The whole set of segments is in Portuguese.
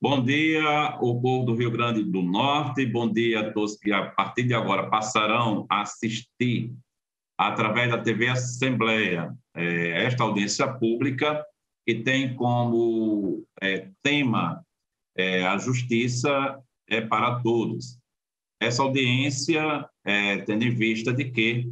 Bom dia, o povo do Rio Grande do Norte. Bom dia a todos que, a partir de agora, passarão a assistir, através da TV Assembleia, esta audiência pública, que tem como tema a justiça é para todos. Essa audiência, tendo em vista de que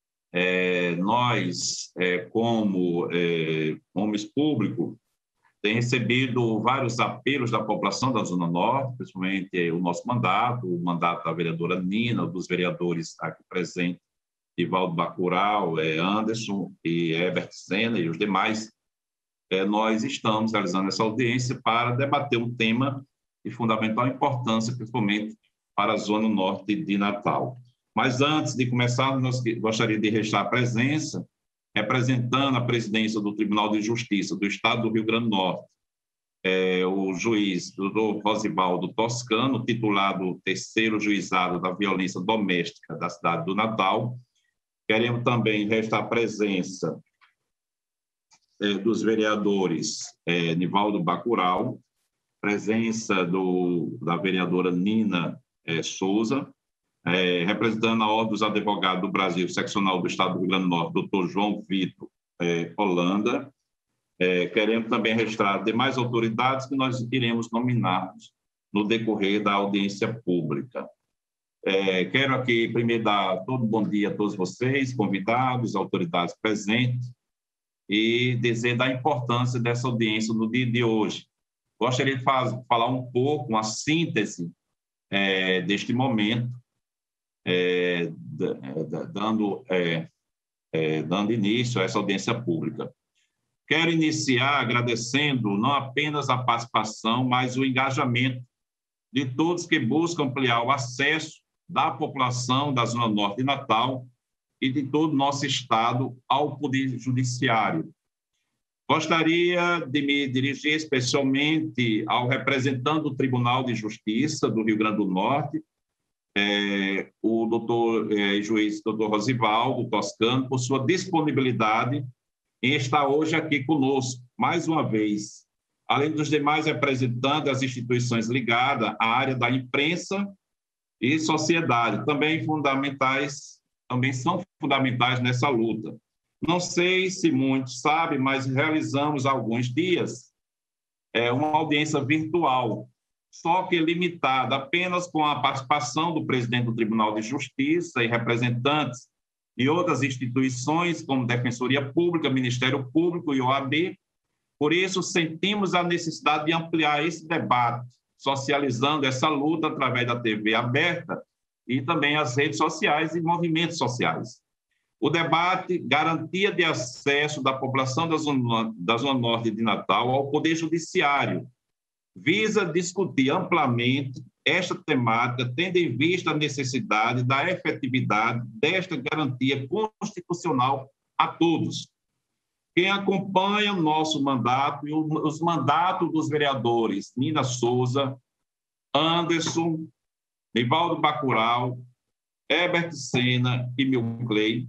nós, como homens públicos, tem recebido vários apelos da população da Zona Norte, principalmente o nosso mandato, o mandato da vereadora Nina, dos vereadores aqui presentes, Divaldo Bacurau, Anderson e Herbert Sena e os demais. Nós estamos realizando essa audiência para debater um tema de fundamental importância, principalmente para a Zona Norte de Natal. Mas antes de começarmos, nós gostaria de registrar a presença, representando a presidência do Tribunal de Justiça do Estado do Rio Grande do Norte, o juiz Dr. Rosivaldo Toscano, titulado terceiro juizado da violência doméstica da cidade do Natal. Queremos também registrar a presença dos vereadores Nivaldo Bacurau, presença da vereadora Nina Souza, representando a Ordem dos Advogados do Brasil, seccional do Estado do Rio Grande do Norte, doutor João Vitor Holanda. Queremos também registrar demais autoridades que nós iremos nominar no decorrer da audiência pública. Quero aqui primeiro dar todo bom dia a todos vocês, convidados, autoridades presentes, e dizer da importância dessa audiência no dia de hoje. Gostaria de falar um pouco, uma síntese deste momento, dando início a essa audiência pública. Quero iniciar agradecendo não apenas a participação, mas o engajamento de todos que buscam ampliar o acesso da população da Zona Norte de Natal e de todo o nosso Estado ao Poder Judiciário. Gostaria de me dirigir especialmente ao representante do Tribunal de Justiça do Rio Grande do Norte, o juiz doutor Rosivaldo Toscano, por sua disponibilidade em estar hoje aqui conosco, mais uma vez, além dos demais representantes das instituições ligadas à área da imprensa e sociedade, também são fundamentais nessa luta. Não sei se muitos sabem, mas realizamos há alguns dias uma audiência virtual, só que limitada apenas com a participação do presidente do Tribunal de Justiça e representantes de outras instituições, como Defensoria Pública, Ministério Público e OAB. Por isso, sentimos a necessidade de ampliar esse debate, socializando essa luta através da TV aberta e também as redes sociais e movimentos sociais. O debate garantia de acesso da população da Zona Norte de Natal ao Poder Judiciário visa discutir amplamente esta temática, tendo em vista a necessidade da efetividade desta garantia constitucional a todos. Quem acompanha o nosso mandato e os mandatos dos vereadores Nina Souza, Anderson, Nivaldo Bacurau, Herbert Sena e Milcley,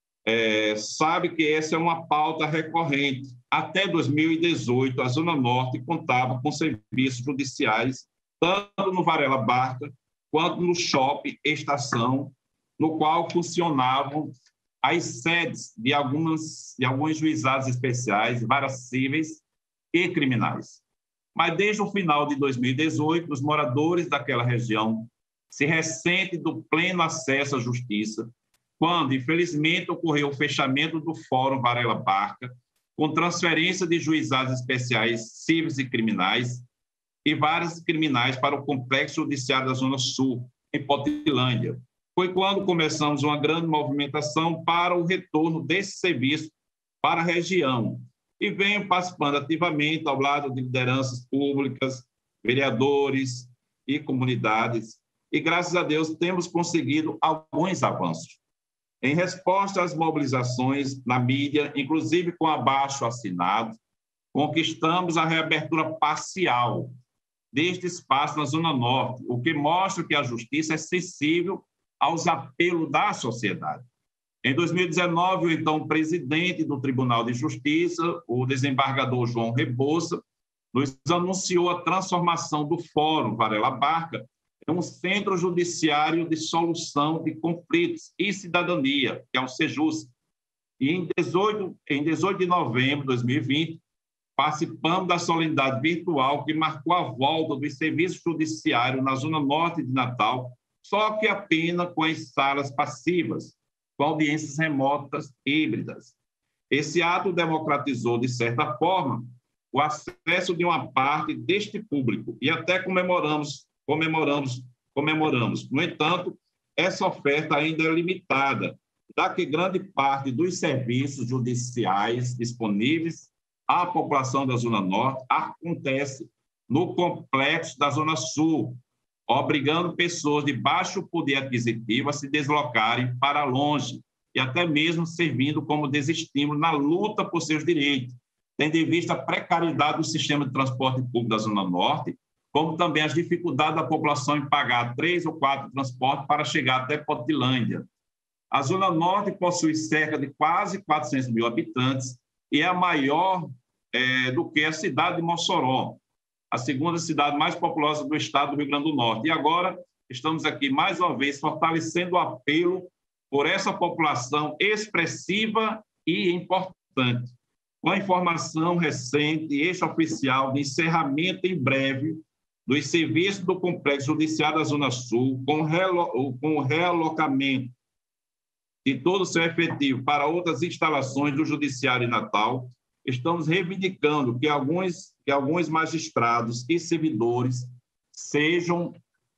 sabe que essa é uma pauta recorrente. Até 2018, a Zona Norte contava com serviços judiciais, tanto no Varela Barca, quanto no Shopping Estação, no qual funcionavam as sedes de alguns juizados especiais, varas cíveis e criminais. Mas desde o final de 2018, os moradores daquela região se ressentem do pleno acesso à justiça, quando, infelizmente, ocorreu o fechamento do Fórum Varela Barca, com transferência de juizados especiais cíveis e criminais e varas criminais para o Complexo Judiciário da Zona Sul, em Potilândia. Foi quando começamos uma grande movimentação para o retorno desse serviço para a região. E venho participando ativamente ao lado de lideranças públicas, vereadores e comunidades. E, graças a Deus, temos conseguido alguns avanços. Em resposta às mobilizações na mídia, inclusive com abaixo-assinado, conquistamos a reabertura parcial deste espaço na Zona Norte, o que mostra que a justiça é sensível aos apelos da sociedade. Em 2019, o então presidente do Tribunal de Justiça, o desembargador João Rebouça, nos anunciou a transformação do Fórum Varela Barca em um centro judiciário de solução de conflitos e cidadania, que é o SEJUS. E em 18 de novembro de 2020, participamos da solenidade virtual que marcou a volta do serviço judiciário na Zona Norte de Natal, só que apenas com as salas passivas, com audiências remotas híbridas. Esse ato democratizou, de certa forma, o acesso de uma parte deste público e até comemoramos. No entanto, essa oferta ainda é limitada, já que grande parte dos serviços judiciais disponíveis à população da Zona Norte acontece no complexo da Zona Sul, obrigando pessoas de baixo poder aquisitivo a se deslocarem para longe e até mesmo servindo como desestímulo na luta por seus direitos, tendo em vista a precariedade do sistema de transporte público da Zona Norte, como também as dificuldades da população em pagar 3 ou 4 transportes para chegar até Portilândia. A Zona Norte possui cerca de quase 400 mil habitantes e é maior do que a cidade de Mossoró, a segunda cidade mais populosa do estado do Rio Grande do Norte. E agora estamos aqui, mais uma vez, fortalecendo o apelo por essa população expressiva e importante, com a informação recente e extraoficial de encerramento em breve dos serviços do Complexo Judiciário da Zona Sul, com o realocamento de todo o seu efetivo para outras instalações do Judiciário em Natal, estamos reivindicando que alguns magistrados e servidores sejam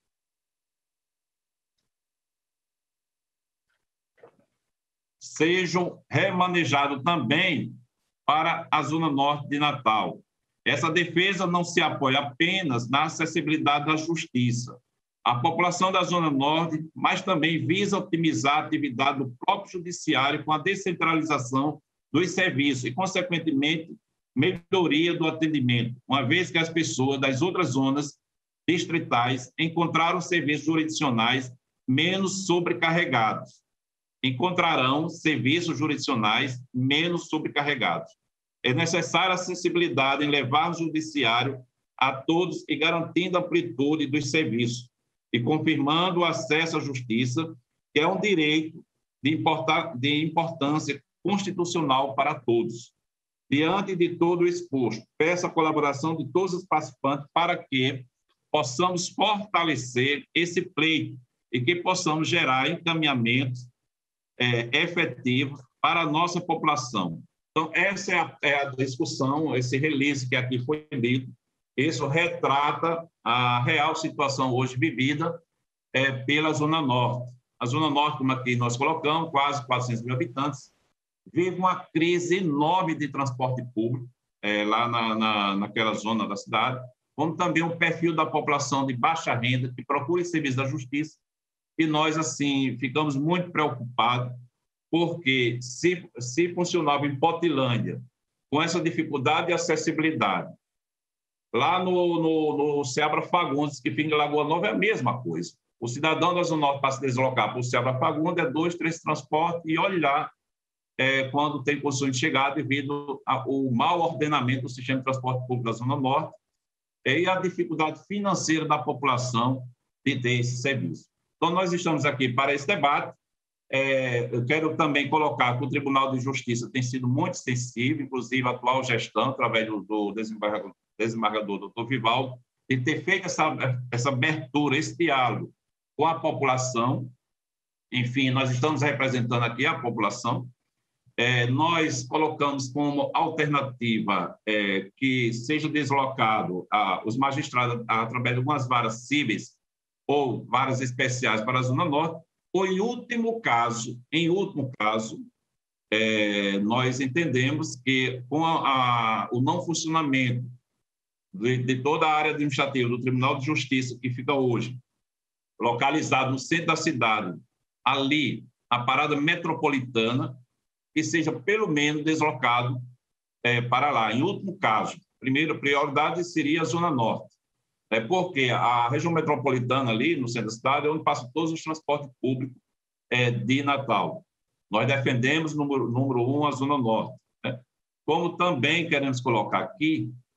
remanejados também para a Zona Norte de Natal. Essa defesa não se apoia apenas na acessibilidade da justiça. A população da Zona Norte, mas também visa otimizar a atividade do próprio judiciário com a descentralização dos serviços e, consequentemente, melhoria do atendimento, uma vez que as pessoas das outras zonas distritais encontraram serviços jurisdicionais menos sobrecarregados. Encontrarão serviços jurisdicionais menos sobrecarregados. É necessária acessibilidade em levar o judiciário a todos e garantindo a amplitude dos serviços e confirmando o acesso à justiça, que é um direito de importância constitucional para todos. Diante de todo o exposto, peço a colaboração de todos os participantes para que possamos fortalecer esse pleito e que possamos gerar encaminhamentos efetivos para a nossa população. Então, essa é a discussão, esse release que aqui foi dito, isso retrata a real situação hoje vivida pela Zona Norte. A Zona Norte, como aqui nós colocamos, quase 400 mil habitantes, vive uma crise enorme de transporte público lá naquela zona da cidade, como também um perfil da população de baixa renda que procura serviço da justiça, e nós, assim, ficamos muito preocupados, porque se funcionava em Portilândia, com essa dificuldade de acessibilidade, lá no Seabra Fagundes, que fica em Lagoa Nova, é a mesma coisa. O cidadão da Zona Norte, para se deslocar para o Seabra Fagundes, é 2, 3 transportes, e olhe lá quando tem condições de chegar devido ao mau ordenamento do sistema de transporte público da Zona Norte e a dificuldade financeira da população de ter esse serviço. Então, nós estamos aqui para esse debate. Eu quero também colocar que o Tribunal de Justiça tem sido muito sensível, inclusive a atual gestão, através do desembargador doutor Vivaldo, de ter feito essa abertura, esse diálogo com a população. Enfim, nós estamos representando aqui a população. Nós colocamos como alternativa que seja deslocado os magistrados através de algumas varas cíveis ou varas especiais para a Zona Norte, ou em último caso, nós entendemos que com o não funcionamento de toda a área administrativa do Tribunal de Justiça, que fica hoje localizado no centro da cidade, ali, a parada metropolitana, que seja pelo menos deslocado para lá. Em último caso, primeira prioridade seria a Zona Norte, porque a região metropolitana ali, no centro da cidade, é onde passam todos os transportes públicos de Natal. Nós defendemos, número 1, a Zona Norte. Como também queremos colocar aqui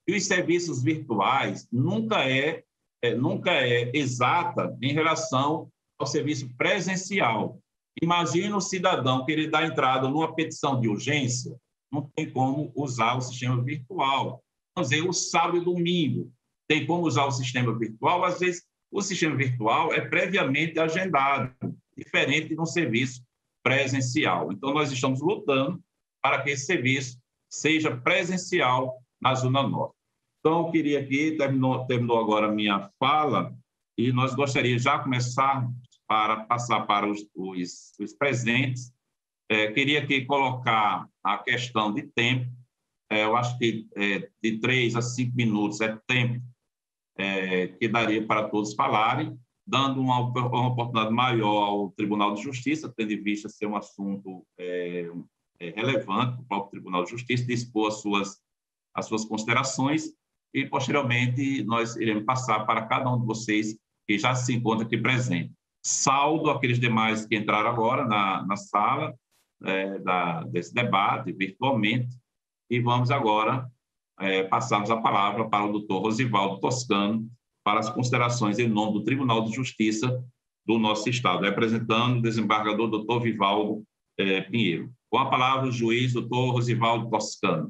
E os serviços virtuais nunca é exata em relação ao serviço presencial. Imagina o cidadão querer dar entrada numa petição de urgência, não tem como usar o sistema virtual. Vamos dizer, o sábado e domingo, tem como usar o sistema virtual? Às vezes, o sistema virtual é previamente agendado, diferente de um serviço presencial. Então, nós estamos lutando para que esse serviço seja presencial na Zona Norte. Então, eu queria aqui, terminou agora a minha fala, e nós gostaríamos já começar para passar para os presentes. Queria aqui colocar a questão de tempo. Eu acho que de 3 a 5 minutos é tempo que daria para todos falarem, dando uma oportunidade maior ao Tribunal de Justiça, tendo em vista ser um assunto relevante para o próprio Tribunal de Justiça, dispor as suas considerações, e, posteriormente, nós iremos passar para cada um de vocês que já se encontra aqui presente. Saldo aqueles demais que entraram agora na sala desse debate, virtualmente, e vamos agora passarmos a palavra para o doutor Rosivaldo Toscano para as considerações em nome do Tribunal de Justiça do nosso Estado, representando o desembargador doutor Vivaldo Pinheiro. Com a palavra, o juiz doutor Rosivaldo Toscano.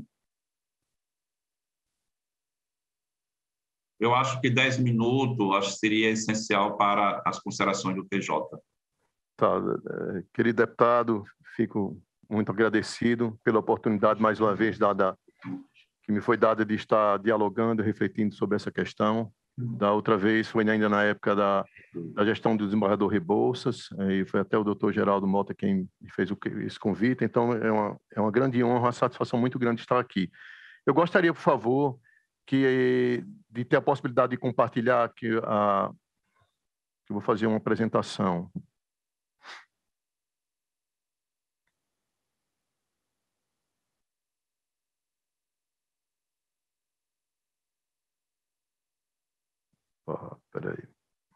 Eu acho que 10 minutos seria essencial para as considerações do TJ. Tá, querido deputado, fico muito agradecido pela oportunidade, mais uma vez, que me foi dada de estar dialogando, refletindo sobre essa questão. Da outra vez foi ainda na época da gestão do desembargador Rebouças, e foi até o doutor Geraldo Mota quem me fez esse convite. Então, é uma grande honra, uma satisfação muito grande estar aqui. Eu gostaria, por favor, de ter a possibilidade de compartilhar que eu vou fazer uma apresentação. Espera aí.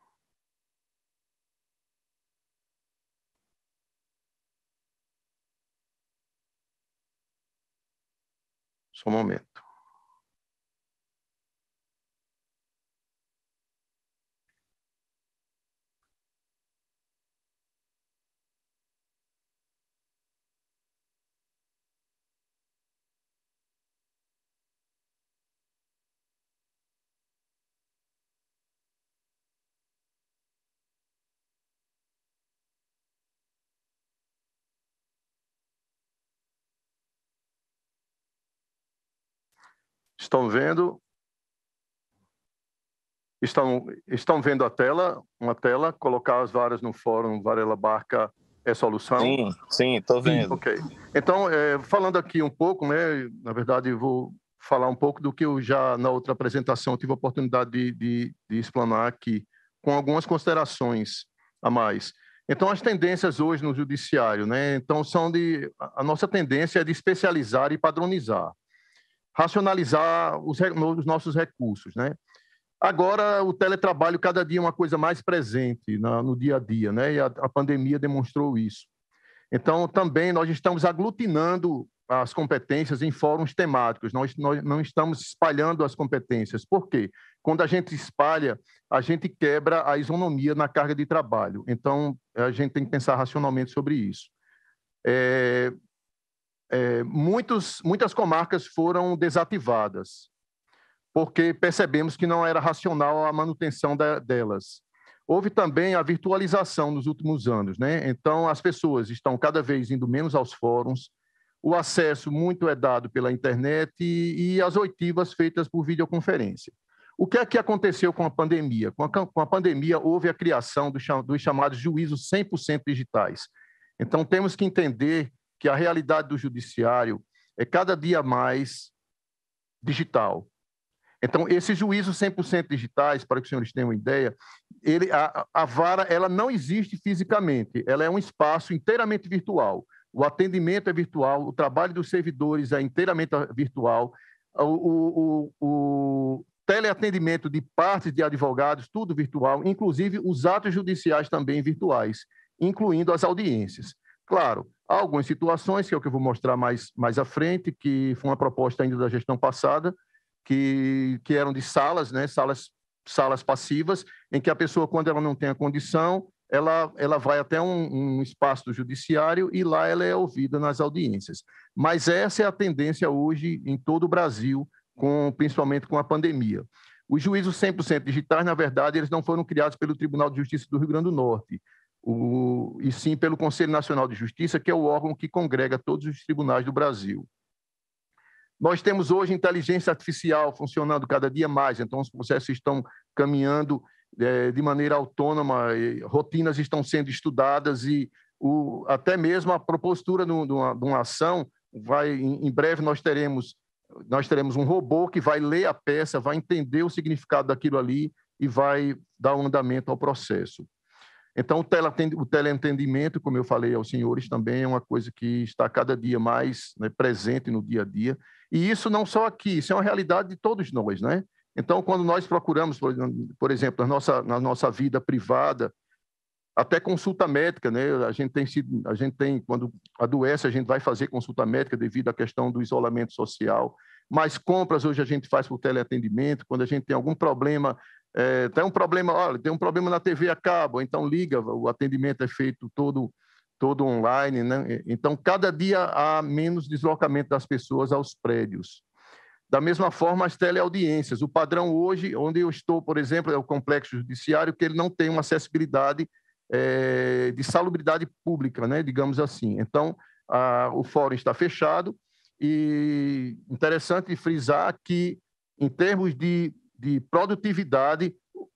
Só um momento. Estão vendo? Estão vendo a tela? Uma tela? Colocar as varas no fórum Varela Barca é solução? Sim, estou vendo. Ok. Então, falando aqui um pouco, né, na verdade, eu vou falar um pouco do que eu já, na outra apresentação, tive a oportunidade de explanar aqui, com algumas considerações a mais. Então, as tendências hoje no judiciário, né, então, a nossa tendência é de especializar e padronizar, racionalizar os nossos recursos, né? Agora, o teletrabalho cada dia é uma coisa mais presente no dia a dia, né? E a pandemia demonstrou isso. Então, também nós estamos aglutinando as competências em fóruns temáticos, nós não estamos espalhando as competências. Por quê? Quando a gente espalha, a gente quebra a isonomia na carga de trabalho. Então, a gente tem que pensar racionalmente sobre isso. Muitas comarcas foram desativadas, porque percebemos que não era racional a manutenção delas. Houve também a virtualização nos últimos anos, né? Então, as pessoas estão cada vez indo menos aos fóruns, o acesso muito é dado pela internet e as oitivas feitas por videoconferência. O que é que aconteceu com a pandemia? Com a pandemia, houve a criação dos chamados juízos 100% digitais. Então, temos que entender que a realidade do judiciário é cada dia mais digital. Então, esses juízos 100% digitais, para que os senhores tenham uma ideia, a vara ela não existe fisicamente, ela é um espaço inteiramente virtual. O atendimento é virtual, o trabalho dos servidores é inteiramente virtual, o teleatendimento de partes de advogados, tudo virtual, inclusive os atos judiciais também virtuais, incluindo as audiências. Claro, há algumas situações, que é o que eu vou mostrar mais à frente, que foi uma proposta ainda da gestão passada, que eram de salas, né, salas passivas, em que a pessoa, quando ela não tem a condição, ela vai até um espaço do judiciário e lá ela é ouvida nas audiências. Mas essa é a tendência hoje em todo o Brasil, principalmente com a pandemia. Os juízos 100% digitais, na verdade, eles não foram criados pelo Tribunal de Justiça do Rio Grande do Norte, e sim pelo Conselho Nacional de Justiça, que é o órgão que congrega todos os tribunais do Brasil. Nós temos hoje inteligência artificial funcionando cada dia mais, então os processos estão caminhando de maneira autônoma, rotinas estão sendo estudadas e até mesmo a propositura de uma ação, em breve nós teremos um robô que vai ler a peça, vai entender o significado daquilo ali e vai dar um andamento ao processo. Então, o teleentendimento, como eu falei aos senhores, também é uma coisa que está cada dia mais, né, presente no dia a dia. E isso não só aqui, isso é uma realidade de todos nós, né? Então, quando nós procuramos, por exemplo, na nossa vida privada, até consulta médica, né? A gente tem, quando adoece, a gente vai fazer consulta médica devido à questão do isolamento social. Mas compras hoje a gente faz por teleatendimento. Quando a gente tem algum problema, tem um problema na TV a cabo, então liga, o atendimento é feito todo online, né? Então, cada dia há menos deslocamento das pessoas aos prédios. Da mesma forma, as teleaudiências. O padrão hoje, onde eu estou, por exemplo, é o complexo judiciário, que ele não tem uma acessibilidade de salubridade pública, né? Digamos assim. Então, o fórum está fechado e interessante frisar que, em termos de produtividade,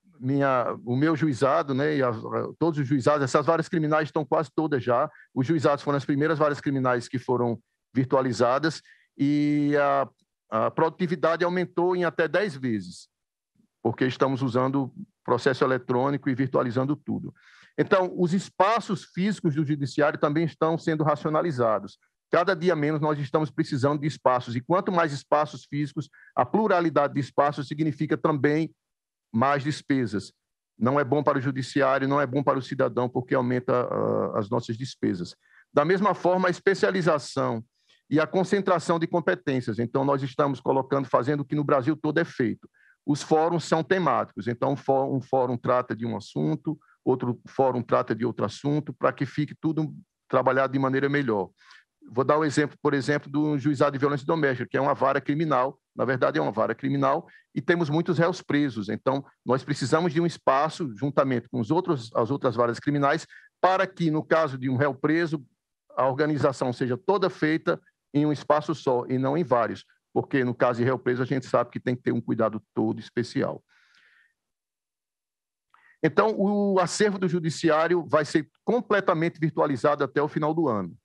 o meu juizado, né, e todos os juizados, essas varas criminais estão quase todas já. Os juizados foram as primeiras varas criminais que foram virtualizadas e a produtividade aumentou em até 10 vezes, porque estamos usando processo eletrônico e virtualizando tudo. Então, os espaços físicos do judiciário também estão sendo racionalizados. Cada dia menos nós estamos precisando de espaços, e quanto mais espaços físicos, a pluralidade de espaços significa também mais despesas. Não é bom para o judiciário, não é bom para o cidadão, porque aumenta as nossas despesas. Da mesma forma, a especialização e a concentração de competências. Então, nós estamos fazendo o que no Brasil todo é feito. Os fóruns são temáticos, então um fórum trata de um assunto, outro fórum trata de outro assunto, para que fique tudo trabalhado de maneira melhor. Vou dar um exemplo, por exemplo, do juizado de violência doméstica, que é uma vara criminal, na verdade é uma vara criminal, e temos muitos réus presos. Então, nós precisamos de um espaço, juntamente com as outras varas criminais, para que, no caso de um réu preso, a organização seja toda feita em um espaço só e não em vários, porque, no caso de réu preso, a gente sabe que tem que ter um cuidado todo especial. Então, o acervo do judiciário vai ser completamente virtualizado até o final do ano.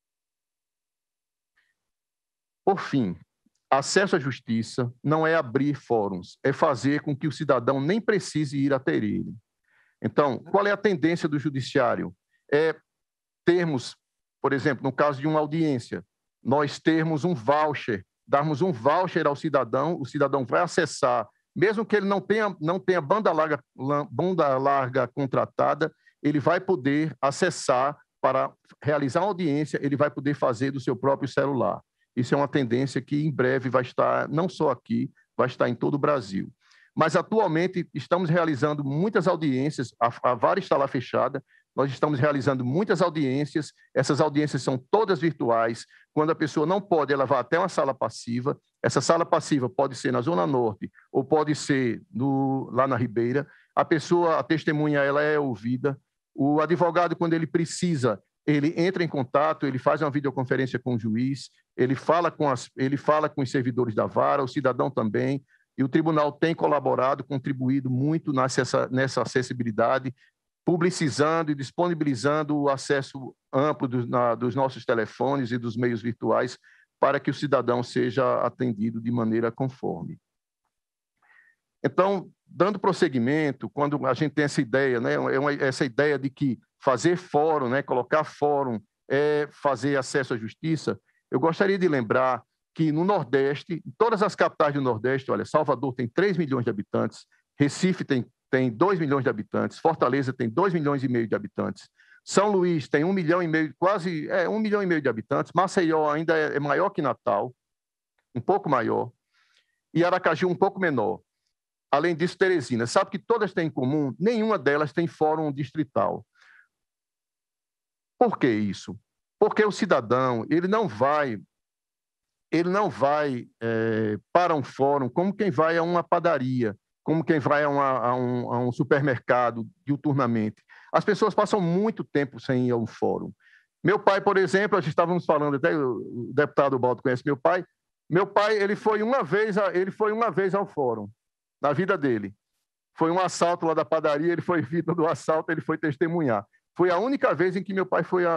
Por fim, acesso à justiça não é abrir fóruns, é fazer com que o cidadão nem precise ir até ele. Então, qual é a tendência do judiciário? É termos, por exemplo, no caso de uma audiência, nós termos um voucher, darmos um voucher ao cidadão, o cidadão vai acessar, mesmo que ele não tenha banda larga contratada, ele vai poder acessar para realizar uma audiência, ele vai poder fazer do seu próprio celular. Isso é uma tendência que em breve vai estar, não só aqui, vai estar em todo o Brasil. Mas, atualmente, estamos realizando muitas audiências, a vara está lá fechada, nós estamos realizando muitas audiências, essas audiências são todas virtuais, quando a pessoa não pode, ela vai até uma sala passiva, essa sala passiva pode ser na Zona Norte ou pode ser lá na Ribeira, a testemunha, ela é ouvida, o advogado, quando ele precisa, ele entra em contato, ele faz uma videoconferência com o juiz, ele fala com os servidores da vara, o cidadão também, e o tribunal tem colaborado, contribuído muito nessa acessibilidade, publicizando e disponibilizando o acesso amplo dos nossos telefones e dos meios virtuais para que o cidadão seja atendido de maneira conforme. Então, dando prosseguimento, quando a gente tem essa ideia, né, essa ideia de que fazer fórum, né, colocar fórum é fazer acesso à justiça, eu gostaria de lembrar que no Nordeste, em todas as capitais do Nordeste, olha, Salvador tem 3 milhões de habitantes, Recife tem 2 milhões de habitantes, Fortaleza tem 2 milhões e meio de habitantes, São Luís tem 1 milhão e meio, quase 1 milhão e meio de habitantes, Maceió ainda é maior que Natal, um pouco maior, e Aracaju um pouco menor. Além disso, Teresina. Sabe que todas têm em comum? Nenhuma delas tem fórum distrital. Por que isso? Porque o cidadão ele não vai para um fórum como quem vai a uma padaria, como quem vai a um supermercado diuturnamente. As pessoas passam muito tempo sem ir a um fórum. Meu pai, por exemplo, nós estávamos falando, até o deputado Baldo conhece meu pai. Meu pai, ele foi uma vez ao fórum na vida dele. Foi um assalto lá da padaria, ele foi vítima do assalto, ele foi testemunhar. Foi a única vez em que meu pai foi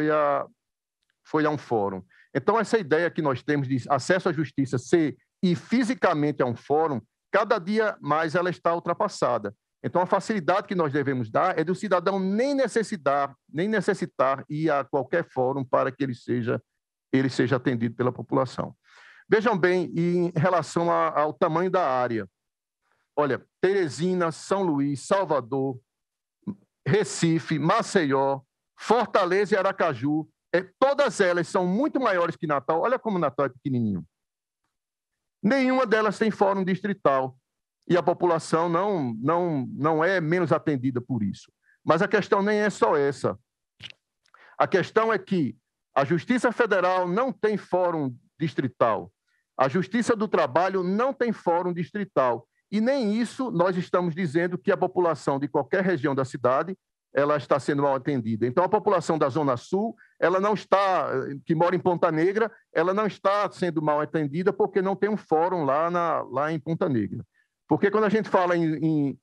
a um fórum. Então, essa ideia que nós temos de acesso à justiça ser ir fisicamente a um fórum, cada dia mais ela está ultrapassada. Então, a facilidade que nós devemos dar é do cidadão nem necessitar ir a qualquer fórum para que ele seja atendido pela população. Vejam bem, em relação ao tamanho da área. Olha, Teresina, São Luís, Salvador, Recife, Maceió, Fortaleza e Aracaju, todas elas são muito maiores que Natal. Olha como Natal é pequenininho. Nenhuma delas tem fórum distrital e a população não é menos atendida por isso. Mas a questão nem é só essa. A questão é que a Justiça Federal não tem fórum distrital. A Justiça do Trabalho não tem fórum distrital. E nem isso nós estamos dizendo que a população de qualquer região da cidade ela está sendo mal atendida. Então, a população da Zona Sul, que mora em Ponta Negra, ela não está sendo mal atendida porque não tem um fórum lá em Ponta Negra. Porque quando a gente fala em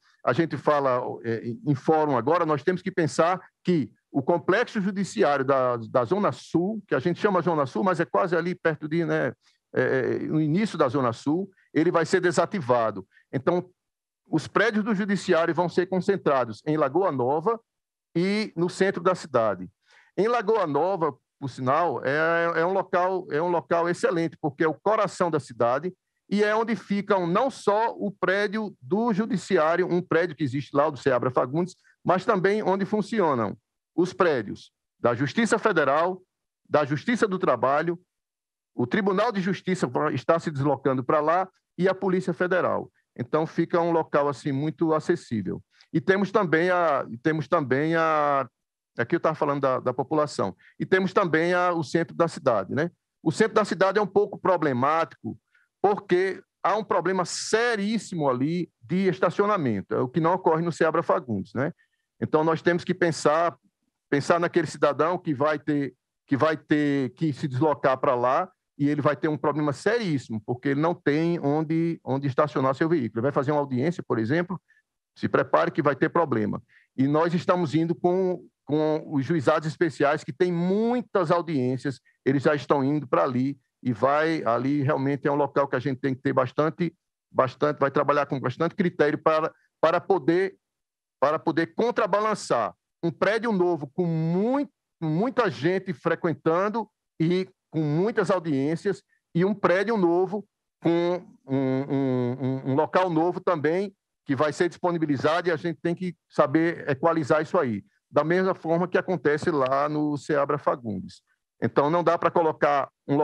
fórum agora, nós temos que pensar que o complexo judiciário da Zona Sul, que a gente chama Zona Sul, mas é quase ali perto no início da Zona Sul, ele vai ser desativado. Então, os prédios do judiciário vão ser concentrados em Lagoa Nova e no centro da cidade. Em Lagoa Nova, por sinal, é um local excelente, porque é o coração da cidade e é onde ficam não só o prédio do judiciário, um prédio que existe lá, o do Seabra Fagundes, mas também onde funcionam os prédios da Justiça Federal, da Justiça do Trabalho, o Tribunal de Justiça está se deslocando para lá e a Polícia Federal. Então, fica um local assim muito acessível. E temos também aqui eu estava falando da população, e temos também o centro da cidade, né? O centro da cidade é um pouco problemático, porque há um problema seríssimo ali de estacionamento, é o que não ocorre no Seabra Fagundes, né? Então, nós temos que pensar naquele cidadão que vai ter que se deslocar para lá, e ele vai ter um problema seríssimo, porque ele não tem onde estacionar seu veículo. Ele vai fazer uma audiência, por exemplo, se prepare que vai ter problema. E nós estamos indo com os juizados especiais, que têm muitas audiências, eles já estão indo para ali, e ali realmente é um local que a gente tem que ter bastante, vai trabalhar com bastante critério para poder contrabalançar um prédio novo com muita gente frequentando e com muitas audiências, e um prédio novo com um local novo também que vai ser disponibilizado, e a gente tem que saber equalizar isso aí, da mesma forma que acontece lá no Seabra Fagundes. Então, não dá para colocar num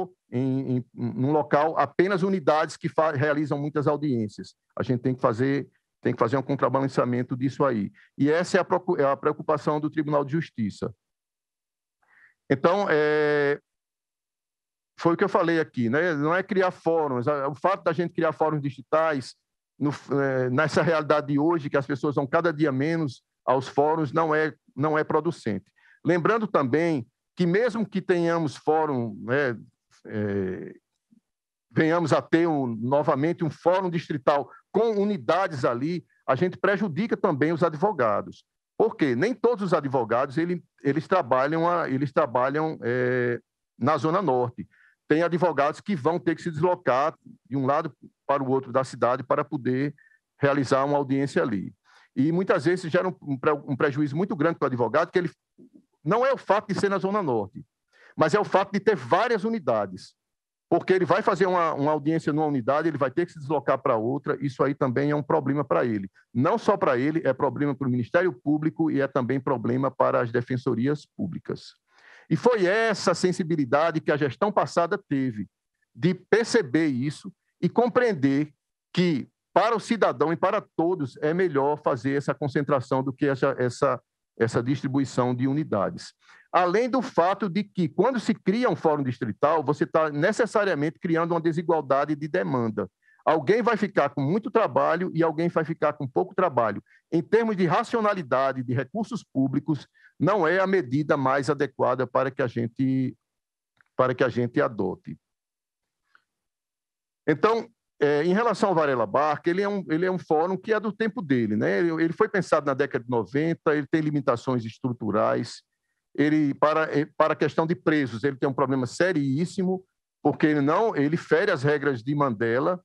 local apenas unidades que realizam muitas audiências. A gente tem que fazer um contrabalanceamento disso aí. E essa é a preocupação do Tribunal de Justiça. Então, foi o que eu falei aqui, né? Não é criar fóruns. O fato da gente criar fóruns digitais, nessa realidade de hoje, que as pessoas vão cada dia menos aos fóruns, não é producente. Lembrando também que, mesmo que tenhamos fórum, né, venhamos a ter novamente um fórum distrital com unidades ali, a gente prejudica também os advogados. Por quê? Nem todos os advogados eles trabalham na Zona Norte. Tem advogados que vão ter que se deslocar de um lado para o outro da cidade para poder realizar uma audiência ali. E muitas vezes gera um prejuízo muito grande para o advogado, que ele não é o fato de ser na Zona Norte, mas é o fato de ter várias unidades. Porque ele vai fazer uma audiência numa unidade, ele vai ter que se deslocar para outra, isso aí também é um problema para ele. Não só para ele, é problema para o Ministério Público e é também problema para as defensorias públicas. E foi essa sensibilidade que a gestão passada teve, de perceber isso e compreender que, para o cidadão e para todos, é melhor fazer essa concentração do que essa distribuição de unidades. Além do fato de que, quando se cria um fórum distrital, você está necessariamente criando uma desigualdade de demanda. Alguém vai ficar com muito trabalho e alguém vai ficar com pouco trabalho. Em termos de racionalidade de recursos públicos, não é a medida mais adequada para que a gente adote. Então, em relação ao Varela Barca, ele é um fórum que é do tempo dele, né? Ele foi pensado na década de 90, ele tem limitações estruturais, para a questão de presos, ele tem um problema seríssimo, porque ele fere as regras de Mandela,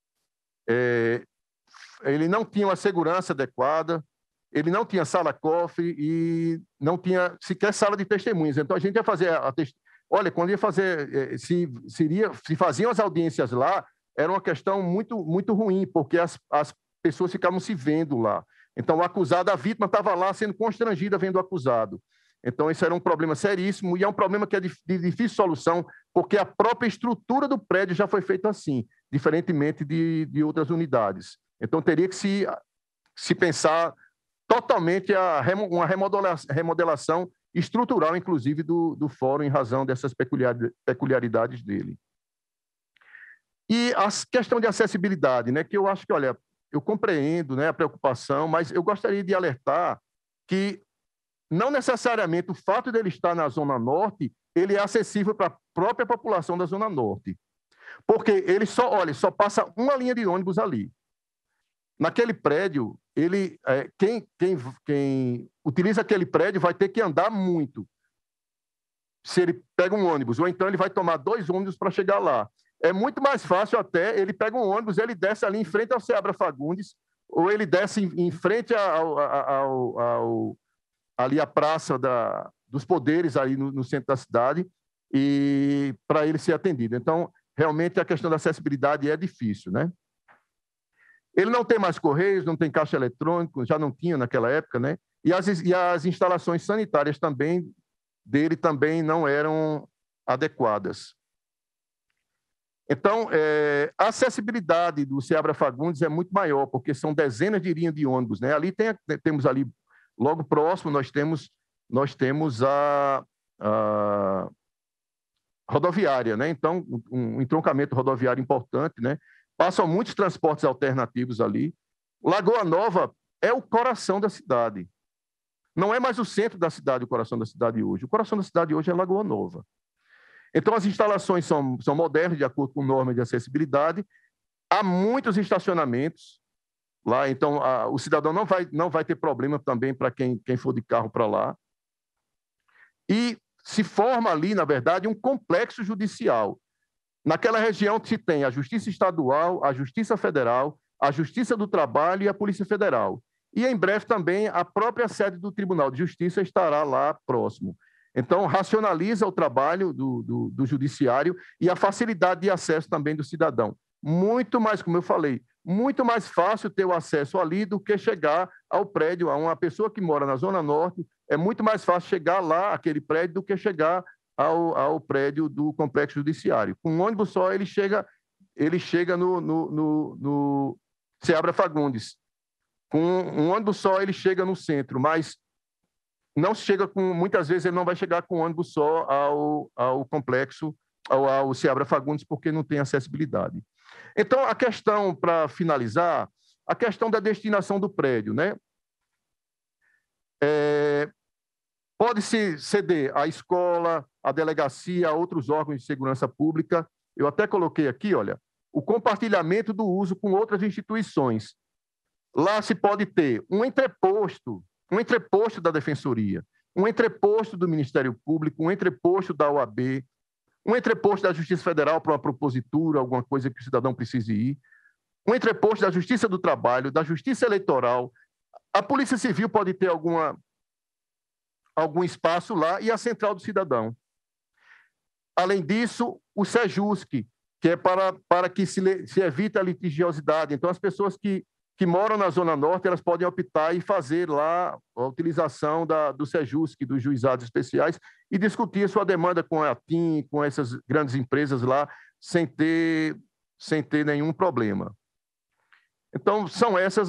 ele não tinha uma segurança adequada, ele não tinha sala-cofre e não tinha sequer sala de testemunhas. Então, a gente ia fazer olha, quando ia fazer, se faziam as audiências lá, era uma questão muito, muito ruim, porque as pessoas ficavam se vendo lá. Então, o acusado, a vítima estava lá sendo constrangida vendo o acusado. Então, esse era um problema seríssimo e é um problema que é de difícil solução, porque a própria estrutura do prédio já foi feita assim, diferentemente de outras unidades. Então, teria que se pensar totalmente uma remodelação estrutural, inclusive, do fórum, em razão dessas peculiaridades dele. E a questão de acessibilidade, né, que eu acho que, olha, eu compreendo, né, a preocupação, mas eu gostaria de alertar que não necessariamente o fato dele estar na Zona Norte, ele é acessível para a própria população da Zona Norte. Porque ele só passa uma linha de ônibus ali. Naquele prédio, quem utiliza aquele prédio vai ter que andar muito. Se ele pega um ônibus, ou então ele vai tomar 2 ônibus para chegar lá. É muito mais fácil até, ele pega um ônibus, ele desce ali em frente ao Seabra Fagundes, ou ele desce em frente ali a Praça dos Poderes, ali no centro da cidade, e para ele ser atendido. Então, realmente, a questão da acessibilidade é difícil, né? Ele não tem mais correios, não tem caixa eletrônico, já não tinha naquela época, né? E as instalações sanitárias dele também não eram adequadas. Então, a acessibilidade do Seabra Fagundes é muito maior, porque são dezenas de linhas de ônibus, né? Ali temos ali, logo próximo, nós temos a rodoviária, né? Então, um entroncamento rodoviário importante, né? Passam muitos transportes alternativos ali. Lagoa Nova é o coração da cidade. Não é mais o centro da cidade, o coração da cidade hoje. O coração da cidade hoje é Lagoa Nova. Então, as instalações são modernas, de acordo com normas de acessibilidade. Há muitos estacionamentos lá, então o cidadão não vai ter problema também para quem for de carro para lá. E se forma ali, na verdade, um complexo judicial. Naquela região se tem a Justiça Estadual, a Justiça Federal, a Justiça do Trabalho e a Polícia Federal. E, em breve, também a própria sede do Tribunal de Justiça estará lá próximo. Então, racionaliza o trabalho do judiciário e a facilidade de acesso também do cidadão. Muito mais, como eu falei, muito mais fácil ter o acesso ali do que chegar ao prédio. A uma pessoa que mora na Zona Norte, é muito mais fácil chegar lá, aquele prédio, do que chegar ao prédio do Complexo Judiciário. Com um ônibus só, ele chega no Seabra Fagundes. Com um ônibus só, ele chega no centro, mas não chega muitas vezes ele não vai chegar com um ônibus só ao complexo, ao Seabra Fagundes, porque não tem acessibilidade. Então, a questão, para finalizar, a questão da destinação do prédio, né? Pode-se ceder à escola, à delegacia, a outros órgãos de segurança pública. Eu até coloquei aqui, olha, o compartilhamento do uso com outras instituições. Lá se pode ter um entreposto da Defensoria, um entreposto do Ministério Público, um entreposto da OAB, um entreposto da Justiça Federal para uma propositura, alguma coisa que o cidadão precise ir, um entreposto da Justiça do Trabalho, da Justiça Eleitoral. A Polícia Civil pode ter algum espaço lá, e a Central do Cidadão. Além disso, o SEJUSC, que é para que se evite a litigiosidade. Então, as pessoas que moram na Zona Norte, elas podem optar e fazer lá a utilização do SEJUSC, dos juizados especiais, e discutir sua demanda com a TIM, com essas grandes empresas lá, sem ter sem ter nenhum problema. Então, são essas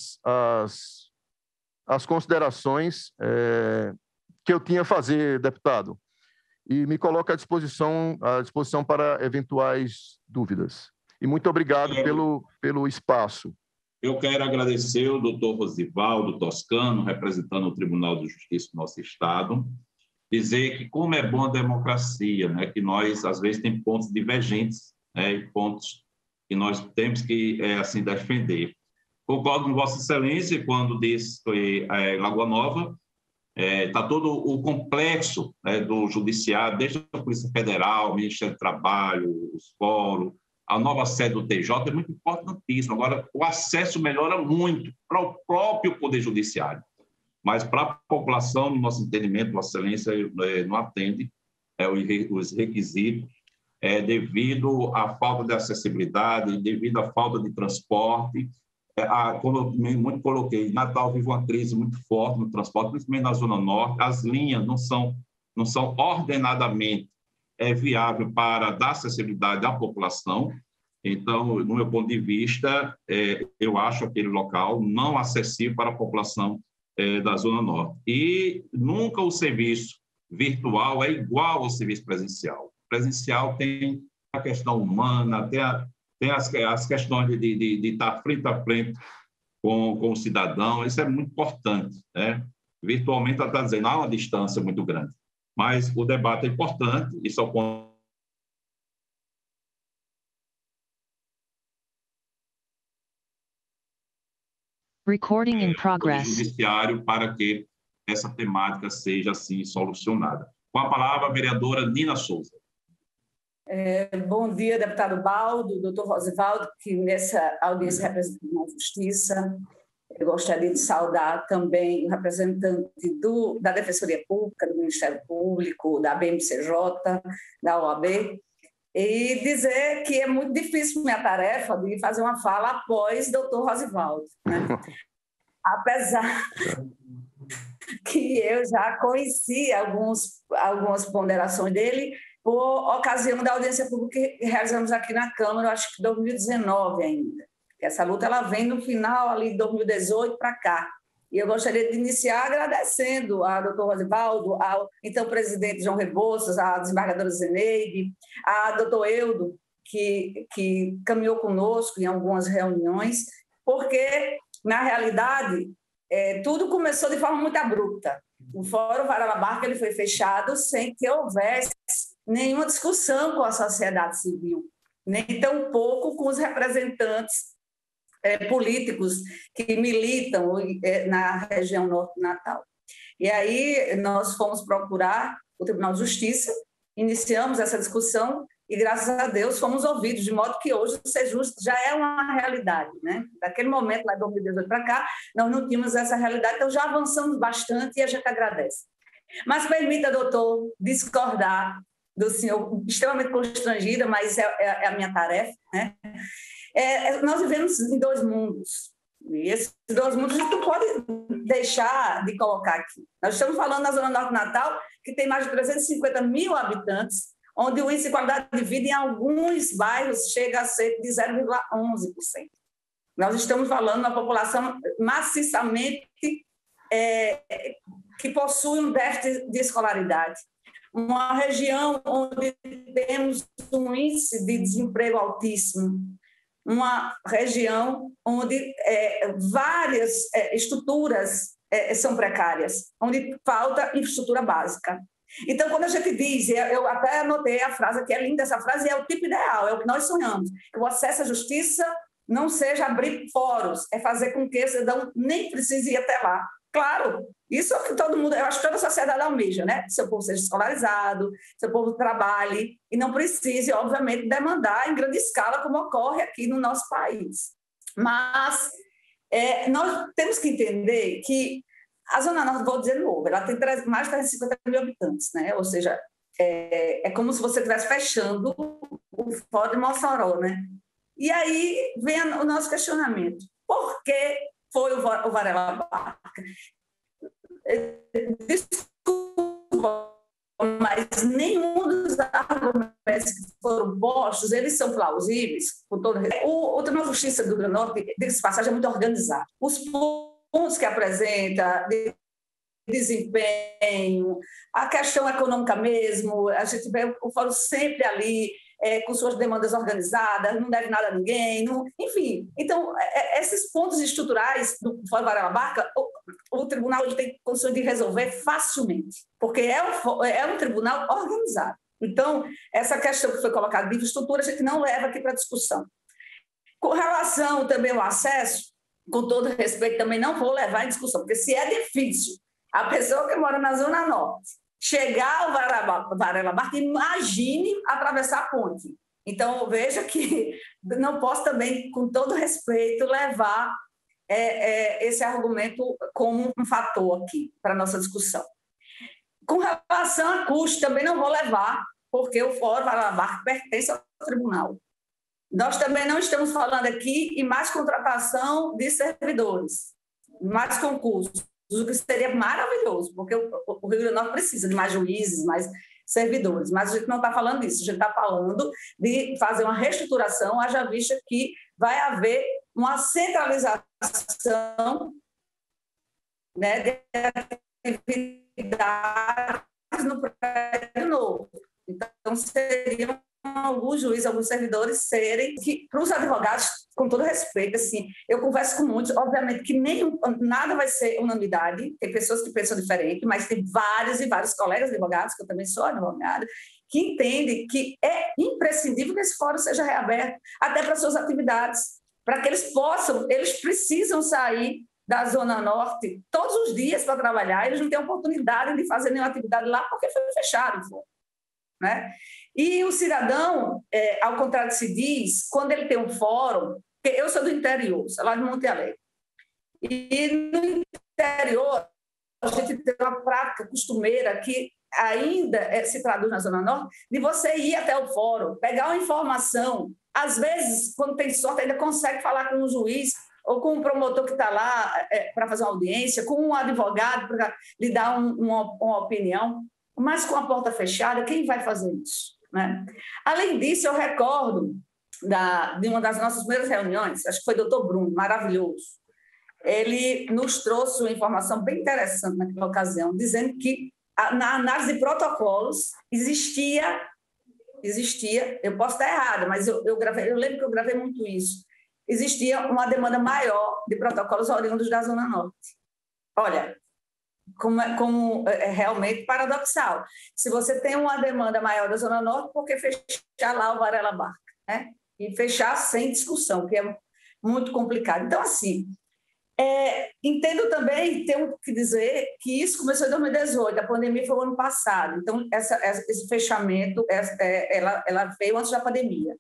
as considerações que eu tinha a fazer, deputado, e me coloco à disposição para eventuais dúvidas. E muito obrigado pelo espaço. Eu quero agradecer ao doutor Rosivaldo Toscano, representando o Tribunal de Justiça do nosso Estado, dizer que como é bom a democracia, né, que nós, às vezes, temos pontos divergentes, né, e pontos que nós temos que assim, defender. Concordo com Vossa Excelência quando diz que Lagoa Nova está todo o complexo, né, do judiciário, desde a Polícia Federal, o Ministério do Trabalho, os fóruns, a nova sede do TJ é muito importantíssimo. Agora, o acesso melhora muito para o próprio Poder Judiciário, mas para a população, no nosso entendimento, Vossa Excelência não atende os requisitos devido à falta de acessibilidade, devido à falta de transporte. Como eu muito coloquei, Natal vive uma crise muito forte no transporte, principalmente na Zona Norte. As linhas não são ordenadamente viáveis para dar acessibilidade à população. Então, no meu ponto de vista, eu acho aquele local não acessível para a população da Zona Norte. E nunca o serviço virtual é igual ao serviço presencial. O presencial tem a questão humana, tem as questões de estar frente a frente com o cidadão, isso é muito importante, né? Virtualmente, ela está dizendo, há uma distância muito grande, mas o debate é importante, isso é o ponto. Recording in progress. Judiciário para que essa temática seja assim solucionada. Com a palavra, a vereadora Nina Souza. Bom dia, deputado Baldo, doutor Rosivaldo, que nessa audiência representa a Justiça. Eu gostaria de saudar também o representante da Defensoria Pública, do Ministério Público, da BMCJ, da OAB, e dizer que é muito difícil minha tarefa de fazer uma fala após doutor Rosivaldo, né? Apesar que eu já conheci algumas ponderações dele por ocasião da audiência pública que realizamos aqui na Câmara, acho que 2019 ainda. Essa luta ela vem no final ali de 2018 para cá. E eu gostaria de iniciar agradecendo ao doutor Rosivaldo, ao então presidente João Rebouças, à desembargadora Zeneide, ao doutor Eudo, que caminhou conosco em algumas reuniões, porque, na realidade, tudo começou de forma muito abrupta. O Fórum Varela Barca ele foi fechado sem que houvesse nenhuma discussão com a sociedade civil, nem tampouco com os representantes políticos que militam na região norte de Natal. E aí nós fomos procurar o Tribunal de Justiça, iniciamos essa discussão e, graças a Deus, fomos ouvidos, de modo que hoje o Ser Justo já é uma realidade, né? Daquele momento, lá de 2018 para cá, nós não tínhamos essa realidade, então já avançamos bastante e a gente agradece. Mas permita, doutor, discordar do senhor, extremamente constrangida, mas é a minha tarefa, né? Nós vivemos em dois mundos, e esses dois mundos a gente não pode deixar de colocar aqui. Nós estamos falando na Zona Norte de Natal, que tem mais de 350 mil habitantes, onde o índice de qualidade de vida em alguns bairros chega a ser de 0,11%. Nós estamos falando de uma população maciçamente que possui um déficit de escolaridade. Uma região onde temos um índice de desemprego altíssimo, uma região onde várias estruturas são precárias, onde falta infraestrutura básica. Então, quando a gente diz, eu até anotei a frase, que é linda essa frase, é o tipo ideal, é o que nós sonhamos, que o acesso à justiça não seja abrir fóruns, é fazer com que o cidadão nem precise ir até lá. Claro, isso é o que todo mundo, eu acho que toda a sociedade almeja, né? Seu povo seja escolarizado, seu povo trabalhe e não precise, obviamente, demandar em grande escala, como ocorre aqui no nosso país. Mas nós temos que entender que a Zona Norte, vou dizer de novo, ela tem mais de 350 mil habitantes, né? Ou seja, é como se você estivesse fechando o Fórum de Mossoró, né? E aí vem o nosso questionamento. Por que foi o Varela Barca? Desculpa, mas nenhum dos argumentos que foram postos, eles são plausíveis. O Tribunal de Justiça do Rio Grande do Norte, de passagem, é muito organizado. Os pontos que apresenta, de desempenho, a questão econômica mesmo, a gente vê o fórum sempre ali, com suas demandas organizadas, não deve nada a ninguém, enfim. Então, esses pontos estruturais do Fórum Varela Barca, o tribunal ele tem condições de resolver facilmente, porque é um tribunal organizado. Então, essa questão que foi colocada de infraestrutura, a gente não leva aqui para discussão. Com relação também ao acesso, com todo respeito, também não vou levar em discussão, porque se é difícil a pessoa que mora na Zona Norte chegar ao Varela Barca, imagine atravessar a ponte. Então, veja que não posso também, com todo respeito, levar esse argumento como um fator aqui para a nossa discussão. Com relação a custo, também não vou levar, porque o Fórum Varela Barca pertence ao tribunal. Nós também não estamos falando aqui em mais contratação de servidores, mais concursos, o que seria maravilhoso, porque o Rio Grande do Norte precisa de mais juízes, mais servidores, mas a gente não está falando disso, a gente está falando de fazer uma reestruturação, haja vista que vai haver uma centralização, né, de atividades no prédio novo. Então, seriam alguns juízes, alguns servidores serem, que para os advogados, com todo respeito, assim, eu converso com muitos, obviamente que nada vai ser unanimidade, tem pessoas que pensam diferente, mas tem vários e vários colegas advogados, que eu também sou advogada, que entendem que é imprescindível que esse fórum seja reaberto, até para suas atividades, para que eles precisam sair da Zona Norte todos os dias para trabalhar, eles não têm oportunidade de fazer nenhuma atividade lá porque foi fechado o fórum, né? E o cidadão, ao contrário do que se diz, quando ele tem um fórum, eu sou do interior, sou lá de Monte Alegre, e no interior a gente tem uma prática costumeira que ainda se traduz na Zona Norte, de você ir até o fórum, pegar uma informação, às vezes, quando tem sorte, ainda consegue falar com um juiz ou com um promotor que está lá para fazer uma audiência, com um advogado para lhe dar uma opinião, mas com a porta fechada, quem vai fazer isso? Né? Além disso, eu recordo de uma das nossas primeiras reuniões, acho que foi o doutor Bruno, maravilhoso. Ele nos trouxe uma informação bem interessante naquela ocasião, dizendo que na análise de protocolos existia, eu posso estar errada, mas eu lembro que eu gravei muito isso, existia uma demanda maior de protocolos oriundos da Zona Norte. Olha, como é realmente paradoxal. Se você tem uma demanda maior da Zona Norte, por que fechar lá o Varela Barca? Né? E fechar sem discussão, que é muito complicado. Então, assim, entendo também, tenho que dizer que isso começou em 2018, a pandemia foi o ano passado, então esse fechamento, ela veio antes da pandemia.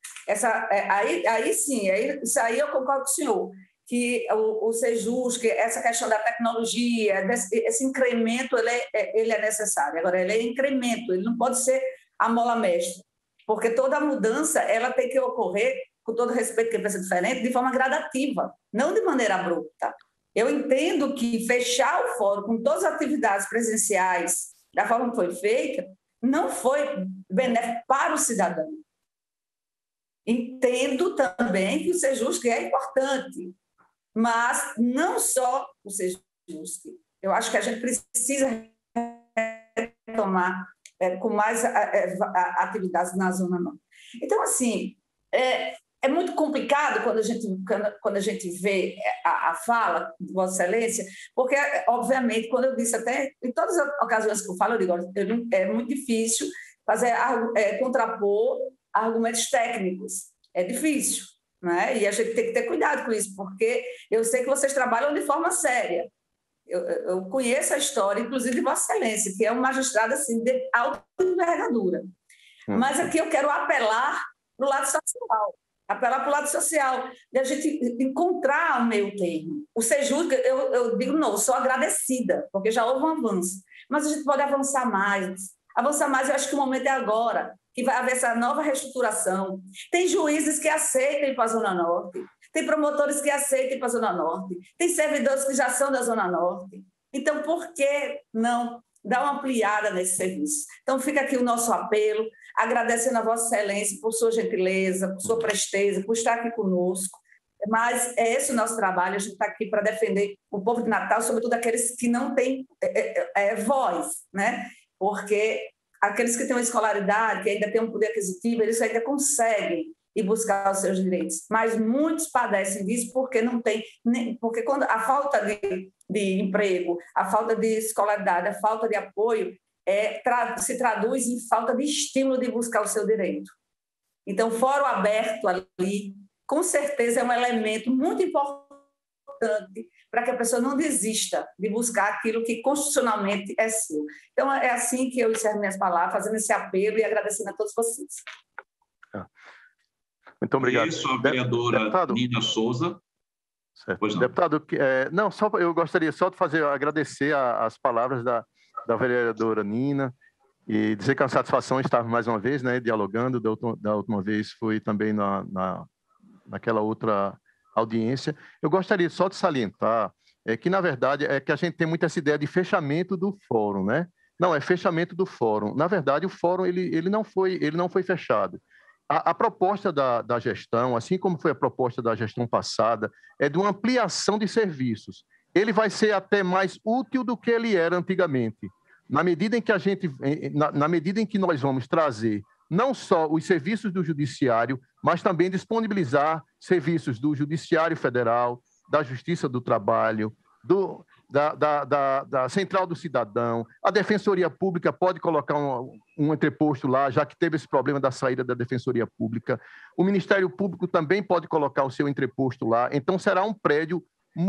Aí sim, isso aí eu concordo com o senhor, que o Sejus, que essa questão da tecnologia, esse incremento, ele é necessário. Agora, ele é incremento, ele não pode ser a mola mestra, porque toda mudança ela tem que ocorrer, com todo respeito que pensa diferente, de forma gradativa, não de maneira abrupta. Eu entendo que fechar o fórum com todas as atividades presenciais, da forma que foi feita, não foi benéfico para o cidadão. Entendo também que o Sejus é importante, mas não só o Sejus. Eu acho que a gente precisa retomar com mais atividades na Zona Norte. Então, assim, é muito complicado quando a gente vê a fala de Vossa Excelência, porque, obviamente, quando eu disse até, em todas as ocasiões que eu falo, eu digo, é muito difícil contrapor argumentos técnicos. É difícil. Né? E a gente tem que ter cuidado com isso, porque eu sei que vocês trabalham de forma séria. Eu conheço a história, inclusive de Vossa Excelência, que é um magistrado assim, de alta envergadura. Mas aqui eu quero apelar para o lado social, de a gente encontrar o meio termo. O Sejus, eu digo, não, eu sou agradecida, porque já houve um avanço, mas a gente pode avançar mais. Eu acho que o momento é agora, que vai haver essa nova reestruturação. Tem juízes que aceitam ir para a Zona Norte, tem promotores que aceitam ir para a Zona Norte, tem servidores que já são da Zona Norte. Então, por que não dar uma ampliada nesse serviço. Então, fica aqui o nosso apelo, agradecendo a Vossa Excelência por sua gentileza, por sua presteza, por estar aqui conosco. Mas é esse o nosso trabalho, a gente está aqui para defender o povo de Natal, sobretudo aqueles que não têm voz, né? Porque aqueles que têm uma escolaridade, que ainda têm um poder aquisitivo, eles ainda conseguem ir buscar os seus direitos. Mas muitos padecem disso porque não tem, porque quando a falta de emprego, a falta de escolaridade, a falta de apoio se traduz em falta de estímulo de buscar o seu direito. Então, fórum aberto ali, com certeza é um elemento muito importante para que a pessoa não desista de buscar aquilo que constitucionalmente é seu. Então, é assim que eu encerro minhas palavras, fazendo esse apelo e agradecendo a todos vocês. Muito obrigado. Isso, a vereadora deputado Nina Souza. Pois não. Deputado, eu gostaria só de agradecer as palavras da vereadora Nina e dizer que é uma satisfação estar mais uma vez, né, dialogando. Da última vez foi também naquela outra audiência. Eu gostaria só de salientar que, na verdade, que a gente tem muito essa ideia de fechamento do fórum, né? Não, é fechamento do fórum. Na verdade, o fórum ele não foi fechado. A proposta da gestão, assim como foi a proposta da gestão passada, é de uma ampliação de serviços. Ele vai ser até mais útil do que ele era antigamente. Na medida em que nós vamos trazer não só os serviços do Judiciário, mas também disponibilizar serviços do Judiciário Federal, da Justiça do Trabalho, da Central do Cidadão. A Defensoria Pública pode colocar um entreposto lá, já que teve esse problema da saída da Defensoria Pública. O Ministério Público também pode colocar o seu entreposto lá. Então, será um prédio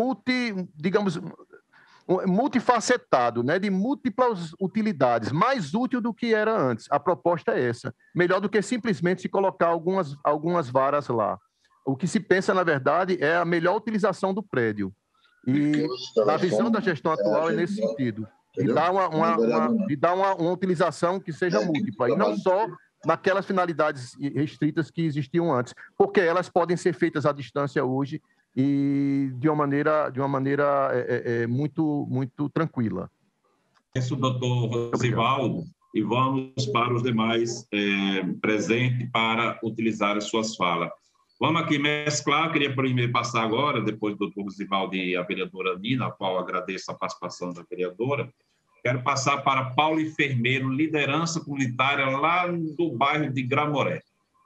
multifacetado, né, de múltiplas utilidades, mais útil do que era antes. A proposta é essa. Melhor do que simplesmente se colocar algumas varas lá. O que se pensa, na verdade, é a melhor utilização do prédio. E a visão da gestão atual é nesse sentido, de dar uma utilização que seja múltipla, e não só naquelas finalidades restritas que existiam antes, porque elas podem ser feitas à distância hoje e de uma maneira muito, muito tranquila. Isso, doutor Rosivaldo, e vamos para os demais presentes para utilizar as suas falas. Vamos aqui mesclar, queria primeiro passar agora, depois do doutor Rosivaldo e a vereadora Nina, a qual agradeço a participação da vereadora. Quero passar para Paulo Enfermeiro, liderança comunitária lá do bairro de Gramoré.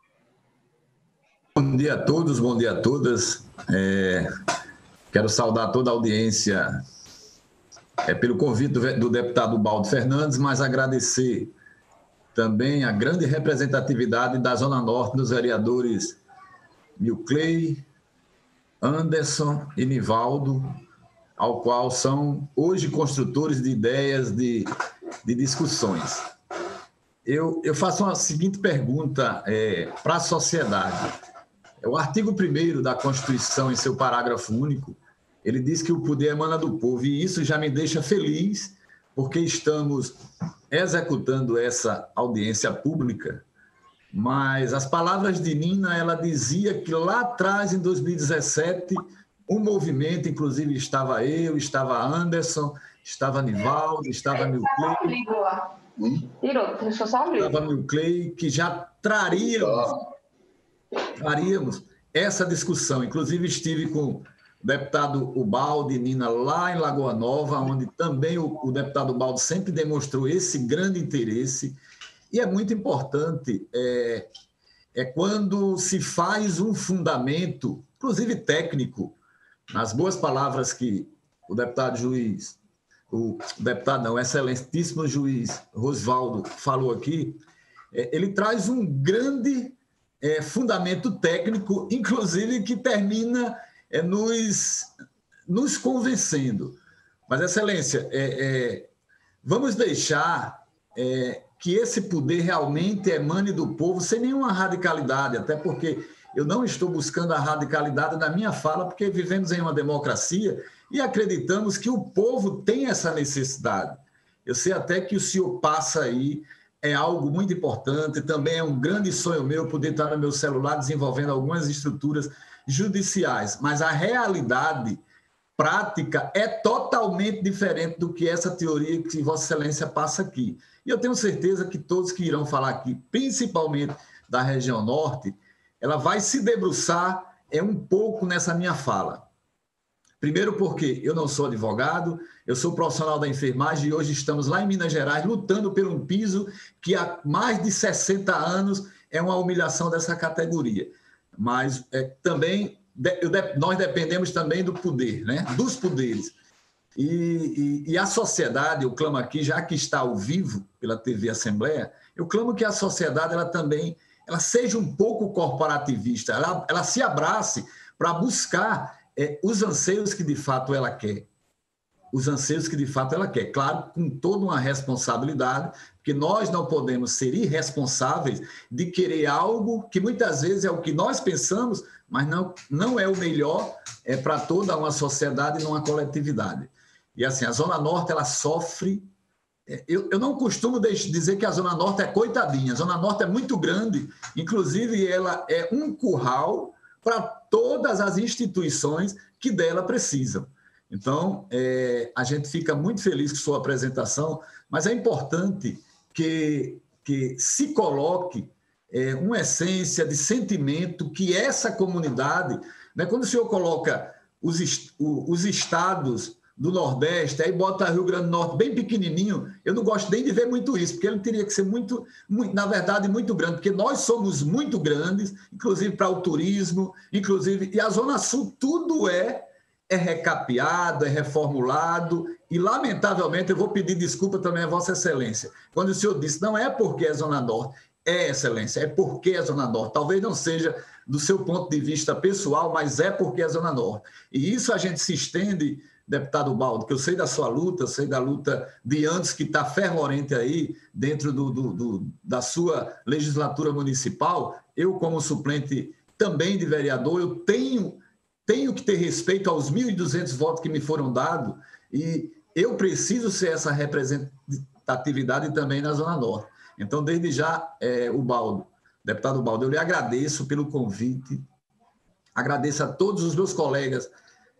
Bom dia a todos, bom dia a todas. Quero saudar toda a audiência pelo convite do deputado Baldo Fernandes, mas agradecer também a grande representatividade da Zona Norte dos vereadores Milcley, Anderson e Nivaldo, ao qual são hoje construtores de ideias, de discussões. Eu faço uma seguinte pergunta para a sociedade. O artigo 1º da Constituição, em seu parágrafo único, ele diz que o poder emana do povo, e isso já me deixa feliz, porque estamos executando essa audiência pública. Mas as palavras de Nina, ela dizia que lá atrás, em 2017, um movimento, inclusive estava eu, estava Anderson, estava Nivaldo, estava Milcley. Estava Milcley, que já traríamos essa discussão. Inclusive estive com o deputado Ubaldo e Nina lá em Lagoa Nova, onde também o deputado Ubaldo sempre demonstrou esse grande interesse. E é muito importante quando se faz um fundamento, inclusive técnico, nas boas palavras que o excelentíssimo juiz Rosivaldo falou aqui, ele traz um grande fundamento técnico, inclusive que termina nos convencendo. Mas, Excelência, vamos deixar que esse poder realmente emane do povo sem nenhuma radicalidade, até porque eu não estou buscando a radicalidade na minha fala, porque vivemos em uma democracia e acreditamos que o povo tem essa necessidade. Eu sei até que o senhor passa aí, é algo muito importante, também é um grande sonho meu poder estar no meu celular desenvolvendo algumas estruturas judiciais, mas a realidade prática é totalmente diferente do que essa teoria que Vossa Excelência passa aqui. E eu tenho certeza que todos que irão falar aqui, principalmente da região norte, ela vai se debruçar um pouco nessa minha fala. Primeiro porque eu não sou advogado, eu sou profissional da enfermagem e hoje estamos lá em Minas Gerais lutando por um piso que há mais de 60 anos é uma humilhação dessa categoria. Mas também nós dependemos também do poder, né? Dos poderes. E a sociedade, eu clamo aqui, já que está ao vivo pela TV Assembleia, eu clamo que a sociedade ela seja um pouco corporativista, ela se abrace para buscar os anseios que de fato ela quer. Os anseios que de fato ela quer. Claro, com toda uma responsabilidade, porque nós não podemos ser irresponsáveis de querer algo que muitas vezes é o que nós pensamos, mas não é o melhor para toda uma sociedade e numa coletividade. E assim, a Zona Norte, ela sofre... Eu não costumo dizer que a Zona Norte é coitadinha. A Zona Norte é muito grande, inclusive ela é um curral para todas as instituições que dela precisam. Então, a gente fica muito feliz com sua apresentação, mas é importante que se coloque uma essência de sentimento que essa comunidade, né, quando o senhor coloca os estados do Nordeste, aí bota Rio Grande do Norte bem pequenininho, eu não gosto nem de ver muito isso, porque ele teria que ser muito, na verdade, muito grande, porque nós somos muito grandes, inclusive para o turismo, inclusive, e a Zona Sul tudo é recapeado, é reformulado, e, lamentavelmente, eu vou pedir desculpa também a Vossa Excelência, quando o senhor disse, não é porque é Zona Norte, Excelência, é porque é Zona Norte, talvez não seja do seu ponto de vista pessoal, mas é porque é Zona Norte, e isso a gente se estende, deputado Baldo, que eu sei da sua luta, sei da luta de antes que está fervorente aí dentro da sua legislatura municipal, eu como suplente também de vereador, eu tenho que ter respeito aos 1.200 votos que me foram dados e eu preciso ser essa representatividade também na Zona Norte. Então, desde já, deputado Baldo, eu lhe agradeço pelo convite, agradeço a todos os meus colegas,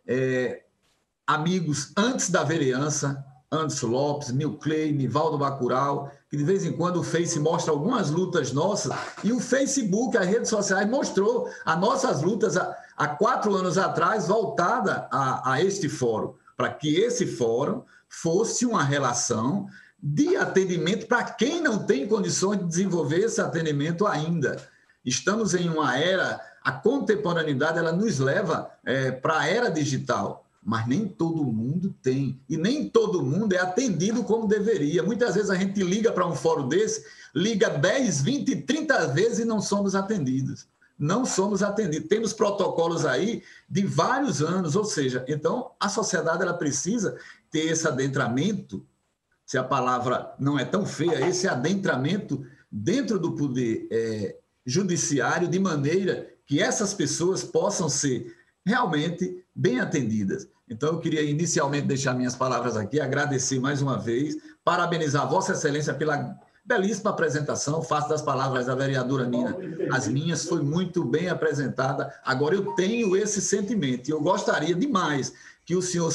amigos antes da vereança, Anderson Lopes, Milclei, Nivaldo Bacurau, que de vez em quando o Face mostra algumas lutas nossas, e o Facebook, as redes sociais, mostrou as nossas lutas há 4 anos atrás, voltada a este fórum, para que esse fórum fosse uma relação de atendimento para quem não tem condições de desenvolver esse atendimento ainda. Estamos em uma era, a contemporaneidade ela nos leva para a era digital, mas nem todo mundo tem, e nem todo mundo é atendido como deveria. Muitas vezes a gente liga para um fórum desse, liga 10, 20, 30 vezes e não somos atendidos. Não somos atendidos. Temos protocolos aí de vários anos, ou seja, então a sociedade ela precisa ter esse adentramento, se a palavra não é tão feia, esse adentramento dentro do poder judiciário, de maneira que essas pessoas possam ser realmente bem atendidas. Então, eu queria inicialmente deixar minhas palavras aqui, agradecer mais uma vez, parabenizar Vossa Excelência pela belíssima apresentação, faço das palavras da vereadora Nina as minhas, foi muito bem apresentada. Agora, eu tenho esse sentimento, e eu gostaria demais que o senhor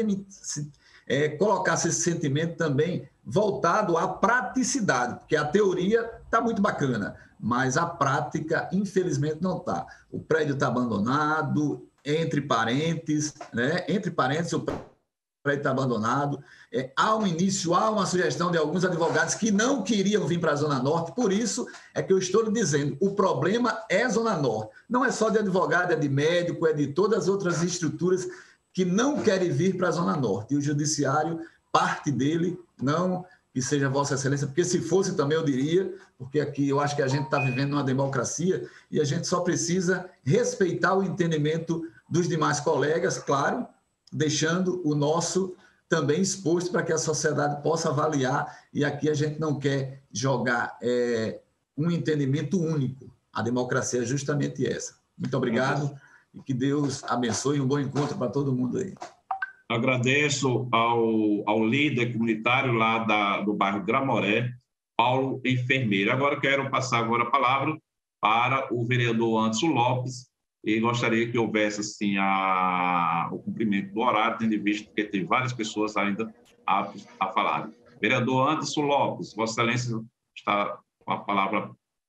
colocasse esse sentimento também voltado à praticidade, porque a teoria está muito bacana, mas a prática, infelizmente, não está. O prédio está abandonado, entre parênteses, né? Entre parênteses, o prédio está abandonado. Há uma sugestão de alguns advogados que não queriam vir para a Zona Norte, por isso é que eu estou lhe dizendo, o problema é Zona Norte. Não é só de advogado, é de médico, é de todas as outras estruturas que não querem vir para a Zona Norte. E o judiciário, parte dele, não que seja Vossa Excelência, porque se fosse também eu diria, porque aqui eu acho que a gente está vivendo uma democracia e a gente só precisa respeitar o entendimento dos demais colegas, claro, deixando o nosso também exposto para que a sociedade possa avaliar, e aqui a gente não quer jogar um entendimento único. A democracia é justamente essa. Muito obrigado e que Deus abençoe e um bom encontro para todo mundo aí. Agradeço ao líder comunitário lá do bairro Gramoré, Paulo Enfermeiro. Agora quero passar a palavra para o vereador Anderson Lopes, e gostaria que houvesse assim, o cumprimento do horário, tendo em vista que tem várias pessoas ainda aptas a falar. Vereador Anderson Lopes, Vossa Excelência está com a palavra.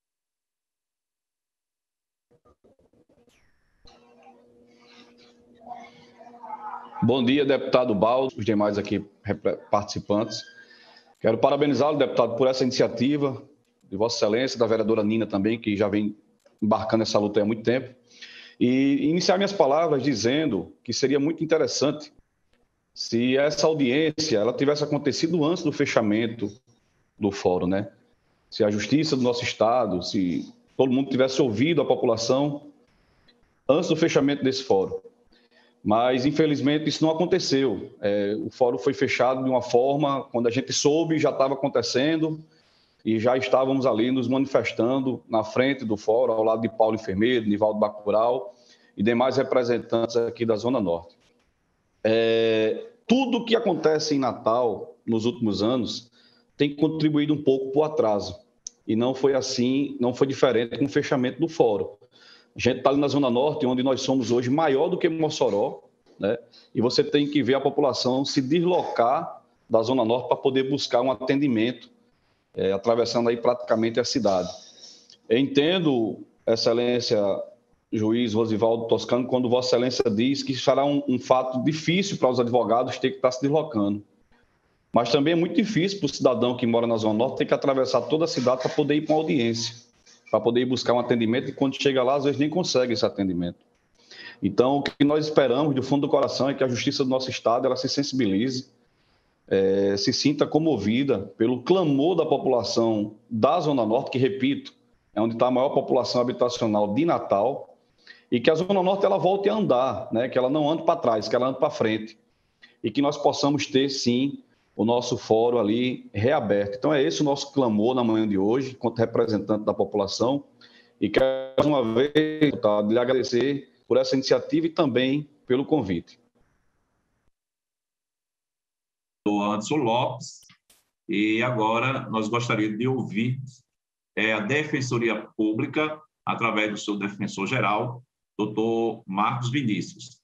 Bom dia, deputado Baldo, os demais aqui participantes. Quero parabenizá-lo, deputado, por essa iniciativa de Vossa Excelência, da vereadora Nina também, que já vem embarcando essa luta há muito tempo. E iniciar minhas palavras dizendo que seria muito interessante se essa audiência ela tivesse acontecido antes do fechamento do fórum, né? Se a justiça do nosso estado, se todo mundo tivesse ouvido a população antes do fechamento desse fórum. Mas, infelizmente, isso não aconteceu. O fórum foi fechado de uma forma, quando a gente soube, já estava acontecendo e já estávamos ali nos manifestando na frente do fórum, ao lado de Paulo Enfermeiro, Nivaldo Bacurau e demais representantes aqui da Zona Norte. Tudo que acontece em Natal nos últimos anos tem contribuído um pouco para o atraso. E não foi assim, não foi diferente com o fechamento do fórum. A gente está ali na Zona Norte, onde nós somos hoje maior do que Mossoró, né? E você tem que ver a população se deslocar da Zona Norte para poder buscar um atendimento, atravessando aí praticamente a cidade. Eu entendo, Excelência Juiz Rosivaldo Toscano, quando Vossa Excelência diz que será um fato difícil para os advogados ter que estar se deslocando. Mas também é muito difícil para o cidadão que mora na Zona Norte ter que atravessar toda a cidade para poder ir para uma audiência, para poder ir buscar um atendimento, e quando chega lá, às vezes nem consegue esse atendimento. Então, o que nós esperamos, do fundo do coração, é que a justiça do nosso estado ela se sensibilize, se sinta comovida pelo clamor da população da Zona Norte, que, repito, é onde está a maior população habitacional de Natal, e que a Zona Norte ela volte a andar, né? Que ela não ande para trás, que ela ande para frente, e que nós possamos ter, sim, o nosso fórum ali reaberto. Então, é esse o nosso clamor na manhã de hoje, enquanto representante da população, e quero, mais uma vez, deputado, lhe agradecer por essa iniciativa e também pelo convite. Do Anderson Lopes, e agora nós gostaríamos de ouvir a Defensoria Pública, através do seu defensor-geral, doutor Marcos Vinícius.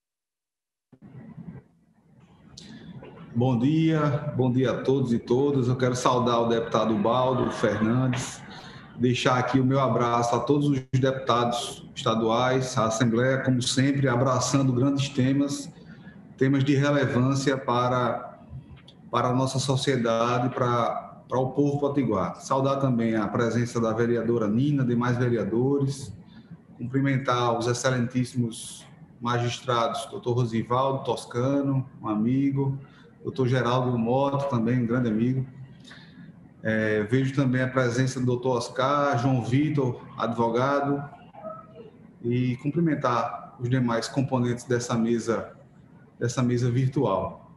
Bom dia a todos e todas. Eu quero saudar o deputado Baldo Fernandes, deixar aqui o meu abraço a todos os deputados estaduais, a Assembleia, como sempre, abraçando grandes temas de relevância para a nossa sociedade, para o povo potiguar. Saudar também a presença da vereadora Nina, demais vereadores, cumprimentar os excelentíssimos magistrados, doutor Rosivaldo Toscano, um amigo, doutor Geraldo Mota, também um grande amigo. Vejo também a presença do doutor Oscar, João Vitor, advogado, e cumprimentar os demais componentes dessa mesa virtual.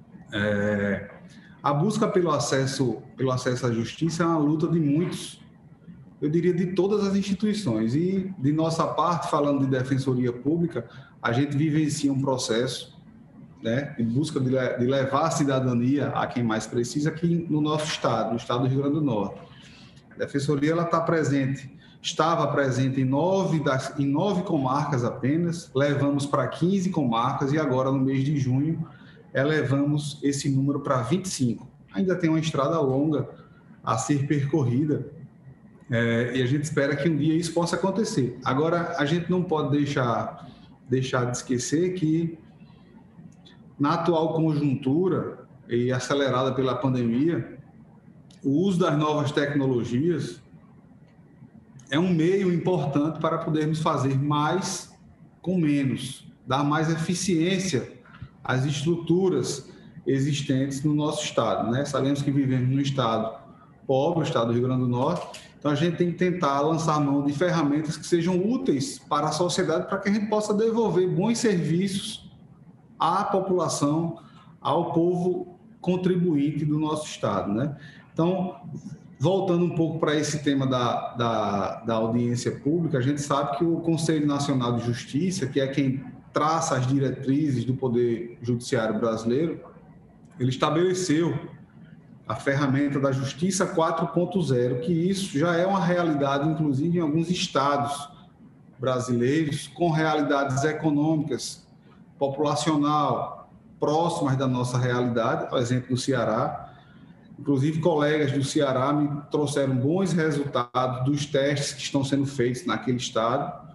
A busca pelo acesso à justiça é uma luta de muitos, eu diria de todas as instituições, e de nossa parte, falando de Defensoria Pública, a gente vivencia um processo, né, em busca de levar a cidadania a quem mais precisa aqui no nosso estado, no estado do Rio Grande do Norte. A Defensoria ela estava presente em 9 comarcas apenas, levamos para 15 comarcas e agora no mês de junho elevamos esse número para 25. Ainda tem uma estrada longa a ser percorrida e a gente espera que um dia isso possa acontecer. Agora, a gente não pode deixar de esquecer que na atual conjuntura e acelerada pela pandemia, o uso das novas tecnologias é um meio importante para podermos fazer mais com menos, dar mais eficiência às estruturas existentes no nosso estado, né? Sabemos que vivemos num estado pobre, o estado do Rio Grande do Norte, então a gente tem que tentar lançar mão de ferramentas que sejam úteis para a sociedade, para que a gente possa devolver bons serviços à população, ao povo contribuinte do nosso estado, né? Então, voltando um pouco para esse tema da audiência pública, a gente sabe que o Conselho Nacional de Justiça, que é quem traça as diretrizes do Poder Judiciário brasileiro, ele estabeleceu a ferramenta da Justiça 4.0, que isso já é uma realidade, inclusive, em alguns estados brasileiros com realidades econômicas, populacional, próximas da nossa realidade, por exemplo, do Ceará. Inclusive, colegas do Ceará me trouxeram bons resultados dos testes que estão sendo feitos naquele estado.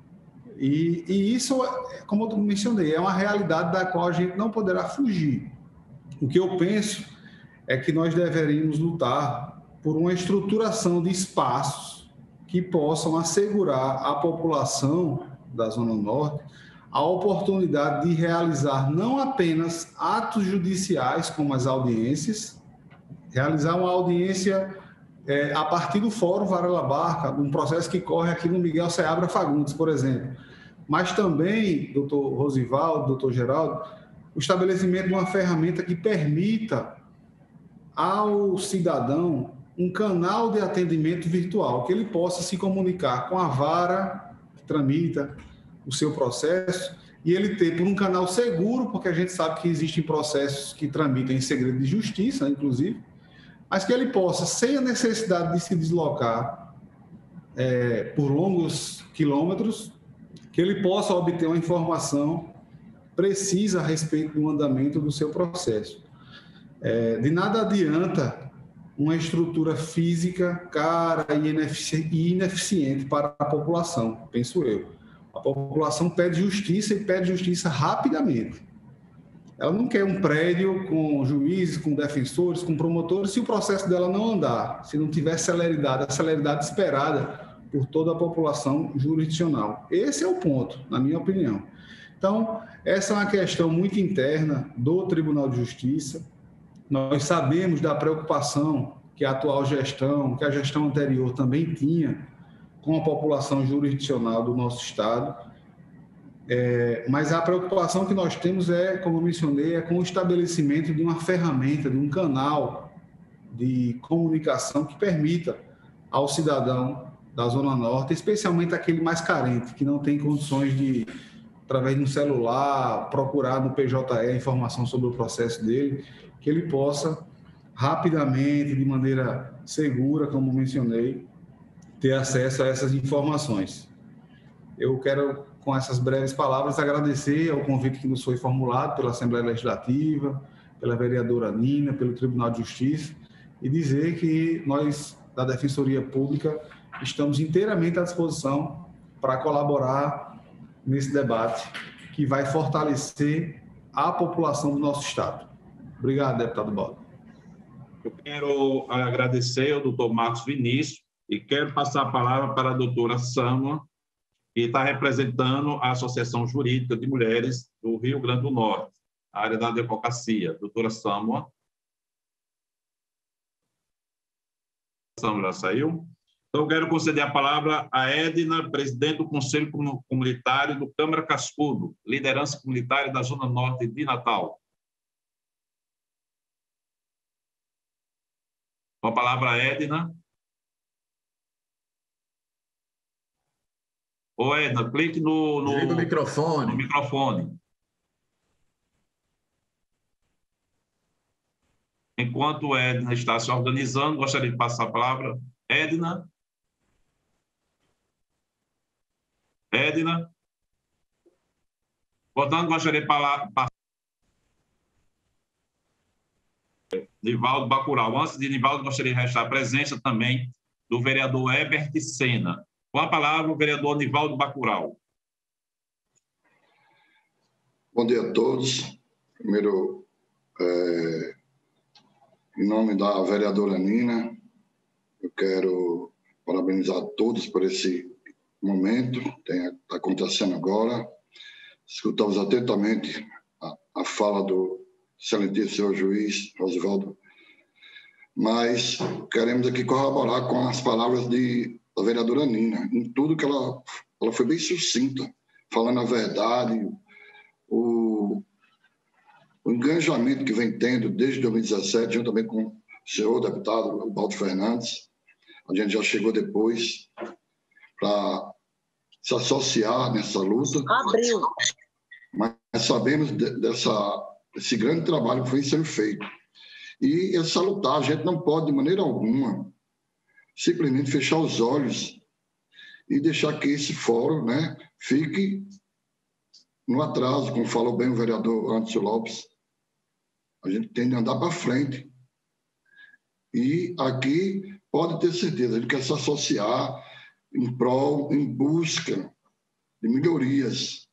E isso, como eu mencionei, é uma realidade da qual a gente não poderá fugir. O que eu penso é que nós deveríamos lutar por uma estruturação de espaços que possam assegurar à população da Zona Norte a oportunidade de realizar não apenas atos judiciais, como as audiências, realizar uma audiência a partir do Fórum Varela Barca, um processo que corre aqui no Miguel Seabra Fagundes, por exemplo. Mas também, doutor Rosivaldo, doutor Geraldo, o estabelecimento de uma ferramenta que permita ao cidadão um canal de atendimento virtual, que ele possa se comunicar com a vara que tramita o seu processo e ele ter por um canal seguro, porque a gente sabe que existem processos que tramitam em segredo de justiça, inclusive, mas que ele possa, sem a necessidade de se deslocar por longos quilômetros, que ele possa obter uma informação precisa a respeito do andamento do seu processo. De nada adianta uma estrutura física cara e ineficiente para a população, penso eu. A população pede justiça e pede justiça rapidamente. Ela não quer um prédio com juízes, com defensores, com promotores, se o processo dela não andar, se não tiver celeridade, a celeridade esperada por toda a população jurisdicional. Esse é o ponto, na minha opinião. Então, essa é uma questão muito interna do Tribunal de Justiça. Nós sabemos da preocupação que a atual gestão, que a gestão anterior também tinha com a população jurisdicional do nosso Estado. Mas a preocupação que nós temos como eu mencionei, com o estabelecimento de uma ferramenta, de um canal de comunicação que permita ao cidadão da Zona Norte, especialmente aquele mais carente, que não tem condições de, através de um celular, procurar no PJE informação sobre o processo dele, que ele possa rapidamente, de maneira segura, como mencionei, ter acesso a essas informações. Eu quero, com essas breves palavras, agradecer ao convite que nos foi formulado pela Assembleia Legislativa, pela vereadora Nina, pelo Tribunal de Justiça, e dizer que nós, da Defensoria Pública, estamos inteiramente à disposição para colaborar nesse debate que vai fortalecer a população do nosso Estado. Obrigado, deputado Baldo. Eu quero agradecer ao doutor Marcos Vinícius e quero passar a palavra para a doutora Sâmua, que está representando a Associação Jurídica de Mulheres do Rio Grande do Norte, a área da advocacia. Doutora Sâmua. Sâmua já saiu? Então, eu quero conceder a palavra a Edna, presidente do Conselho Comunitário do Câmara Cascudo, liderança comunitária da Zona Norte de Natal. Com a palavra a Edna. Ô, Edna, clique no microfone. Enquanto a Edna está se organizando, gostaria de passar a palavra. Edna? Portanto, gostaria de passar Nivaldo Bacurau. Antes de Nivaldo, gostaria de registrar a presença também do vereador Herbert Sena. Com a palavra, o vereador Nivaldo Bacurau. Bom dia a todos. Primeiro, em nome da vereadora Nina, eu quero parabenizar a todos por esse momento que está acontecendo agora. Escutamos atentamente a fala do excelentíssimo senhor juiz Rosivaldo, mas queremos aqui corroborar com as palavras da vereadora Nina, em tudo que ela foi bem sucinta, falando a verdade, o engajamento que vem tendo desde 2017, junto também com o senhor deputado Baldo Fernandes. A gente já chegou depois para se associar nessa luta. Abril. Mas sabemos desse grande trabalho que foi sendo feito. E é salutar, a gente não pode, de maneira alguma, simplesmente fechar os olhos e deixar que esse fórum, né, fique no atraso, como falou bem o vereador Anderson Lopes. A gente tem de andar para frente. E aqui pode ter certeza, a gente quer se associar em prol, em busca de melhorias.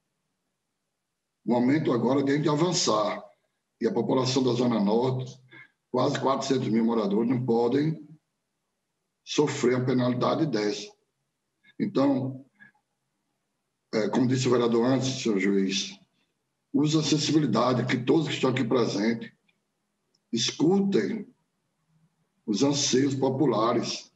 O momento agora é de a gente avançar. E a população da Zona Norte, quase 400 mil moradores, não podem sofrer a penalidade dessa. Então, como disse o vereador antes, senhor juiz, use a sensibilidade, que todos que estão aqui presentes escutem os anseios populares.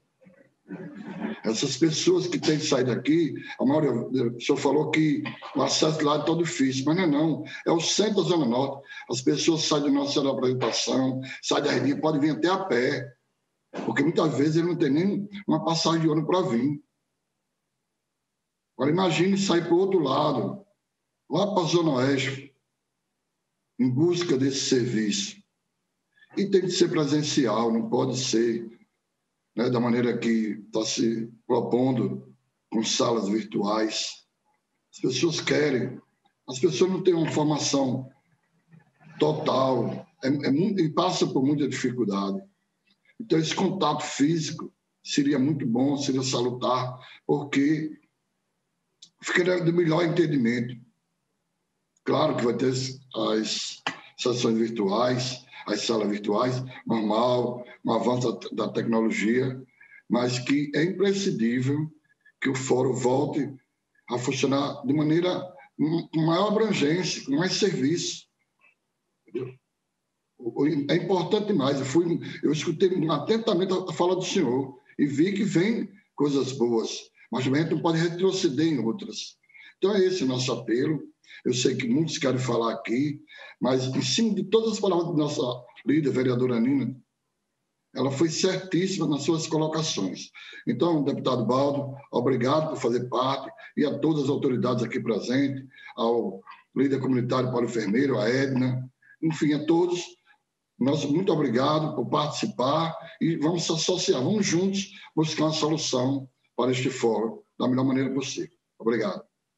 Essas pessoas que têm que sair daqui, a maioria, o senhor falou que o acesso lá é tão difícil, mas não. É o centro da Zona Norte. As pessoas saem do nosso centro de apresentação, saem da rede, podem vir até a pé, porque muitas vezes ele não tem nem uma passagem de ônibus para vir. Agora, imagine sair para o outro lado, lá para a Zona Oeste, em busca desse serviço. E tem que ser presencial, não pode ser, né, da maneira que está se propondo, com salas virtuais. As pessoas querem, as pessoas não têm uma formação total, e passam por muita dificuldade. Então, esse contato físico seria muito bom, seria salutar, porque ficaria do melhor entendimento. Claro que vai ter as sessões virtuais, as salas virtuais, normal, um avanço da tecnologia, mas que é imprescindível que o fórum volte a funcionar de maneira com maior abrangência, com mais serviço. Entendeu? É importante demais. Eu escutei atentamente a fala do senhor e vi que vem coisas boas, mas também a gente não pode retroceder em outras. Então, é esse o nosso apelo. Eu sei que muitos querem falar aqui, mas, em cima de todas as palavras da nossa líder, vereadora Nina, ela foi certíssima nas suas colocações. Então, deputado Baldo, obrigado por fazer parte, e a todas as autoridades aqui presentes, ao líder comunitário Paulo Enfermeiro, a Edna, enfim, a todos, muito obrigado por participar e vamos se associar, vamos juntos buscar uma solução para este fórum da melhor maneira possível. Obrigado.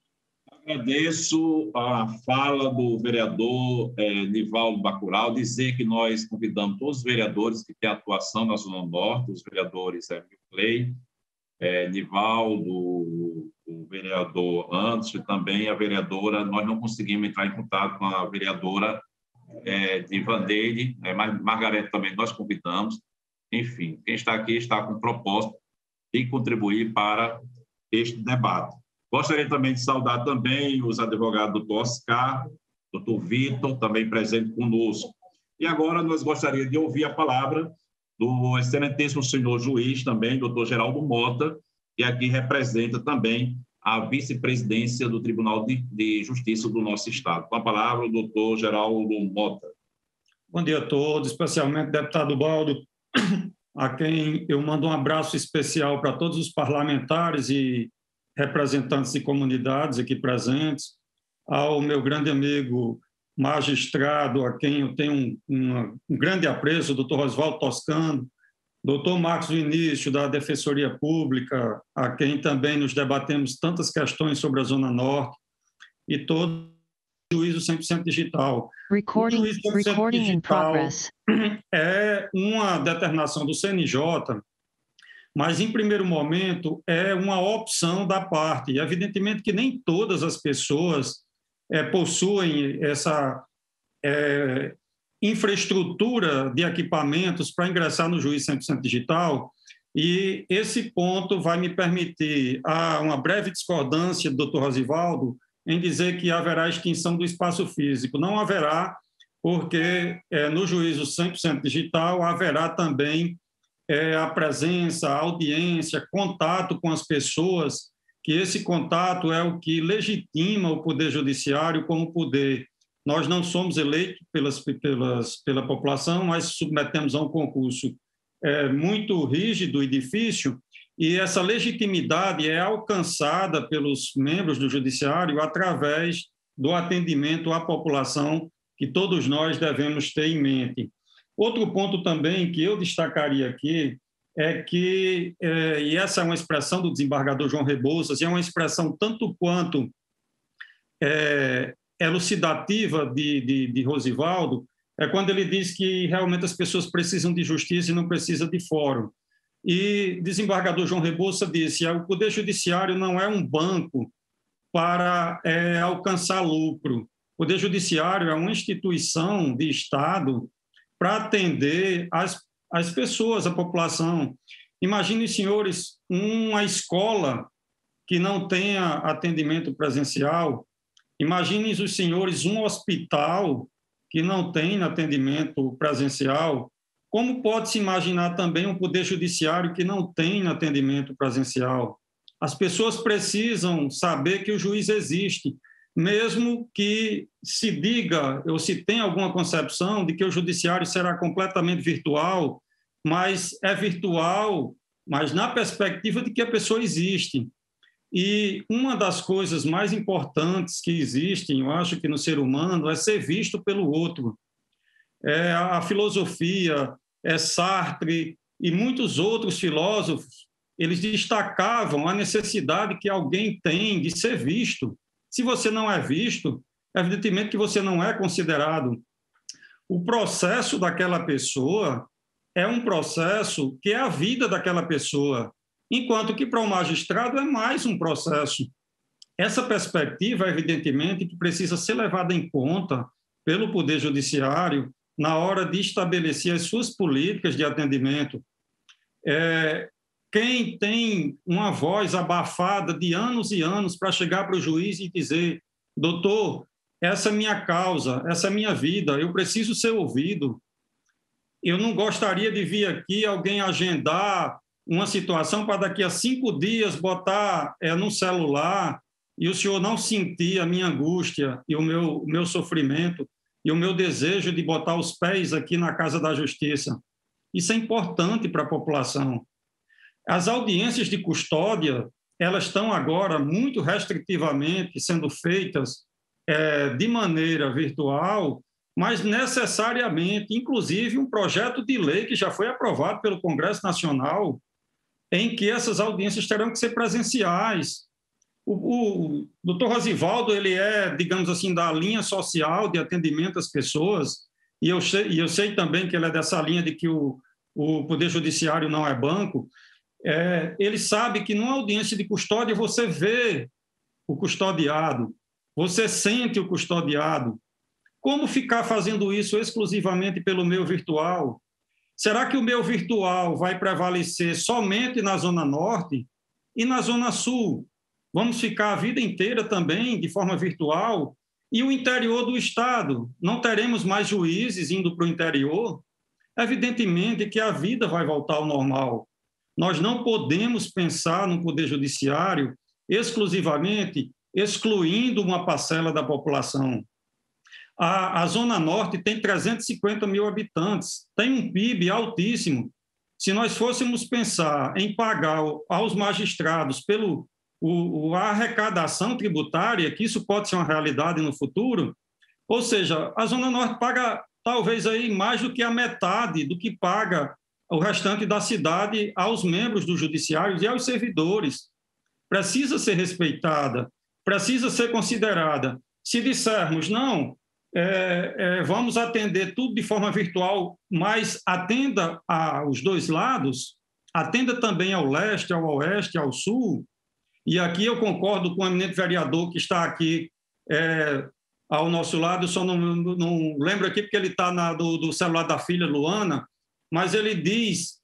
Agradeço a fala do vereador Nivaldo Bacurau, dizer que nós convidamos todos os vereadores que têm atuação na Zona Norte, os vereadores Clay, Nivaldo, o vereador Anderson e também a vereadora, nós não conseguimos entrar em contato com a vereadora de Vandeire, mas Margarete também nós convidamos. Enfim, quem está aqui está com o propósito de contribuir para este debate. Gostaria também de saudar também os advogados do Oscar, doutor Vitor, também presente conosco. E agora nós gostaríamos de ouvir a palavra do excelentíssimo senhor juiz também, doutor Geraldo Mota, que aqui representa também a vice-presidência do Tribunal de Justiça do nosso Estado. Com a palavra, o doutor Geraldo Mota. Bom dia a todos, especialmente deputado Baldo, a quem eu mando um abraço especial para todos os parlamentares e representantes de comunidades aqui presentes, ao meu grande amigo magistrado, a quem eu tenho um grande apreço, o doutor Oswaldo Toscano, doutor Marcos Vinícius, da Defensoria Pública, a quem também nos debatemos tantas questões sobre a Zona Norte, e todo o juízo 100% digital. Recording, o juízo 100% digital é uma determinação do CNJ, mas, em primeiro momento, é uma opção da parte. E, evidentemente, que nem todas as pessoas possuem essa infraestrutura de equipamentos para ingressar no juízo 100% digital, e esse ponto vai me permitir uma breve discordância do doutor Rosivaldo em dizer que haverá extinção do espaço físico. Não haverá, porque no juízo 100% digital haverá também a presença, a audiência, contato com as pessoas, que esse contato é o que legitima o Poder Judiciário como poder. Nós não somos eleitos pela população, mas submetemos a um concurso muito rígido e difícil, e essa legitimidade é alcançada pelos membros do Judiciário através do atendimento à população que todos nós devemos ter em mente. Outro ponto também que eu destacaria aqui é que, e essa é uma expressão do desembargador João Rebouças, e é uma expressão tanto quanto elucidativa de Rosivaldo, é quando ele diz que realmente as pessoas precisam de justiça e não precisam de fórum. E desembargador João Rebouças disse: o Poder Judiciário não é um banco para alcançar lucro. O Poder Judiciário é uma instituição de Estado para atender as pessoas, a população. Imaginem, senhores, uma escola que não tenha atendimento presencial. Imaginem os senhores um hospital que não tem atendimento presencial. Como pode-se imaginar também um Poder Judiciário que não tem atendimento presencial? As pessoas precisam saber que o juiz existe, mesmo que se diga ou se tenha alguma concepção de que o judiciário será completamente virtual, mas é virtual, mas na perspectiva de que a pessoa existe. E uma das coisas mais importantes que existem, eu acho que no ser humano, é ser visto pelo outro. A filosofia, Sartre e muitos outros filósofos, eles destacavam a necessidade que alguém tem de ser visto. Se você não é visto, evidentemente que você não é considerado. O processo daquela pessoa é um processo que é a vida daquela pessoa, enquanto que para o magistrado é mais um processo. Essa perspectiva, evidentemente, que precisa ser levada em conta pelo Poder Judiciário na hora de estabelecer as suas políticas de atendimento. Quem tem uma voz abafada de anos e anos para chegar para o juiz e dizer: doutor, essa é minha causa, essa é minha vida, eu preciso ser ouvido. Eu não gostaria de vir aqui alguém agendar uma situação para daqui a 5 dias botar no celular e o senhor não sentir a minha angústia e o meu sofrimento e o meu desejo de botar os pés aqui na Casa da Justiça. Isso é importante para a população. As audiências de custódia, elas estão agora muito restritivamente sendo feitas de maneira virtual, mas necessariamente, inclusive um projeto de lei que já foi aprovado pelo Congresso Nacional, em que essas audiências terão que ser presenciais. O doutor Rosivaldo, ele digamos assim, da linha social de atendimento às pessoas, e eu sei também que ele é dessa linha de que o Poder Judiciário não é banco. Ele sabe que numa audiência de custódia você vê o custodiado, você sente o custodiado. Como ficar fazendo isso exclusivamente pelo meio virtual? Será que o meio virtual vai prevalecer somente na Zona Norte e na Zona Sul? Vamos ficar a vida inteira também de forma virtual? E o interior do Estado? Não teremos mais juízes indo para o interior? Evidentemente que a vida vai voltar ao normal. Nós não podemos pensar no Poder Judiciário exclusivamente excluindo uma parcela da população. A Zona Norte tem 350 mil habitantes, tem um PIB altíssimo. Se nós fôssemos pensar em pagar aos magistrados a arrecadação tributária, que isso pode ser uma realidade no futuro, ou seja, a Zona Norte paga talvez aí mais do que a metade do que paga o restante da cidade aos membros do judiciário e aos servidores. Precisa ser respeitada, precisa ser considerada. Se dissermos, não, vamos atender tudo de forma virtual, mas atenda aos dois lados, atenda também ao leste, ao oeste, ao sul. E aqui eu concordo com o eminente vereador que está aqui ao nosso lado, eu só não lembro aqui porque ele está do celular da filha Luana, mas ele diz,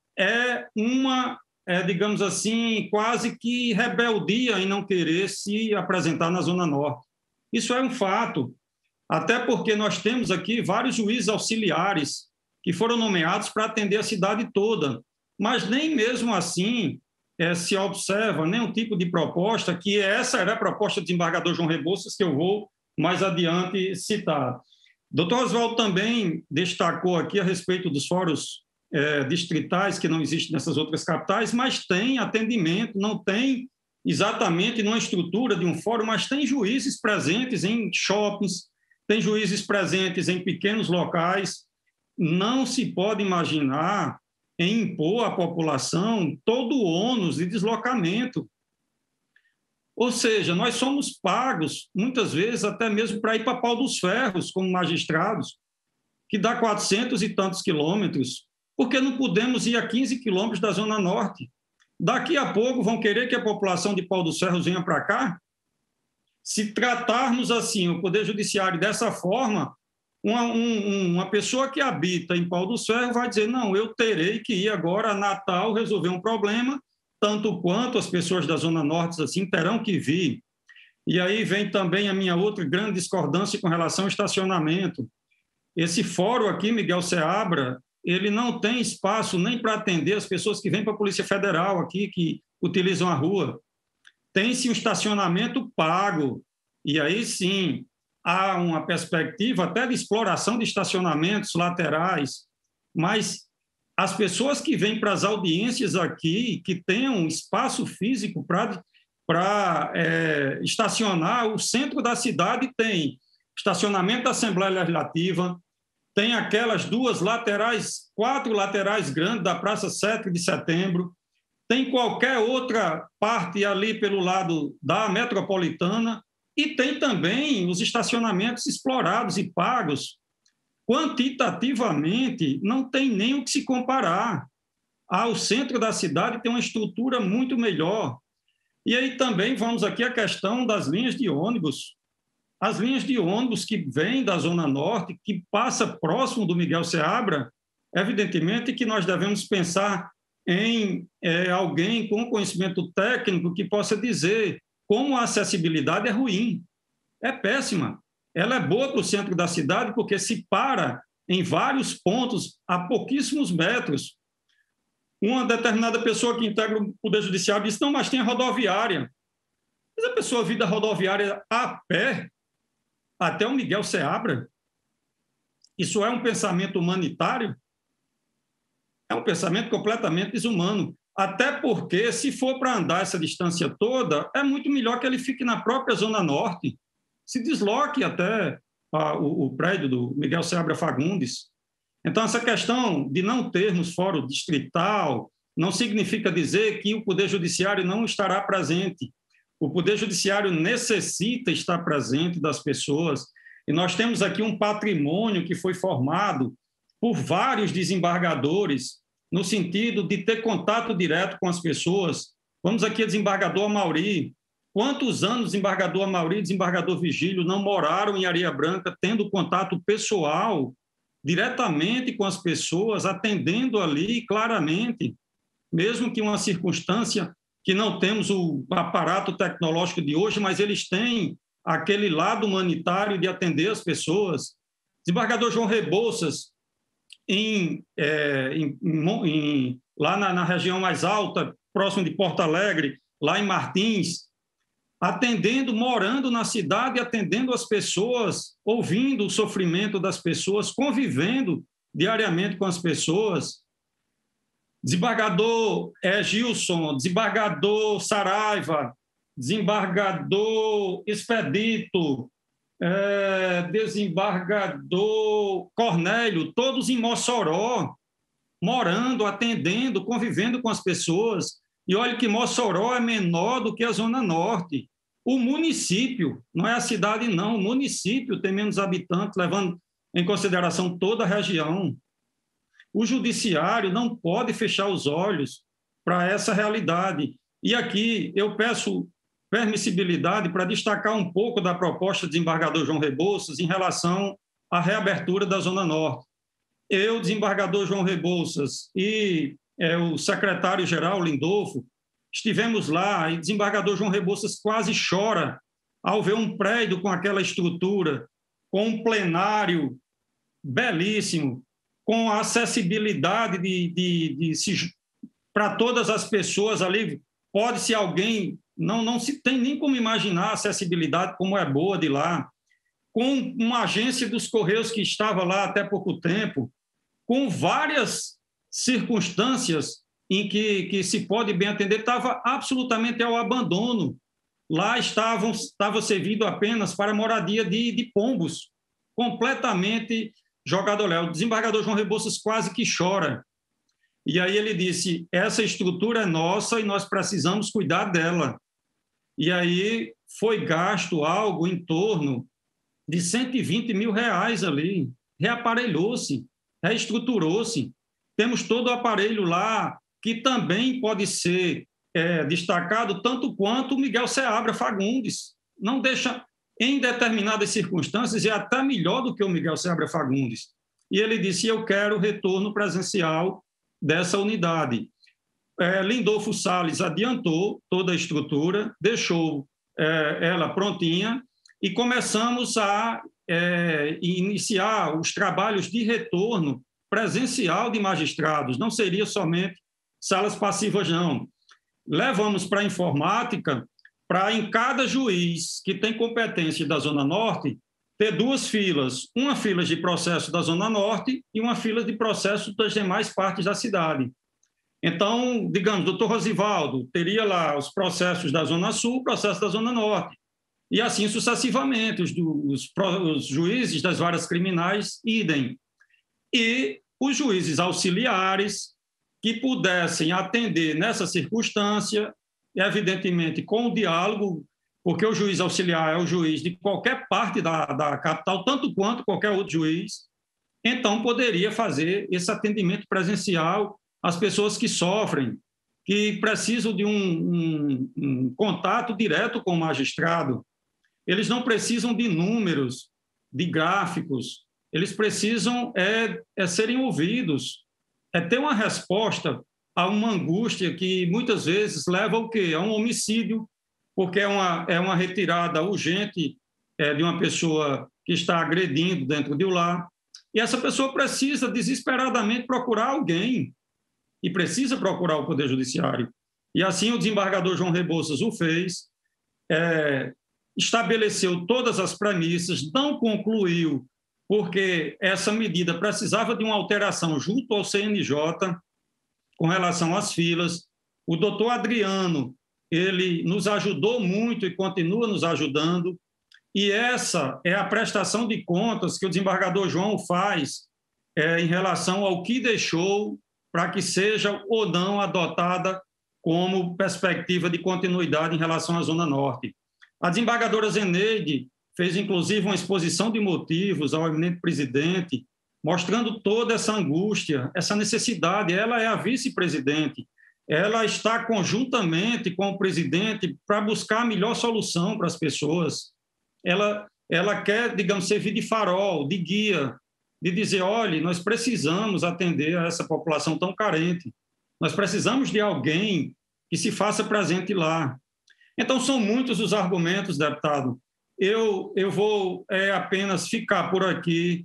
digamos assim, quase que rebeldia em não querer se apresentar na Zona Norte. Isso é um fato, até porque nós temos aqui vários juízes auxiliares que foram nomeados para atender a cidade toda, mas nem mesmo assim se observa nenhum tipo de proposta, que essa era a proposta do desembargador João Rebouças, que eu vou mais adiante citar. Dr. Oswaldo também destacou aqui a respeito dos fóruns distritais, que não existem nessas outras capitais, mas tem atendimento, não tem exatamente numa estrutura de um fórum, mas tem juízes presentes em shoppings, tem juízes presentes em pequenos locais. Não se pode imaginar em impor à população todo o ônus de deslocamento. Ou seja, nós somos pagos, muitas vezes, até mesmo para ir para Pau dos Ferros, como magistrados, que dá 400 e tantos quilômetros, porque não podemos ir a 15 quilômetros da Zona Norte. Daqui a pouco vão querer que a população de Pau dos Ferros venha para cá? Se tratarmos assim o Poder Judiciário dessa forma, uma pessoa que habita em Pau dos Ferros vai dizer, não, eu terei que ir agora a Natal resolver um problema, tanto quanto as pessoas da Zona Norte assim terão que vir. E aí vem também a minha outra grande discordância com relação ao estacionamento. Esse fórum aqui, Miguel Seabra, ele não tem espaço nem para atender as pessoas que vêm para a Polícia Federal aqui, que utilizam a rua. Tem-se um estacionamento pago, e aí sim há uma perspectiva até de exploração de estacionamentos laterais, mas as pessoas que vêm para as audiências aqui, que tenham espaço físico para estacionar, o centro da cidade tem estacionamento da Assembleia Legislativa, tem aquelas 4 laterais grandes da Praça 7 de Setembro, tem qualquer outra parte ali pelo lado da Metropolitana e tem também os estacionamentos explorados e pagos. Quantitativamente, não tem nem o que se comparar. O centro da cidade tem uma estrutura muito melhor. E aí também vamos aqui à questão das linhas de ônibus. As linhas de ônibus que vêm da Zona Norte, que passa próximo do Miguel Seabra, evidentemente que nós devemos pensar em alguém com conhecimento técnico que possa dizer como a acessibilidade é ruim, é péssima. Ela é boa para o centro da cidade porque se para em vários pontos a pouquíssimos metros. Uma determinada pessoa que integra o Poder Judiciário disse, não, mas tem a rodoviária. Mas a pessoa vir da rodoviária a pé até o Miguel Seabra, isso é um pensamento humanitário? É um pensamento completamente desumano. Até porque, se for para andar essa distância toda, é muito melhor que ele fique na própria Zona Norte, se desloque até o prédio do Miguel Seabra Fagundes. Então, essa questão de não termos fórum distrital não significa dizer que o Poder Judiciário não estará presente. O Poder Judiciário necessita estar presente das pessoas. E nós temos aqui um patrimônio que foi formado por vários desembargadores, no sentido de ter contato direto com as pessoas. Vamos aqui a desembargador Amauri. Quantos anos desembargador Amauri e desembargador Vigílio não moraram em Areia Branca, tendo contato pessoal, diretamente com as pessoas, atendendo ali claramente, mesmo que uma circunstância que não temos o aparato tecnológico de hoje, mas eles têm aquele lado humanitário de atender as pessoas. Desembargador João Rebouças, lá na região mais alta, próximo de Porto Alegre, lá em Martins, atendendo, morando na cidade, atendendo as pessoas, ouvindo o sofrimento das pessoas, convivendo diariamente com as pessoas. Desembargador Gilson, desembargador Saraiva, desembargador Expedito, desembargador Cornélio, todos em Mossoró, morando, atendendo, convivendo com as pessoas. E olha que Mossoró é menor do que a Zona Norte. O município, não é a cidade não, o município tem menos habitantes, levando em consideração toda a região. O judiciário não pode fechar os olhos para essa realidade. E aqui eu peço permissibilidade para destacar um pouco da proposta do desembargador João Rebouças em relação à reabertura da Zona Norte. Eu, desembargador João Rebouças e o secretário-geral Lindolfo, estivemos lá e o desembargador João Rebouças quase chora ao ver um prédio com aquela estrutura, com um plenário belíssimo, com a acessibilidade para todas as pessoas ali. Pode-se alguém, não se tem nem como imaginar a acessibilidade como é boa de lá, com uma agência dos Correios que estava lá até pouco tempo, com várias circunstâncias em que se pode bem atender, estava absolutamente ao abandono. Lá estava servindo apenas para moradia de pombos, completamente jogado ao léu. O desembargador João Rebouças quase que chora. E aí ele disse, essa estrutura é nossa e nós precisamos cuidar dela. E aí foi gasto algo em torno de R$120 mil ali. Reaparelhou-se, reestruturou-se. Temos todo o aparelho lá, que também pode ser destacado tanto quanto o Miguel Seabra Fagundes. Não deixa, em determinadas circunstâncias, é até melhor do que o Miguel Seabra Fagundes. E ele disse, eu quero retorno presencial dessa unidade. Lindolfo Salles adiantou toda a estrutura, deixou ela prontinha e começamos a iniciar os trabalhos de retorno presencial de magistrados. Não seria somente salas passivas, não. Levamos para a informática para, em cada juiz que tem competência da Zona Norte, ter 2 filas, uma fila de processo da Zona Norte e uma fila de processo das demais partes da cidade. Então, digamos, doutor Rosivaldo teria lá os processos da Zona Sul, processos da Zona Norte, e assim sucessivamente, os juízes das varas criminais, idem. E os juízes auxiliares que pudessem atender nessa circunstância, evidentemente com o diálogo, porque o juiz auxiliar é o juiz de qualquer parte da capital, tanto quanto qualquer outro juiz, então poderia fazer esse atendimento presencial às pessoas que sofrem, que precisam de um contato direto com o magistrado. Eles não precisam de números, de gráficos, eles precisam serem ouvidos, ter uma resposta a uma angústia que muitas vezes leva ao quê? A um homicídio, porque é uma retirada urgente de uma pessoa que está agredindo dentro de um lar, e essa pessoa precisa desesperadamente procurar alguém, e precisa procurar o Poder Judiciário. E assim o desembargador João Rebouças o fez, estabeleceu todas as premissas, não concluiu, porque essa medida precisava de uma alteração junto ao CNJ com relação às filas. O doutor Adriano, ele nos ajudou muito e continua nos ajudando, e essa é a prestação de contas que o desembargador João faz em relação ao que deixou para que seja ou não adotada como perspectiva de continuidade em relação à Zona Norte. A desembargadora Zeneide fez, inclusive, uma exposição de motivos ao eminente presidente, mostrando toda essa angústia, essa necessidade. Ela é a vice-presidente, ela está conjuntamente com o presidente para buscar a melhor solução para as pessoas. Ela quer, digamos, servir de farol, de guia, de dizer, olha, nós precisamos atender a essa população tão carente, nós precisamos de alguém que se faça presente lá. Então, são muitos os argumentos, deputado. Eu vou apenas ficar por aqui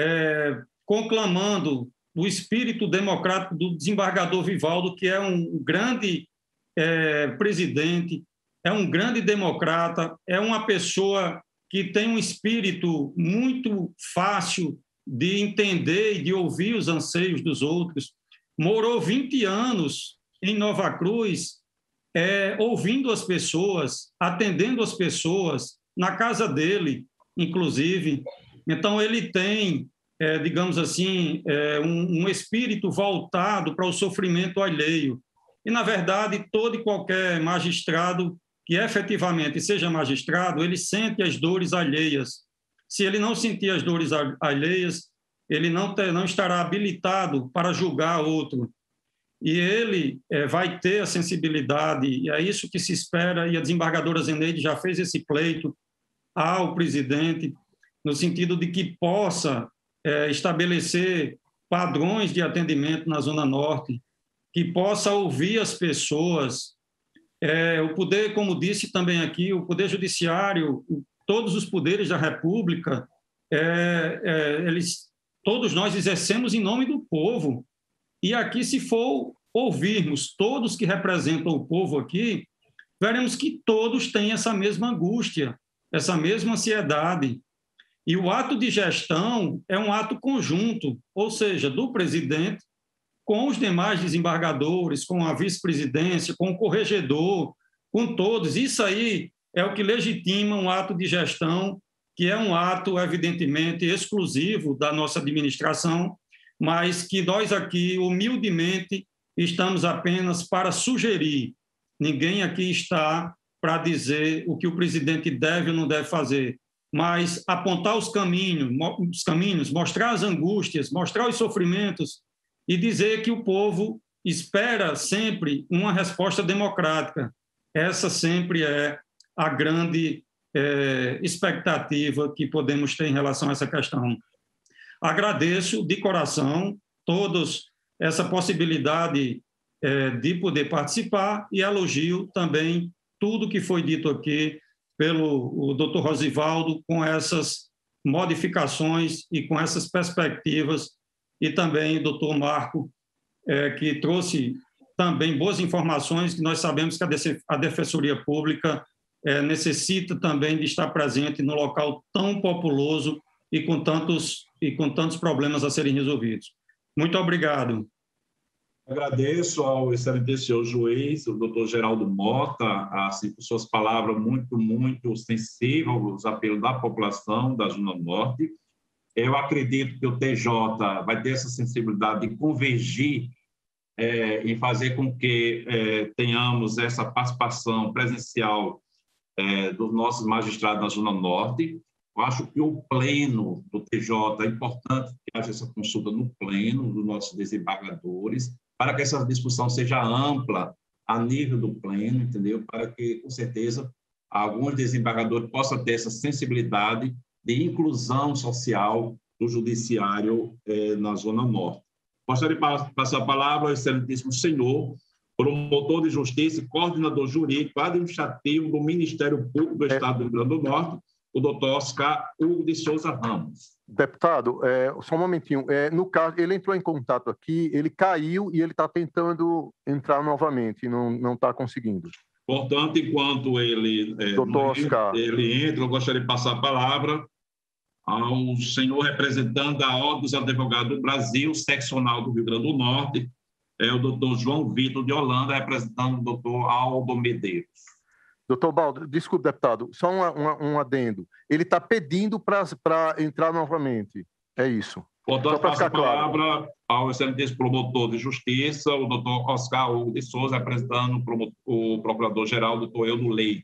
conclamando o espírito democrático do desembargador Vivaldo, que é um grande presidente, é um grande democrata, é uma pessoa que tem um espírito muito fácil de entender e de ouvir os anseios dos outros. Morou 20 anos em Nova Cruz, ouvindo as pessoas, atendendo as pessoas, na casa dele, inclusive. Então, ele tem, digamos assim, um espírito voltado para o sofrimento alheio. E, na verdade, todo e qualquer magistrado que efetivamente seja magistrado, ele sente as dores alheias. Se ele não sentir as dores alheias, ele não estará habilitado para julgar outro. E ele vai ter a sensibilidade, e é isso que se espera, e a desembargadora Zeneide já fez esse pleito ao presidente, no sentido de que possa estabelecer padrões de atendimento na Zona Norte, que possa ouvir as pessoas. O poder, como disse também aqui, o Poder Judiciário, todos os poderes da República, todos nós exercemos em nome do povo. E aqui, se for ouvirmos todos que representam o povo aqui, veremos que todos têm essa mesma angústia, essa mesma ansiedade. E o ato de gestão é um ato conjunto, ou seja, do presidente com os demais desembargadores, com a vice-presidência, com o corregedor, com todos. Isso aí é o que legitima um ato de gestão, que é um ato, evidentemente, exclusivo da nossa administração, mas que nós aqui, humildemente, estamos apenas para sugerir. Ninguém aqui está para dizer o que o presidente deve ou não deve fazer, mas apontar os caminhos, mostrar as angústias, mostrar os sofrimentos e dizer que o povo espera sempre uma resposta democrática. Essa sempre é a grande expectativa que podemos ter em relação a essa questão. Agradeço de coração todos essa possibilidade de poder participar e elogio também tudo que foi dito aqui pelo Dr. Rosivaldo com essas modificações e com essas perspectivas, e também o Dr. Marco, que trouxe também boas informações, que nós sabemos que a Defensoria Pública necessita também de estar presente no local tão populoso e com tantos problemas a serem resolvidos. Muito obrigado. Agradeço ao excelente senhor juiz, o doutor Geraldo Mota, assim, por suas palavras muito sensíveis aos apelos da população da Zona Norte. Eu acredito que o TJ vai ter essa sensibilidade de convergir em fazer com que tenhamos essa participação presencial dos nossos magistrados na Zona Norte. Eu acho que o pleno do TJ é importante que haja essa consulta no pleno dos nossos desembargadores, para que essa discussão seja ampla a nível do pleno, entendeu? Para que, com certeza, alguns desembargadores possam ter essa sensibilidade de inclusão social do judiciário na Zona Norte. Gostaria de passar a palavra ao excelentíssimo senhor, promotor de justiça e coordenador jurídico administrativo do Ministério Público do Estado do Rio Grande do Norte, o doutor Oscar Hugo de Souza Ramos. Deputado, só um momentinho. No caso, ele entrou em contato aqui, ele caiu e ele está tentando entrar novamente, não está conseguindo. Portanto, enquanto ele entra, eu gostaria de passar a palavra ao senhor representante da Ordem dos Advogados do Brasil, seccional do Rio Grande do Norte, o doutor João Vitor de Holanda, representando o doutor Aldo Medeiros. Doutor Baldo, desculpe, deputado, só um adendo. Ele está pedindo para entrar novamente. É isso. Portanto, passo a palavra ao excelente promotor de justiça, o doutor Oscar Hugo de Souza, representando o procurador-geral, doutor Eudo Leite.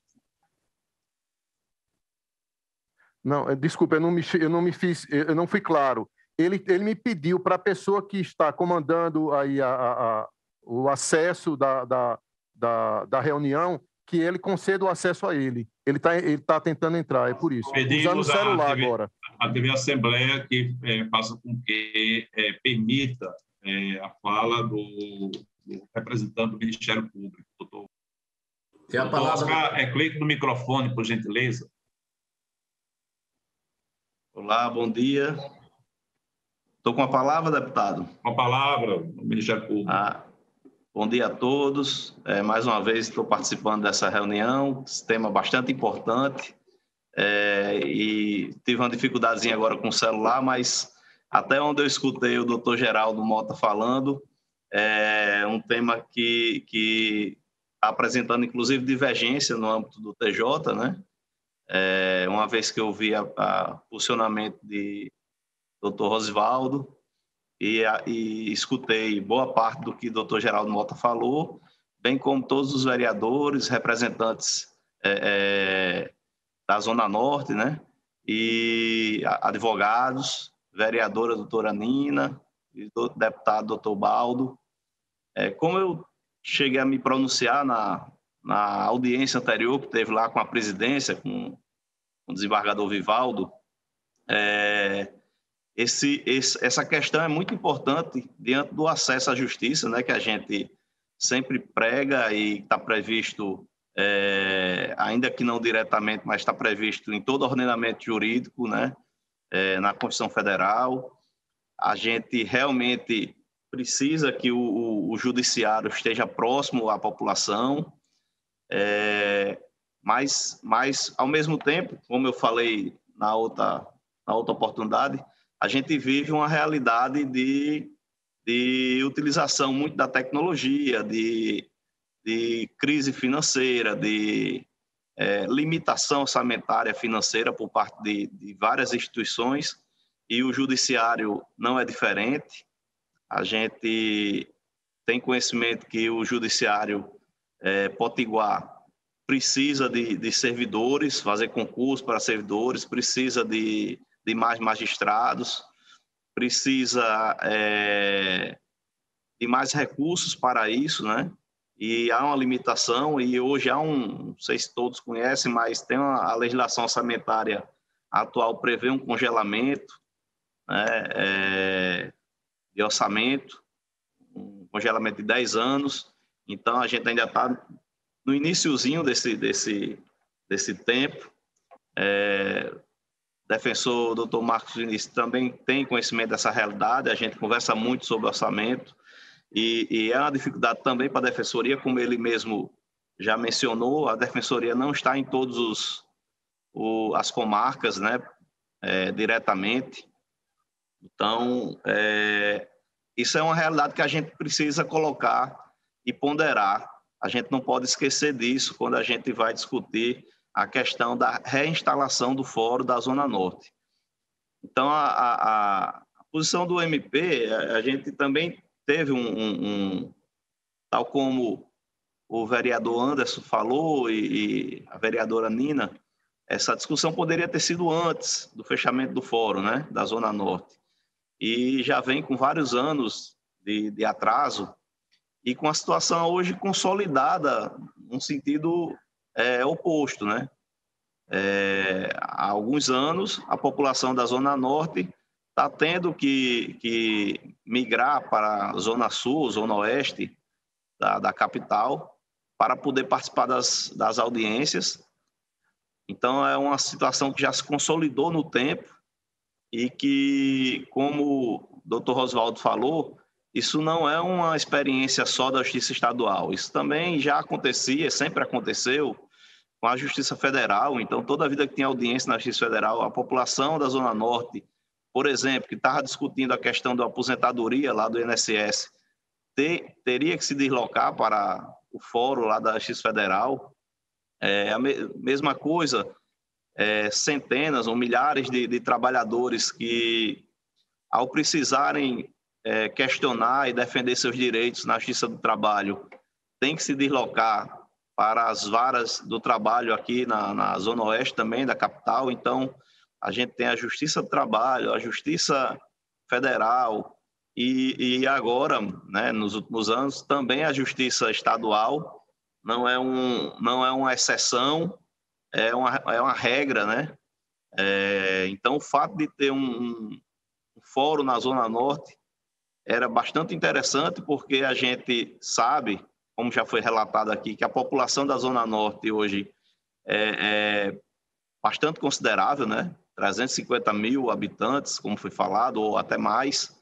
Não, desculpe, eu não fui claro. Ele me pediu para a pessoa que está comandando aí o acesso da reunião, que ele conceda o acesso a ele. Ele tá tentando entrar, é por isso. Usando o celular agora. A TV Assembleia que faça com que permita a fala do representante do Ministério Público, doutor. E a palavra... Oscar, clique no microfone, por gentileza. Olá, bom dia. Estou com a palavra, deputado? Com a palavra, do Ministério Público. Bom dia a todos. Mais uma vez estou participando dessa reunião, esse tema bastante importante. E tive uma dificuldadezinha agora com o celular, mas até onde eu escutei o doutor Geraldo Mota falando, é um tema que está apresentando, inclusive, divergência no âmbito do TJ, né? Uma vez que eu vi o posicionamento de doutor Rosivaldo, e escutei boa parte do que o doutor Geraldo Mota falou, bem como todos os vereadores, representantes da Zona Norte, né? E advogados, vereadora doutora Nina, e deputado doutor Baldo. Como eu cheguei a me pronunciar na audiência anterior que teve lá com a presidência, com o desembargador Vivaldo, essa questão é muito importante diante do acesso à justiça, né, que a gente sempre prega e está previsto, ainda que não diretamente, mas está previsto em todo ordenamento jurídico, né, na Constituição Federal. A gente realmente precisa que o judiciário esteja próximo à população, mas ao mesmo tempo, como eu falei na outra oportunidade, a gente vive uma realidade de utilização muito da tecnologia, de crise financeira, de limitação orçamentária financeira por parte de várias instituições, e o judiciário não é diferente. A gente tem conhecimento que o Judiciário Potiguar precisa de servidores, fazer concurso para servidores, precisa de mais magistrados, precisa de mais recursos para isso, né? E há uma limitação, e hoje há não sei se todos conhecem, mas tem a legislação orçamentária atual prevê um congelamento, né, de orçamento, um congelamento de 10 anos, então a gente ainda está no iniciozinho desse tempo. Defensor Dr. Marcos Vinícius também tem conhecimento dessa realidade, a gente conversa muito sobre orçamento, e é uma dificuldade também para a Defensoria, como ele mesmo já mencionou, a Defensoria não está em todas as comarcas, né, diretamente. Então, isso é uma realidade que a gente precisa colocar e ponderar. A gente não pode esquecer disso quando a gente vai discutir a questão da reinstalação do Fórum da Zona Norte. Então, a posição do MP, a gente também teve tal como o vereador Anderson falou e a vereadora Nina, essa discussão poderia ter sido antes do fechamento do Fórum, né, da Zona Norte. E já vem com vários anos de atraso e com a situação hoje consolidada num sentido oposto, né? Há alguns anos, a população da Zona Norte está tendo que migrar para a Zona Sul, Zona Oeste da capital, para poder participar das audiências. Então, é uma situação que já se consolidou no tempo e que, como o Dr. Rosivaldo falou, isso não é uma experiência só da Justiça Estadual. Isso também já acontecia, sempre aconteceu com a Justiça Federal. Então, toda a vida que tinha audiência na Justiça Federal, a população da Zona Norte, por exemplo, que estava discutindo a questão da aposentadoria lá do INSS, teria que se deslocar para o fórum lá da Justiça Federal. A mesma coisa, centenas ou milhares de trabalhadores que, ao precisarem questionar e defender seus direitos na Justiça do Trabalho, têm que se deslocar para as varas do trabalho aqui na Zona Oeste também da capital. Então, a gente tem a Justiça do Trabalho, a Justiça Federal e agora, né, nos últimos anos, também a Justiça Estadual. Não é uma exceção, é uma regra, né? Então, o fato de ter um fórum na Zona Norte era bastante interessante, porque a gente sabe, como já foi relatado aqui, que a população da Zona Norte hoje é bastante considerável, né? 350 mil habitantes, como foi falado, ou até mais.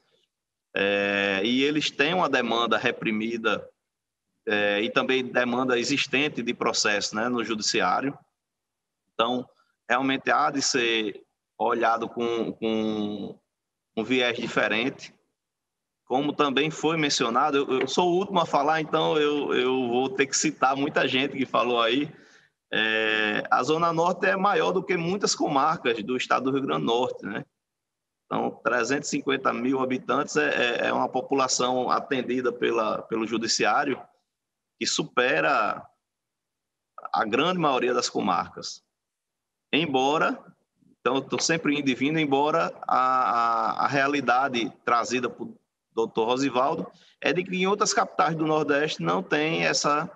E eles têm uma demanda reprimida e também demanda existente de processo, né, no judiciário. Então, realmente há de ser olhado com um viés diferente. Como também foi mencionado, eu sou o último a falar, então eu vou ter que citar muita gente que falou aí. A Zona Norte é maior do que muitas comarcas do estado do Rio Grande do Norte, né? Então, 350 mil habitantes é uma população atendida pelo judiciário que supera a grande maioria das comarcas. Embora, então, estou sempre indo e vindo, embora a realidade trazida por Dr. Rosivaldo é de que em outras capitais do Nordeste não tem essa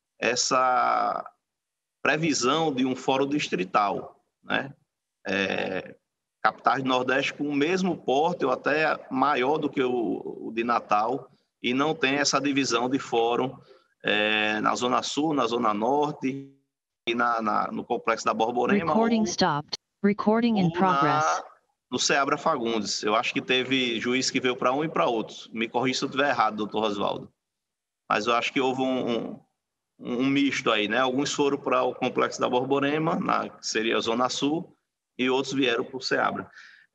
previsão de um fórum distrital, né? Capitais do Nordeste com o mesmo porte ou até maior do que o de Natal, e não tem essa divisão de fórum na Zona Sul, na Zona Norte e no Complexo da Borborema. Recording stopped. Recording in progress. No Seabra Fagundes. Eu acho que teve juiz que veio para um e para outro. Me corrija se eu estiver errado, doutor Rosivaldo. Mas eu acho que houve um misto aí, né? Alguns foram para o Complexo da Borborema, que seria a Zona Sul, e outros vieram para o Seabra.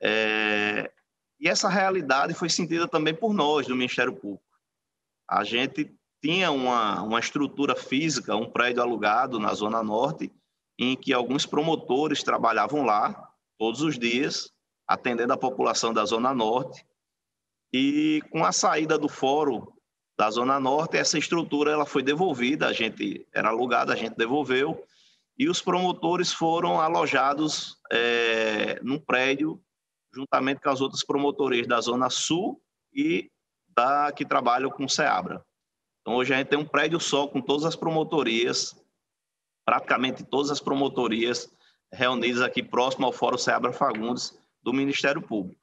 E essa realidade foi sentida também por nós, do Ministério Público. A gente tinha uma estrutura física, um prédio alugado na Zona Norte, em que alguns promotores trabalhavam lá todos os dias, atendendo a população da Zona Norte. E com a saída do fórum da Zona Norte, essa estrutura ela foi devolvida, a gente era alugada, a gente devolveu, e os promotores foram alojados num prédio, juntamente com as outras promotorias da Zona Sul e que trabalham com o SEABRA. Então, hoje a gente tem um prédio só com todas as promotorias, praticamente todas as promotorias reunidas aqui próximo ao Fórum SEABRA Fagundes do Ministério Público.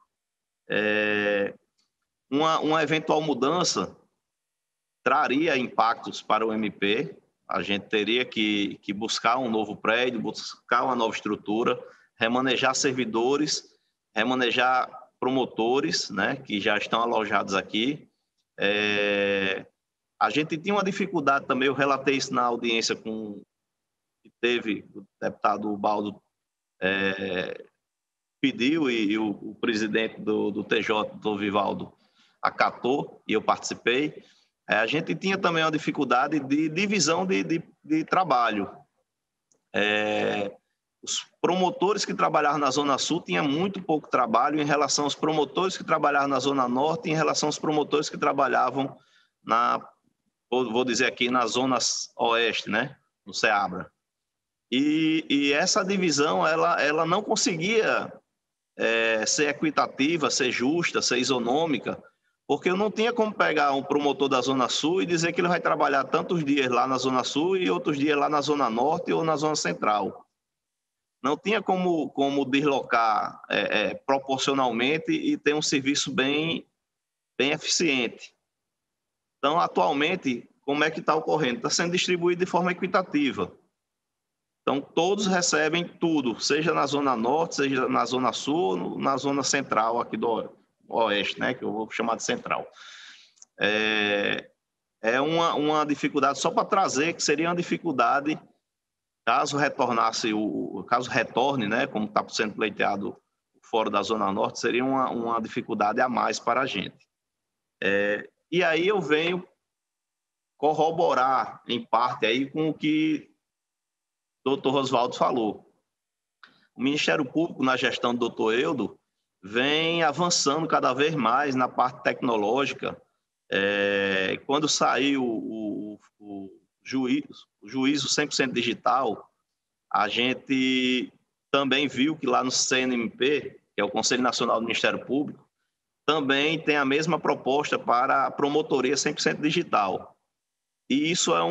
Uma eventual mudança traria impactos para o MP, a gente teria que buscar um novo prédio, buscar uma nova estrutura, remanejar servidores, remanejar promotores, né, que já estão alojados aqui. A gente tinha uma dificuldade também, eu relatei isso na audiência que teve, o deputado Baldo pediu e o presidente do TJ, doutor Vivaldo, acatou e eu participei. A gente tinha também uma dificuldade de divisão de trabalho. Os promotores que trabalhavam na Zona Sul tinham muito pouco trabalho em relação aos promotores que trabalhavam na Zona Norte, em relação aos promotores que trabalhavam vou dizer aqui, na Zona Oeste, né, no SEABRA. E essa divisão, ela não conseguia ser equitativa, ser justa, ser isonômica, porque eu não tinha como pegar um promotor da Zona Sul e dizer que ele vai trabalhar tantos dias lá na Zona Sul e outros dias lá na Zona Norte ou na Zona Central. Não tinha como deslocar proporcionalmente e ter um serviço bem eficiente. Então, atualmente, como é que está ocorrendo? Está sendo distribuído de forma equitativa. Então, todos recebem tudo, seja na Zona Norte, seja na Zona Sul, na Zona Central aqui do Oeste, né, que eu vou chamar de Central. É uma dificuldade, só para trazer, que seria uma dificuldade caso retorne, né, como está sendo pleiteado fora da Zona Norte, seria uma dificuldade a mais para a gente. E aí eu venho corroborar, em parte, aí, com o que o doutor Rosivaldo falou. O Ministério Público, na gestão do doutor Eudo, vem avançando cada vez mais na parte tecnológica. Quando saiu o juízo 100% digital, a gente também viu que lá no CNMP, que é o Conselho Nacional do Ministério Público, também tem a mesma proposta para a promotoria 100% digital. E isso é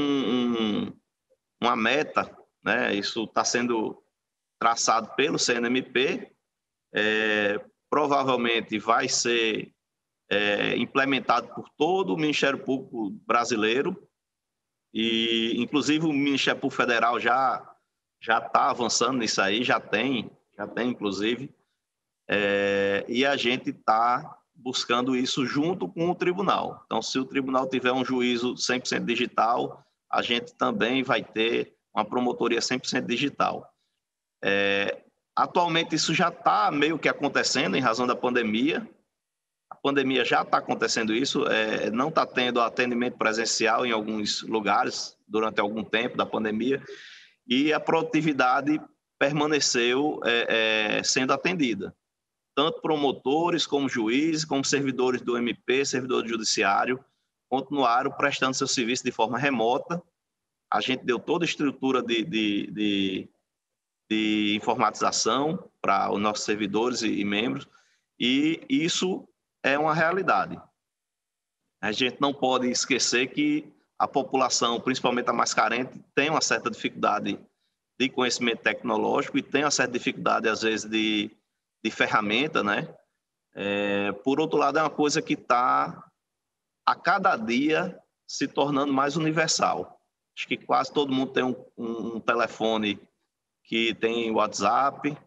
uma meta, né? Isso está sendo traçado pelo CNMP, provavelmente vai ser implementado por todo o Ministério Público brasileiro, e inclusive o Ministério Público Federal já está avançando nisso aí, já tem inclusive, e a gente está buscando isso junto com o tribunal. Então, se o tribunal tiver um juízo 100% digital, a gente também vai ter uma promotoria 100% digital. Atualmente, isso já está meio que acontecendo em razão da pandemia. A pandemia já está acontecendo isso, não está tendo atendimento presencial em alguns lugares durante algum tempo da pandemia, e a produtividade permaneceu sendo atendida. Tanto promotores, como juízes, como servidores do MP, servidor do Judiciário, continuaram prestando seu serviço de forma remota. A gente deu toda a estrutura de informatização para os nossos servidores e membros, e isso é uma realidade. A gente não pode esquecer que a população, principalmente a mais carente, tem uma certa dificuldade de conhecimento tecnológico e tem uma certa dificuldade, às vezes, de ferramenta, né? Por outro lado, é uma coisa que está, a cada dia, se tornando mais universal. Acho que quase todo mundo tem um telefone que tem WhatsApp.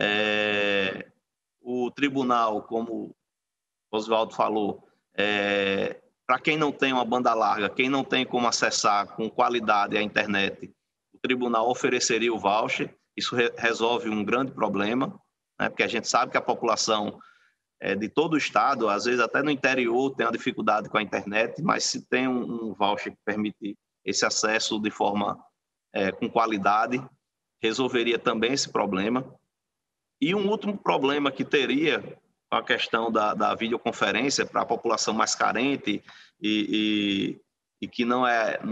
O tribunal, como o Oswaldo falou, para quem não tem uma banda larga, quem não tem como acessar com qualidade a internet, o tribunal ofereceria o voucher. Isso resolve um grande problema, né? Porque a gente sabe que a população de todo o estado, às vezes até no interior, tem uma dificuldade com a internet, mas se tem um voucher que permite esse acesso de forma com qualidade, resolveria também esse problema. E um último problema que teria a questão da videoconferência para a população mais carente e que não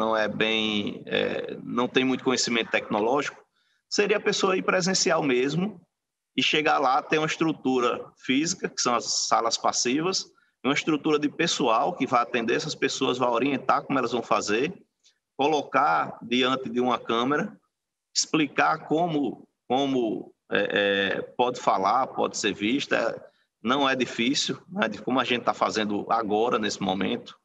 tem muito conhecimento tecnológico, seria a pessoa ir presencial mesmo e chegar lá, ter uma estrutura física, que são as salas passivas, uma estrutura de pessoal que vai atender essas pessoas, vai orientar como elas vão fazer, colocar diante de uma câmera, explicar como pode falar, pode ser vista. Não é difícil, né, de como a gente está fazendo agora, nesse momento.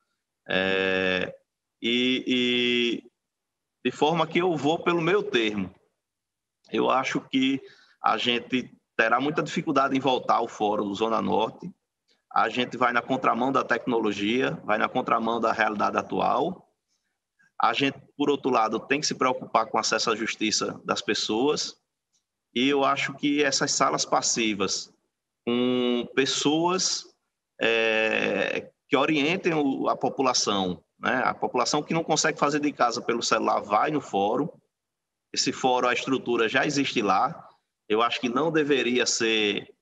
E de forma que eu vou pelo meu termo. Eu acho que a gente terá muita dificuldade em voltar ao Fórum do Zona Norte. A gente vai na contramão da tecnologia, vai na contramão da realidade atual. A gente, por outro lado, tem que se preocupar com o acesso à justiça das pessoas. E eu acho que essas salas passivas, com pessoas que orientem a população, né? A população que não consegue fazer de casa pelo celular vai no fórum. Esse fórum, a estrutura já existe lá. Eu acho que não deveria ser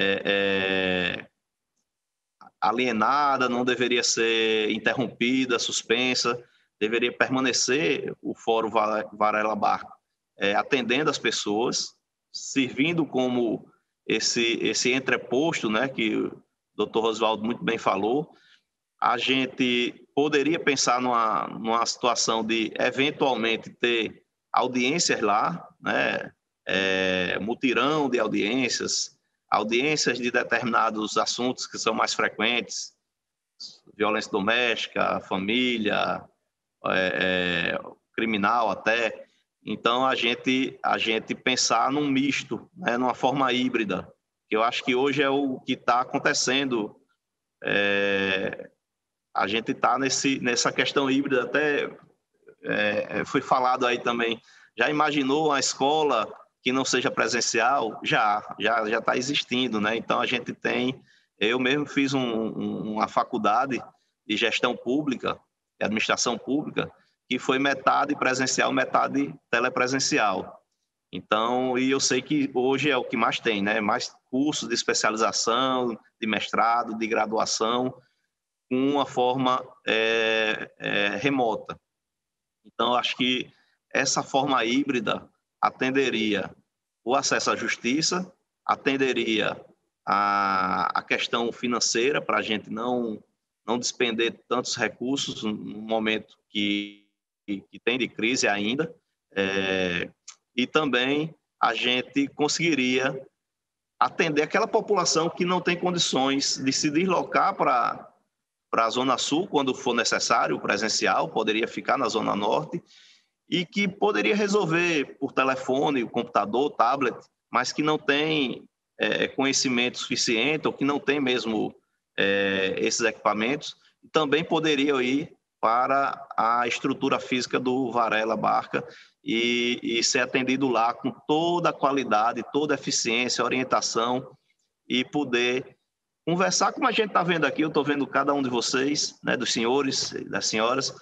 alienada, não deveria ser interrompida, suspensa. Deveria permanecer o Fórum Varela Barca atendendo as pessoas, servindo como esse entreposto, né, que o Dr. Rosivaldo muito bem falou. A gente poderia pensar numa situação de, eventualmente, ter audiências lá, né, mutirão de audiências de determinados assuntos que são mais frequentes, violência doméstica, família, criminal até. Então, a gente pensar num misto, né, numa forma híbrida, que eu acho que hoje é o que está acontecendo. A gente está nessa questão híbrida, até foi falado aí também. Já imaginou uma escola que não seja presencial? Já está existindo, né? Então, a gente tem... Eu mesmo fiz uma faculdade de gestão pública, de administração pública, que foi metade presencial, metade telepresencial. Então, e eu sei que hoje é o que mais tem, né? Mais cursos de especialização, de mestrado, de graduação, com uma forma remota. Então, acho que essa forma híbrida atenderia o acesso à justiça, atenderia a questão financeira, para a gente não despender tantos recursos no momento que tem de crise ainda, e também a gente conseguiria atender aquela população que não tem condições de se deslocar para a Zona Sul, quando for necessário, presencial, poderia ficar na Zona Norte, e que poderia resolver por telefone, computador, tablet, mas que não tem conhecimento suficiente, ou que não tem mesmo esses equipamentos, também poderiam ir para a estrutura física do Varela Barca e ser atendido lá com toda a qualidade, toda a eficiência, orientação, e poder conversar como a gente está vendo aqui. Eu estou vendo cada um de vocês, né, dos senhores e das senhoras,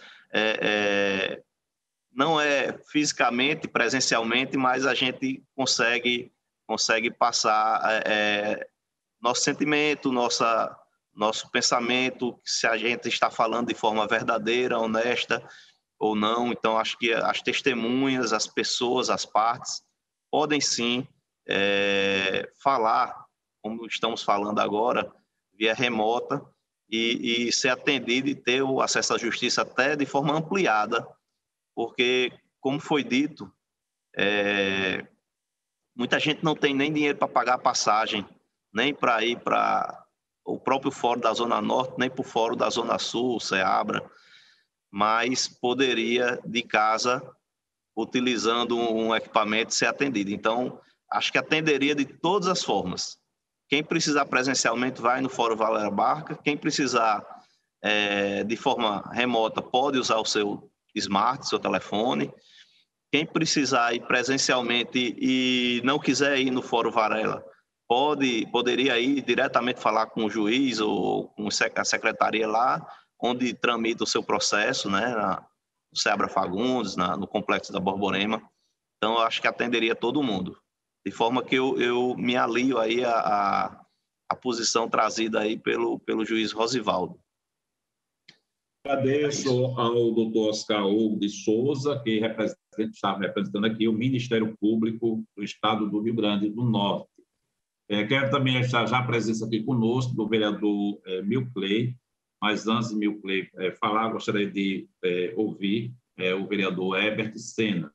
não é fisicamente, presencialmente, mas a gente consegue passar nosso sentimento, nosso pensamento, se a gente está falando de forma verdadeira, honesta ou não. Então, acho que as testemunhas, as pessoas, as partes, podem sim falar, como estamos falando agora, via remota, e ser atendido e ter o acesso à justiça até de forma ampliada, porque, como foi dito, muita gente não tem nem dinheiro para pagar a passagem, nem para ir para o próprio Fórum da Zona Norte, nem para o Fórum da Zona Sul, Ceabra, mas poderia, de casa, utilizando um equipamento, ser atendido. Então, acho que atenderia de todas as formas. Quem precisar presencialmente vai no Fórum Varela Barca, quem precisar de forma remota pode usar o seu smart, seu telefone. Quem precisar ir presencialmente e não quiser ir no Fórum Varela, poderia ir diretamente falar com o juiz ou com a secretaria lá, onde tramita o seu processo, né, no Ceabra Fagundes, no Complexo da Borborema. Então, eu acho que atenderia todo mundo. De forma que eu me alio aí a a posição trazida aí pelo juiz Rosivaldo. Agradeço ao doutor Oscar Hugo de Souza, que está representando aqui o Ministério Público do Estado do Rio Grande do Norte. Quero também deixar já a presença aqui conosco do vereador Milcley, mas antes de Milcley falar, gostaria de ouvir o vereador Herbert Sena.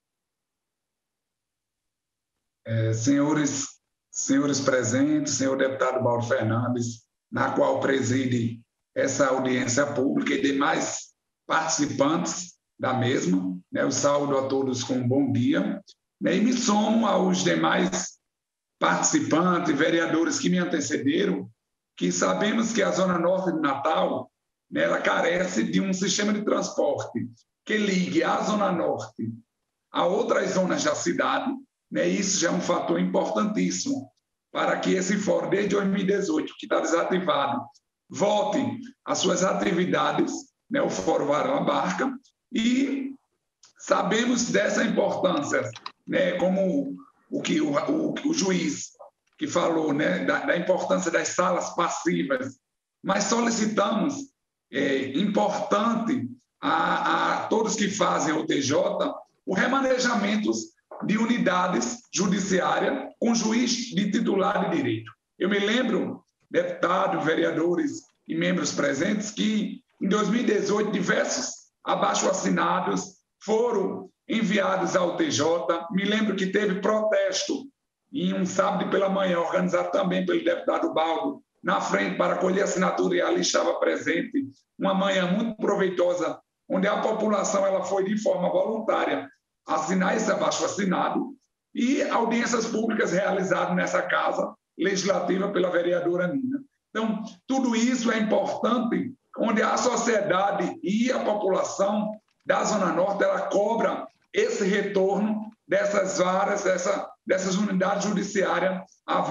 Senhores presentes, senhor deputado Baldo Fernandes, na qual preside essa audiência pública e demais participantes da mesma, né? Eu saúdo a todos com um bom dia, né? E me somo aos demais participantes, vereadores que me antecederam, que sabemos que a Zona Norte de Natal, né, ela carece de um sistema de transporte que ligue a Zona Norte a outras zonas da cidade, né? Isso já é um fator importantíssimo para que esse fórum, desde 2018, que está desativado, volte às suas atividades, né, o Fórum Varela Barca, e sabemos dessa importância, né, como o juiz que falou, né, da importância das salas passivas, mas solicitamos, importante a todos que fazem o TJ, o remanejamento de unidades judiciárias com juiz de titular de direito. Eu me lembro, deputados, vereadores e membros presentes, que em 2018 diversos abaixo-assinados foram enviados ao TJ. Me lembro que teve protesto em um sábado pela manhã, organizado também pelo deputado Baldo, na frente para colher assinatura, e ali estava presente. Uma manhã muito proveitosa, onde a população ela foi de forma voluntária assinar esse abaixo-assinado, e audiências públicas realizadas nessa casa legislativa pela vereadora Nina. Então, tudo isso é importante, onde a sociedade e a população da Zona Norte ela cobra esse retorno dessas varas, dessas unidades judiciárias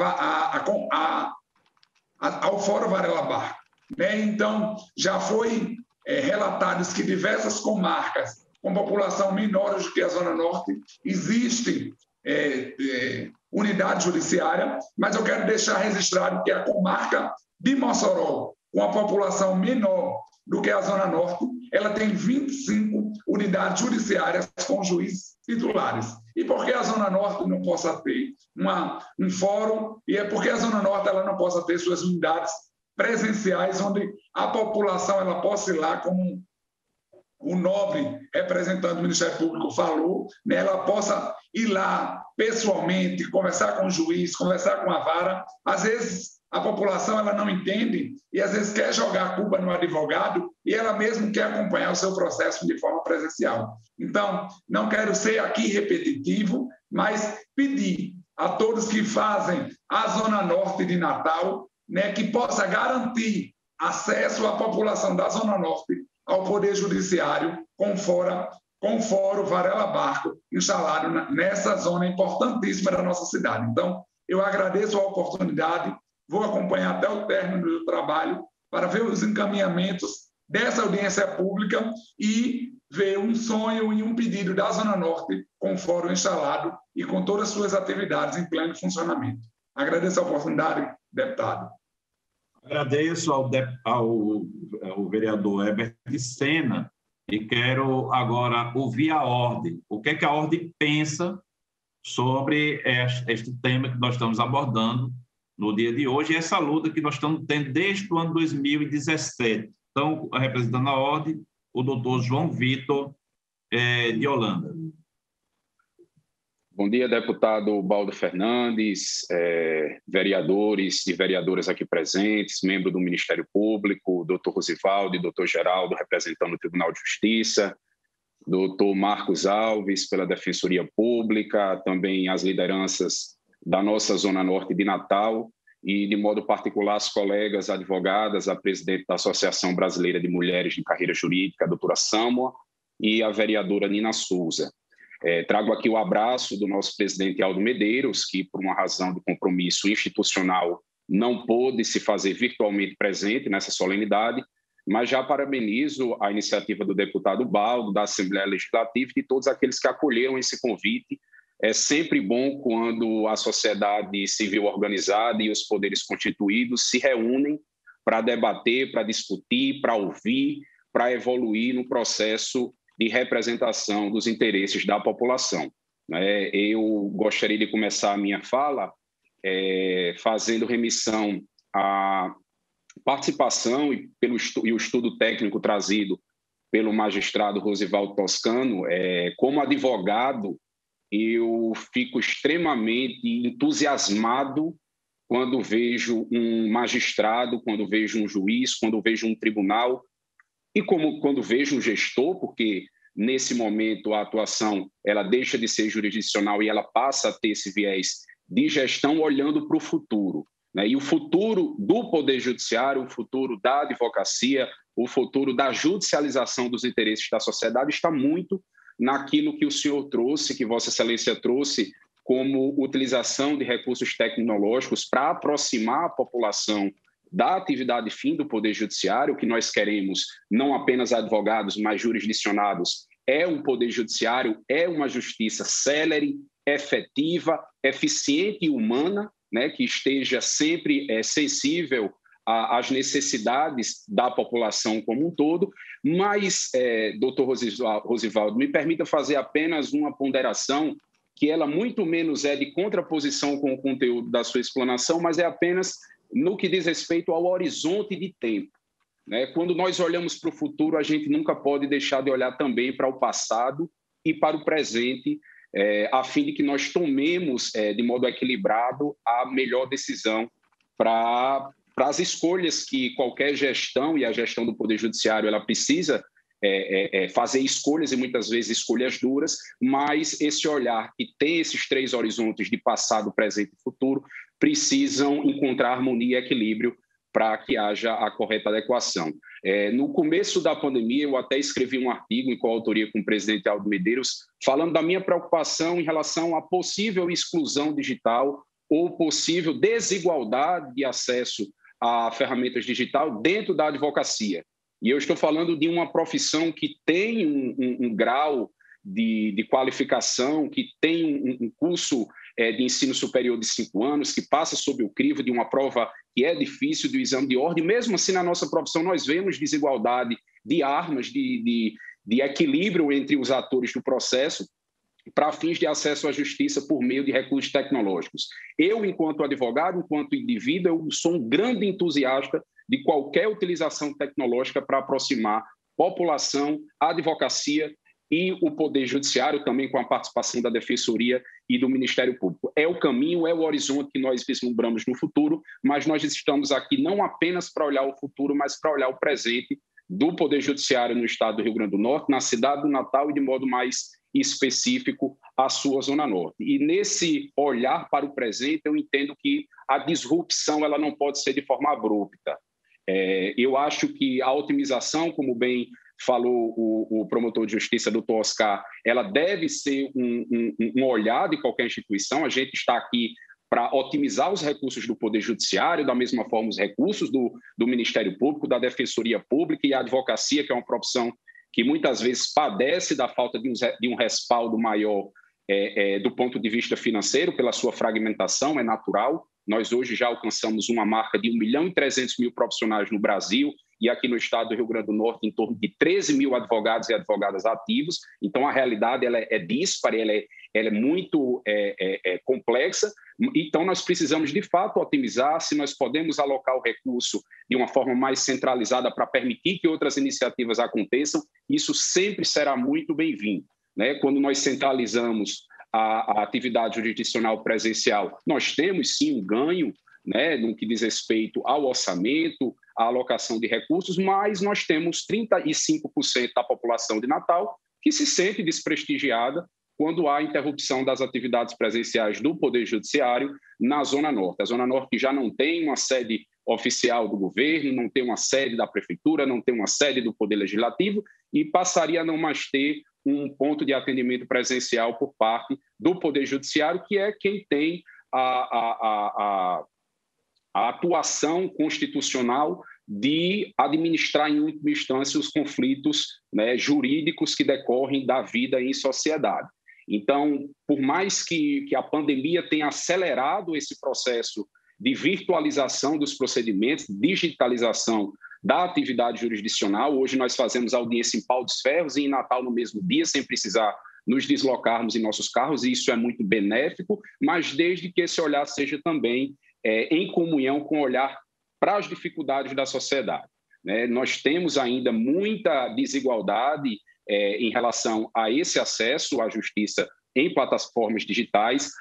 ao Fórum Varela Barca, né? Então, já foi relatado que diversas comarcas com população menor do que a Zona Norte existe unidade judiciária, mas eu quero deixar registrado que a comarca de Mossoró, com a população menor do que a Zona Norte, ela tem 25 unidades judiciárias com juízes titulares. E por que a Zona Norte não possa ter um fórum? E é porque a Zona Norte ela não possa ter suas unidades presenciais, onde a população ela possa ir lá, como o nobre representante do Ministério Público falou, né, ela possa ir lá pessoalmente, conversar com o juiz, conversar com a vara. Às vezes a população ela não entende e às vezes quer jogar a culpa no advogado e ela mesmo quer acompanhar o seu processo de forma presencial. Então, não quero ser aqui repetitivo, mas pedir a todos que fazem a Zona Norte de Natal, né, que possa garantir acesso à população da Zona Norte ao Poder Judiciário com Fórum Varela Barca, instalado nessa zona importantíssima da nossa cidade. Então, eu agradeço a oportunidade, vou acompanhar até o término do trabalho para ver os encaminhamentos dessa audiência pública e ver um sonho e um pedido da Zona Norte com o fórum instalado e com todas as suas atividades em pleno funcionamento. Agradeço a oportunidade, deputado. Agradeço ao vereador Herbert Sena e quero agora ouvir a ordem. O que é que a ordem pensa sobre este tema que nós estamos abordando no dia de hoje e essa luta que nós estamos tendo desde o ano 2017. Então, representando a ordem, o doutor João Vitor de Holanda. Bom dia, deputado Baldo Fernandes, vereadores e vereadoras aqui presentes, membro do Ministério Público, doutor Rosivaldo e doutor Geraldo, representando o Tribunal de Justiça, doutor Marcos Alves, pela Defensoria Pública, também as lideranças da nossa Zona Norte de Natal e, de modo particular, as colegas advogadas, a presidente da Associação Brasileira de Mulheres em Carreira Jurídica, a doutora Samoa, e a vereadora Nina Souza. Trago aqui o abraço do nosso presidente Aldo Medeiros, que, por uma razão de compromisso institucional, não pôde se fazer virtualmente presente nessa solenidade, mas já parabenizo a iniciativa do deputado Baldo, da Assembleia Legislativa e de todos aqueles que acolheram esse convite É sempre bom quando a sociedade civil organizada e os poderes constituídos se reúnem para debater, para discutir, para ouvir, para evoluir no processo de representação dos interesses da população. Eu gostaria de começar a minha fala fazendo remissão à participação e o estudo técnico trazido pelo magistrado Rosivaldo Toscano. Como advogado, eu fico extremamente entusiasmado quando vejo um magistrado, quando vejo um juiz, quando vejo um tribunal e quando vejo um gestor, porque nesse momento a atuação ela deixa de ser jurisdicional e ela passa a ter esse viés de gestão olhando para o futuro. E o futuro do Poder Judiciário, o futuro da advocacia, o futuro da judicialização dos interesses da sociedade está muito naquilo que o senhor trouxe, que Vossa Excelência trouxe, como utilização de recursos tecnológicos para aproximar a população da atividade fim do Poder Judiciário. O que nós queremos, não apenas advogados, mas jurisdicionados, é um Poder Judiciário, é uma justiça célere, efetiva, eficiente e humana, que esteja sempre sensível às necessidades da população como um todo. Mas, doutor Rosivaldo, me permita fazer apenas uma ponderação, que ela muito menos é de contraposição com o conteúdo da sua explanação, mas é apenas no que diz respeito ao horizonte de tempo. Quando nós olhamos para o futuro, a gente nunca pode deixar de olhar também para o passado e para o presente, a fim de que nós tomemos de modo equilibrado a melhor decisão para as escolhas que qualquer gestão, e a gestão do Poder Judiciário ela precisa fazer escolhas, e muitas vezes escolhas duras, mas esse olhar que tem esses três horizontes de passado, presente e futuro precisam encontrar harmonia e equilíbrio para que haja a correta adequação. No começo da pandemia, eu até escrevi um artigo em coautoria com o presidente Aldo Medeiros, falando da minha preocupação em relação à possível exclusão digital ou possível desigualdade de acesso a ferramentas digitais dentro da advocacia. E eu estou falando de uma profissão que tem um grau de qualificação, que tem um curso de ensino superior de 5 anos, que passa sob o crivo de uma prova que é difícil, do exame de ordem. Mesmo assim, na nossa profissão, nós vemos desigualdade de armas, de equilíbrio entre os atores do processo para fins de acesso à justiça por meio de recursos tecnológicos. Eu, enquanto advogado, enquanto indivíduo, eu sou um grande entusiasta de qualquer utilização tecnológica para aproximar população, advocacia e o Poder Judiciário, também com a participação da Defensoria e do Ministério Público. É o caminho, é o horizonte que nós vislumbramos no futuro, mas nós estamos aqui não apenas para olhar o futuro, mas para olhar o presente do Poder Judiciário no estado do Rio Grande do Norte, na cidade do Natal e, de modo mais específico, a sua Zona Norte. E nesse olhar para o presente, eu entendo que a disrupção ela não pode ser de forma abrupta. Eu acho que a otimização, como bem falou o promotor de justiça, doutor Oscar, ela deve ser um olhar de qualquer instituição. A gente está aqui para otimizar os recursos do Poder Judiciário, da mesma forma os recursos do Ministério Público, da Defensoria Pública e a advocacia, que é uma profissão que muitas vezes padece da falta de um respaldo maior do ponto de vista financeiro, pela sua fragmentação, é natural. Nós hoje já alcançamos uma marca de 1.300.000 profissionais no Brasil e aqui no estado do Rio Grande do Norte em torno de 13 mil advogados e advogadas ativos. Então, a realidade ela é díspare, ela é muito complexa. Então, nós precisamos, de fato, otimizar. Se nós podemos alocar o recurso de uma forma mais centralizada para permitir que outras iniciativas aconteçam, isso sempre será muito bem-vindo. Quando nós centralizamos a atividade jurisdicional presencial, nós temos, sim, um ganho, no que diz respeito ao orçamento, à alocação de recursos, mas nós temos 35% da população de Natal que se sente desprestigiada quando há interrupção das atividades presenciais do Poder Judiciário na Zona Norte. A Zona Norte já não tem uma sede oficial do governo, não tem uma sede da Prefeitura, não tem uma sede do Poder Legislativo e passaria a não mais ter um ponto de atendimento presencial por parte do Poder Judiciário, que é quem tem a atuação constitucional de administrar, em última instância, os conflitos jurídicos que decorrem da vida em sociedade. Então, por mais que a pandemia tenha acelerado esse processo de virtualização dos procedimentos, digitalização da atividade jurisdicional, hoje nós fazemos audiência em Pau dos Ferros e em Natal no mesmo dia, sem precisar nos deslocarmos em nossos carros, e isso é muito benéfico, mas desde que esse olhar seja também em comunhão com o olhar para as dificuldades da sociedade. Né? Nós temos ainda muita desigualdade em relação a esse acesso à justiça em plataformas digitais.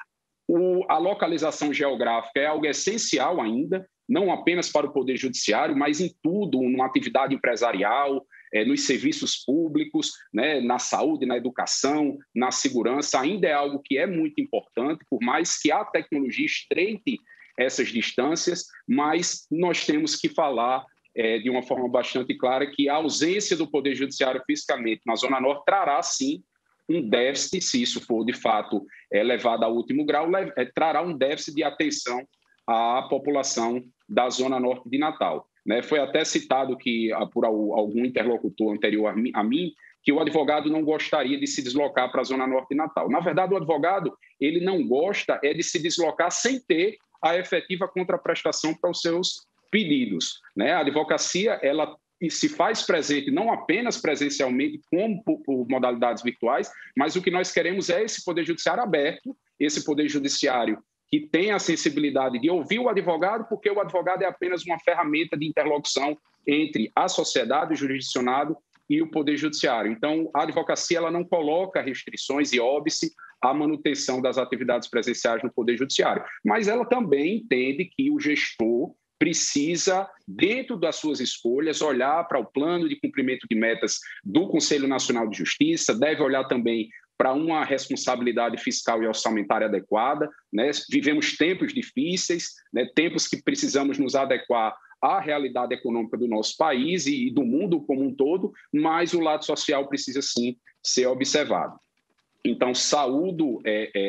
A localização geográfica é algo essencial ainda, não apenas para o Poder Judiciário, mas em tudo, numa atividade empresarial, nos serviços públicos, né, na saúde, na educação, na segurança, ainda é algo que é muito importante, por mais que a tecnologia estreite essas distâncias, mas nós temos que falar de uma forma bastante clara que a ausência do Poder Judiciário fisicamente na Zona Norte trará, sim, um déficit, se isso for, de fato, levado ao último grau, trará um déficit de atenção à população da Zona Norte de Natal. Né? Foi até citado que, por algum interlocutor anterior a mim, que o advogado não gostaria de se deslocar para a Zona Norte de Natal. Na verdade, o advogado ele não gosta de se deslocar sem ter a efetiva contraprestação para os seus pedidos. Né? A advocacia ela se faz presente não apenas presencialmente, como por modalidades virtuais, mas o que nós queremos é esse Poder Judiciário aberto, esse Poder Judiciário que tem a sensibilidade de ouvir o advogado, porque o advogado é apenas uma ferramenta de interlocução entre a sociedade, o jurisdicionado e o Poder Judiciário. Então, a advocacia ela não coloca restrições e óbice à manutenção das atividades presenciais no Poder Judiciário, mas ela também entende que o gestor precisa, dentro das suas escolhas, olhar para o plano de cumprimento de metas do Conselho Nacional de Justiça, deve olhar também para uma responsabilidade fiscal e orçamentária adequada. Né? Vivemos tempos difíceis, né? Tempos que precisamos nos adequar à realidade econômica do nosso país e do mundo como um todo, mas o lado social precisa, sim, ser observado. Então, saúdo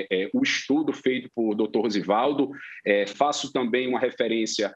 o estudo feito por Dr. Rosivaldo, faço também uma referência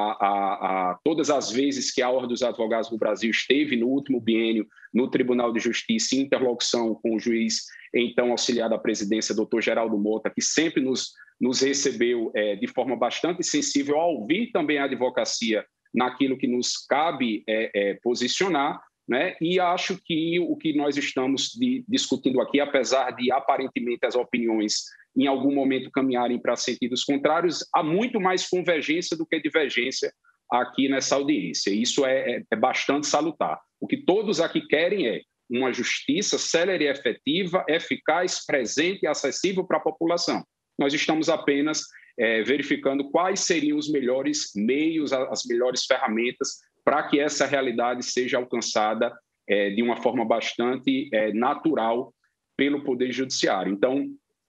a todas as vezes que a Ordem dos Advogados do Brasil esteve no último biênio no Tribunal de Justiça em interlocução com o juiz, então auxiliar da presidência, Dr. Geraldo Mota, que sempre nos recebeu de forma bastante sensível a ouvir também a advocacia naquilo que nos cabe posicionar, né? E acho que o que nós estamos discutindo aqui, apesar de aparentemente as opiniões em algum momento caminharem para sentidos contrários, há muito mais convergência do que divergência aqui nessa audiência. Isso é bastante salutar. O que todos aqui querem é uma justiça célere, efetiva, eficaz, presente e acessível para a população. Nós estamos apenas verificando quais seriam os melhores meios, as melhores ferramentas para que essa realidade seja alcançada de uma forma bastante natural pelo Poder Judiciário. Então,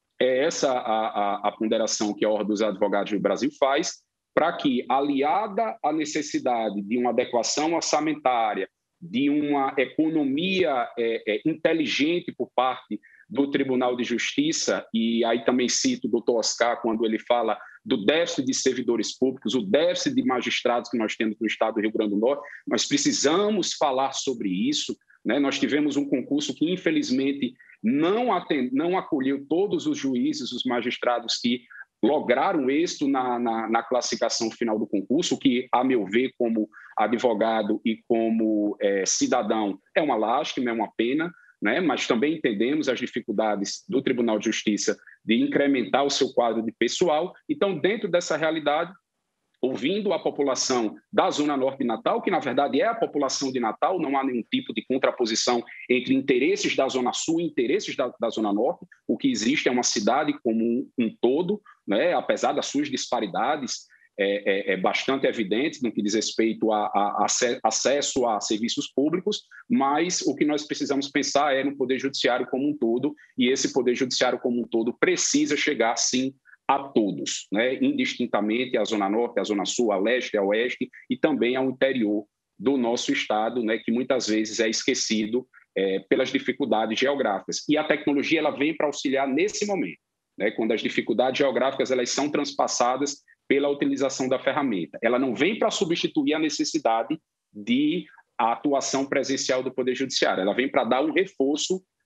é essa a ponderação que a Ordem dos Advogados do Brasil faz para que, aliada à necessidade de uma adequação orçamentária, de uma economia inteligente por parte do Tribunal de Justiça, e aí também cito o doutor Oscar quando ele fala do déficit de servidores públicos, o déficit de magistrados que nós temos no estado do Rio Grande do Norte, nós precisamos falar sobre isso. Né? Nós tivemos um concurso que, infelizmente, não acolheu todos os juízes, os magistrados que lograram êxito na classificação final do concurso, que, a meu ver, como advogado e como cidadão, é uma lástima, é uma pena, né? Mas também entendemos as dificuldades do Tribunal de Justiça de incrementar o seu quadro de pessoal. Então, dentro dessa realidade, ouvindo a população da Zona Norte de Natal, que na verdade é a população de Natal, não há nenhum tipo de contraposição entre interesses da Zona Sul e interesses da Zona Norte. O que existe é uma cidade como um todo, né? Apesar das suas disparidades bastante evidentes no que diz respeito a acesso a serviços públicos, mas o que nós precisamos pensar é no Poder Judiciário como um todo, e esse Poder Judiciário como um todo precisa chegar, sim, a todos, né? Indistintamente à Zona Norte, à Zona Sul, a leste, a oeste e também ao interior do nosso estado, né? Que muitas vezes é esquecido pelas dificuldades geográficas. E a tecnologia ela vem para auxiliar nesse momento, né? Quando as dificuldades geográficas elas são transpassadas pela utilização da ferramenta. Ela não vem para substituir a necessidade de a atuação presencial do Poder Judiciário, ela vem para dar um reforço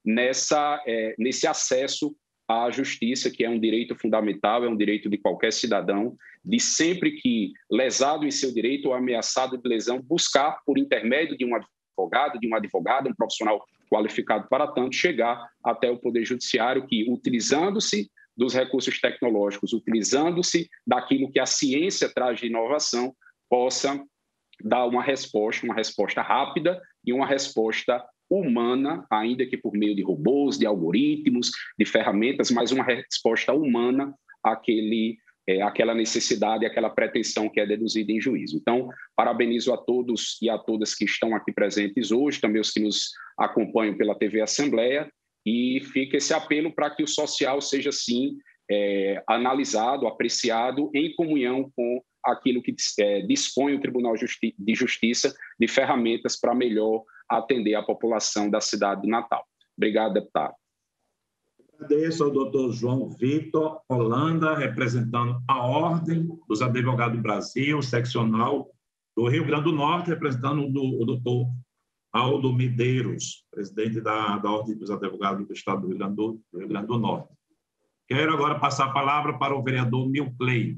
nesse acesso à justiça, que é um direito fundamental, é um direito de qualquer cidadão, de sempre que lesado em seu direito ou ameaçado de lesão, buscar, por intermédio de um advogado, de uma advogada, um profissional qualificado para tanto, chegar até o Poder Judiciário que, utilizando-se dos recursos tecnológicos, utilizando-se daquilo que a ciência traz de inovação, possa dar uma resposta rápida e uma resposta humana, ainda que por meio de robôs, de algoritmos, de ferramentas, mas uma resposta humana àquela necessidade, àquela pretensão que é deduzida em juízo. Então, parabenizo a todos e a todas que estão aqui presentes hoje, também os que nos acompanham pela TV Assembleia, e fica esse apelo para que o social seja, sim, analisado, apreciado em comunhão com aquilo que dispõe o Tribunal de Justiça de ferramentas para melhor atender a população da cidade de Natal. Obrigado, deputado. Agradeço ao doutor João Vitor Holanda, representando a Ordem dos Advogados do Brasil, seccional do Rio Grande do Norte, representando o doutor Aldo Medeiros, presidente da Ordem dos Advogados do Estado do Rio Grande do Norte. Quero agora passar a palavra para o vereador Milcley.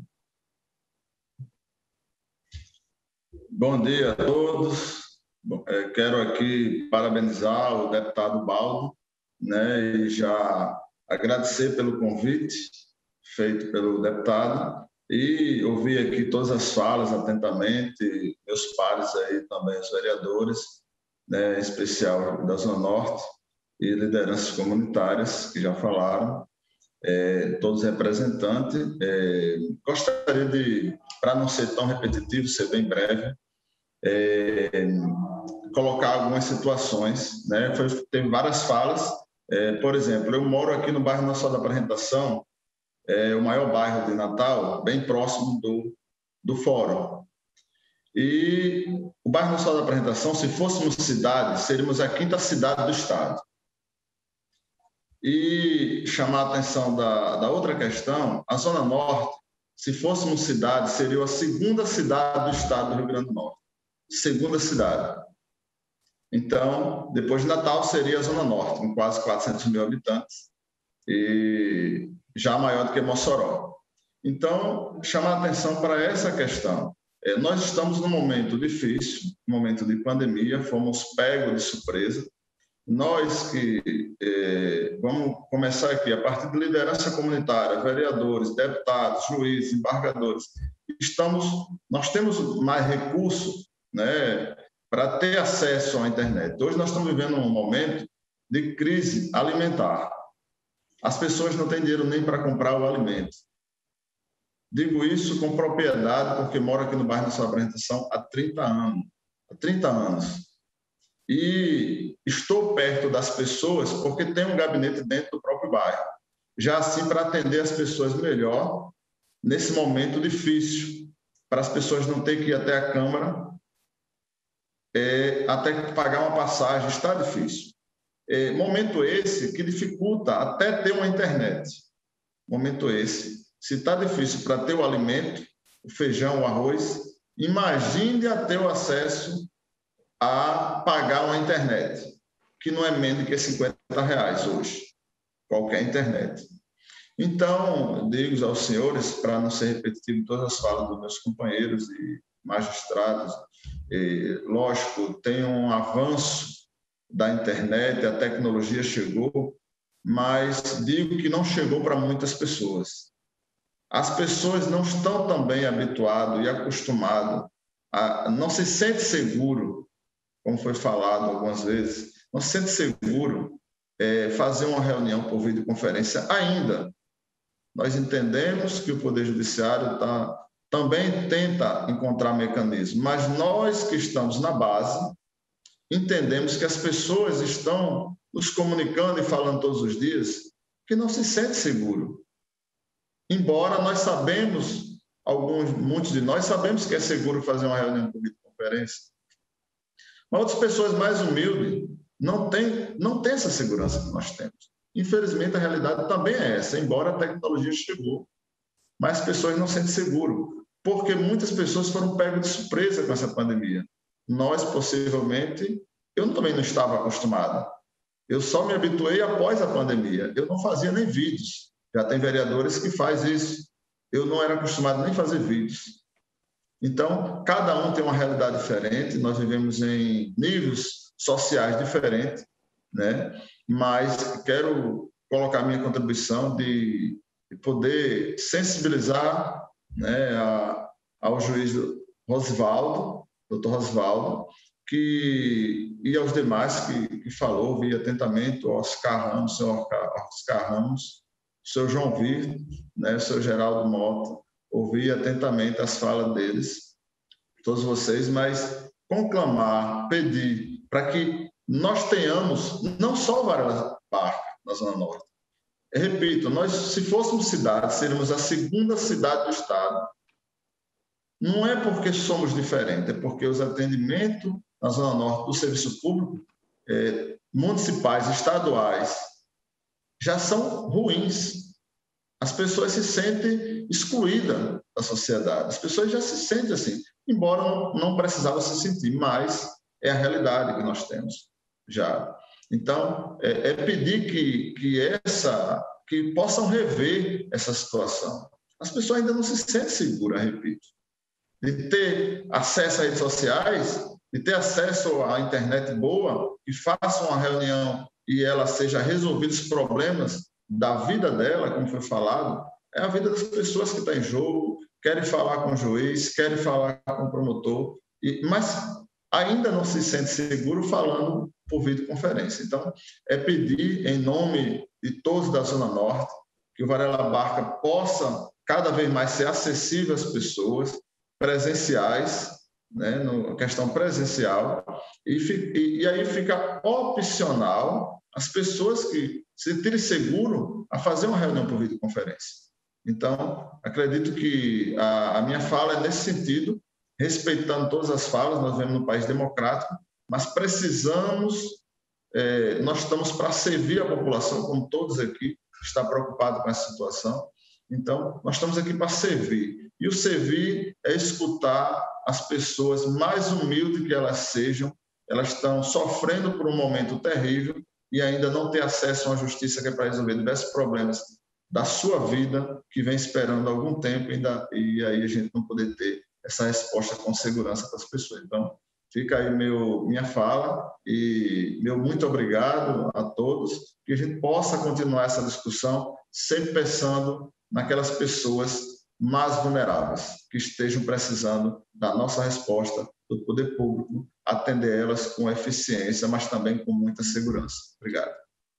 Bom dia a todos. Quero aqui parabenizar o deputado Baldo, né, e já agradecer pelo convite feito pelo deputado e ouvir aqui todas as falas atentamente, meus pares aí também, os vereadores, né, em especial da Zona Norte e lideranças comunitárias que já falaram, todos representantes. Gostaria de, para não ser tão repetitivo, ser bem breve, colocar algumas situações, né? Teve várias falas. Por exemplo, eu moro aqui no bairro Nossa Senhora da Apresentação, o maior bairro de Natal, bem próximo do Fórum. E o bairro Nossa Senhora da Apresentação, se fôssemos cidade, seríamos a 5ª cidade do estado. E chamar a atenção da outra questão, a Zona Norte, se fôssemos cidade, seria a 2ª cidade do estado do Rio Grande do Norte. 2ª cidade. Então, depois de Natal, seria a Zona Norte, com quase 400 mil habitantes, e já maior do que Mossoró. Então, chamar a atenção para essa questão. Nós estamos num momento difícil, momento de pandemia, fomos pegos de surpresa. Nós que vamos começar aqui, a partir de liderança comunitária, vereadores, deputados, juízes, embargadores, nós temos mais recursos, né, para ter acesso à internet. Hoje nós estamos vivendo um momento de crise alimentar. As pessoas não têm dinheiro nem para comprar o alimento. Digo isso com propriedade, porque moro aqui no bairro da sua apresentação há 30 anos. Há 30 anos. E estou perto das pessoas porque tem um gabinete dentro do próprio bairro. Já assim, para atender as pessoas melhor nesse momento difícil, para as pessoas não terem que ir até a Câmara, até pagar uma passagem, está difícil. Momento esse que dificulta até ter uma internet. Momento esse. Se está difícil para ter o alimento, o feijão, o arroz, imagine a ter o acesso a pagar uma internet, que não é menos que R$50 hoje, qualquer internet. Então, digo aos senhores, para não ser repetitivo todas as falas dos meus companheiros e magistrados, lógico, tem um avanço da internet, a tecnologia chegou, mas digo que não chegou para muitas pessoas. As pessoas não estão também habituadas e acostumadas, não se sente seguro, como foi falado algumas vezes, não se sente seguro fazer uma reunião por videoconferência ainda. Nós entendemos que o Poder Judiciário também tenta encontrar mecanismos, mas nós que estamos na base entendemos que as pessoas estão nos comunicando e falando todos os dias que não se sente seguro. Embora nós sabemos, muitos de nós sabemos que é seguro fazer uma reunião por videoconferência, mas outras pessoas mais humildes não têm essa segurança que nós temos. Infelizmente, a realidade também é essa, embora a tecnologia chegou, mas as pessoas não se sentem seguras, porque muitas pessoas foram pegas de surpresa com essa pandemia. Nós, possivelmente, eu também não estava acostumado. Eu só me habituei após a pandemia. Eu não fazia nem vídeos. Já tem vereadores que fazem isso. Eu não era acostumado nem a fazer vídeos. Então, cada um tem uma realidade diferente, nós vivemos em níveis sociais diferentes, né? Mas quero colocar minha contribuição de poder sensibilizar, né, ao juiz Rosivaldo, doutor Rosivaldo, e aos demais que falou, ouvi atentamente, o Oscar Ramos, o senhor Oscar Ramos, o senhor João Vitor, né, o senhor Geraldo Mota, ouvi atentamente as falas deles, todos vocês, mas conclamar, pedir para que nós tenhamos não só o Varela Barca na Zona Norte. Eu repito, nós, se fôssemos cidade, seríamos a segunda cidade do estado. Não é porque somos diferentes, é porque os atendimentos na Zona Norte do serviço público, municipais, estaduais, já são ruins. As pessoas se sentem excluídas da sociedade. As pessoas já se sentem assim, embora não precisavam se sentir, mas é a realidade que nós temos já. Então, pedir que possam rever essa situação. As pessoas ainda não se sentem seguras, repito, de ter acesso a redes sociais, de ter acesso à internet boa, que façam uma reunião e ela seja resolvida os problemas da vida dela, como foi falado, é a vida das pessoas que está em jogo, querem falar com o juiz, querem falar com o promotor, mas ainda não se sente seguro falando por videoconferência. Então, pedir em nome de todos da Zona Norte que o Varela Barca possa cada vez mais ser acessível às pessoas, presenciais, né, na questão presencial, e aí fica opcional as pessoas que se sentirem seguro a fazer uma reunião por videoconferência. Então, acredito que a minha fala é nesse sentido, respeitando todas as falas, nós vivemos num país democrático, mas precisamos, nós estamos para servir a população, como todos aqui estão preocupados com essa situação, então, nós estamos aqui para servir, e o servir é escutar as pessoas, mais humildes que elas sejam, elas estão sofrendo por um momento terrível e ainda não têm acesso a uma justiça que é para resolver diversos problemas da sua vida, que vem esperando algum tempo, e aí a gente não poder ter essa resposta com segurança para as pessoas. Então, fica aí minha fala e meu muito obrigado a todos, que a gente possa continuar essa discussão, sempre pensando naquelas pessoas mais vulneráveis, que estejam precisando da nossa resposta do poder público, atender elas com eficiência, mas também com muita segurança. Obrigado.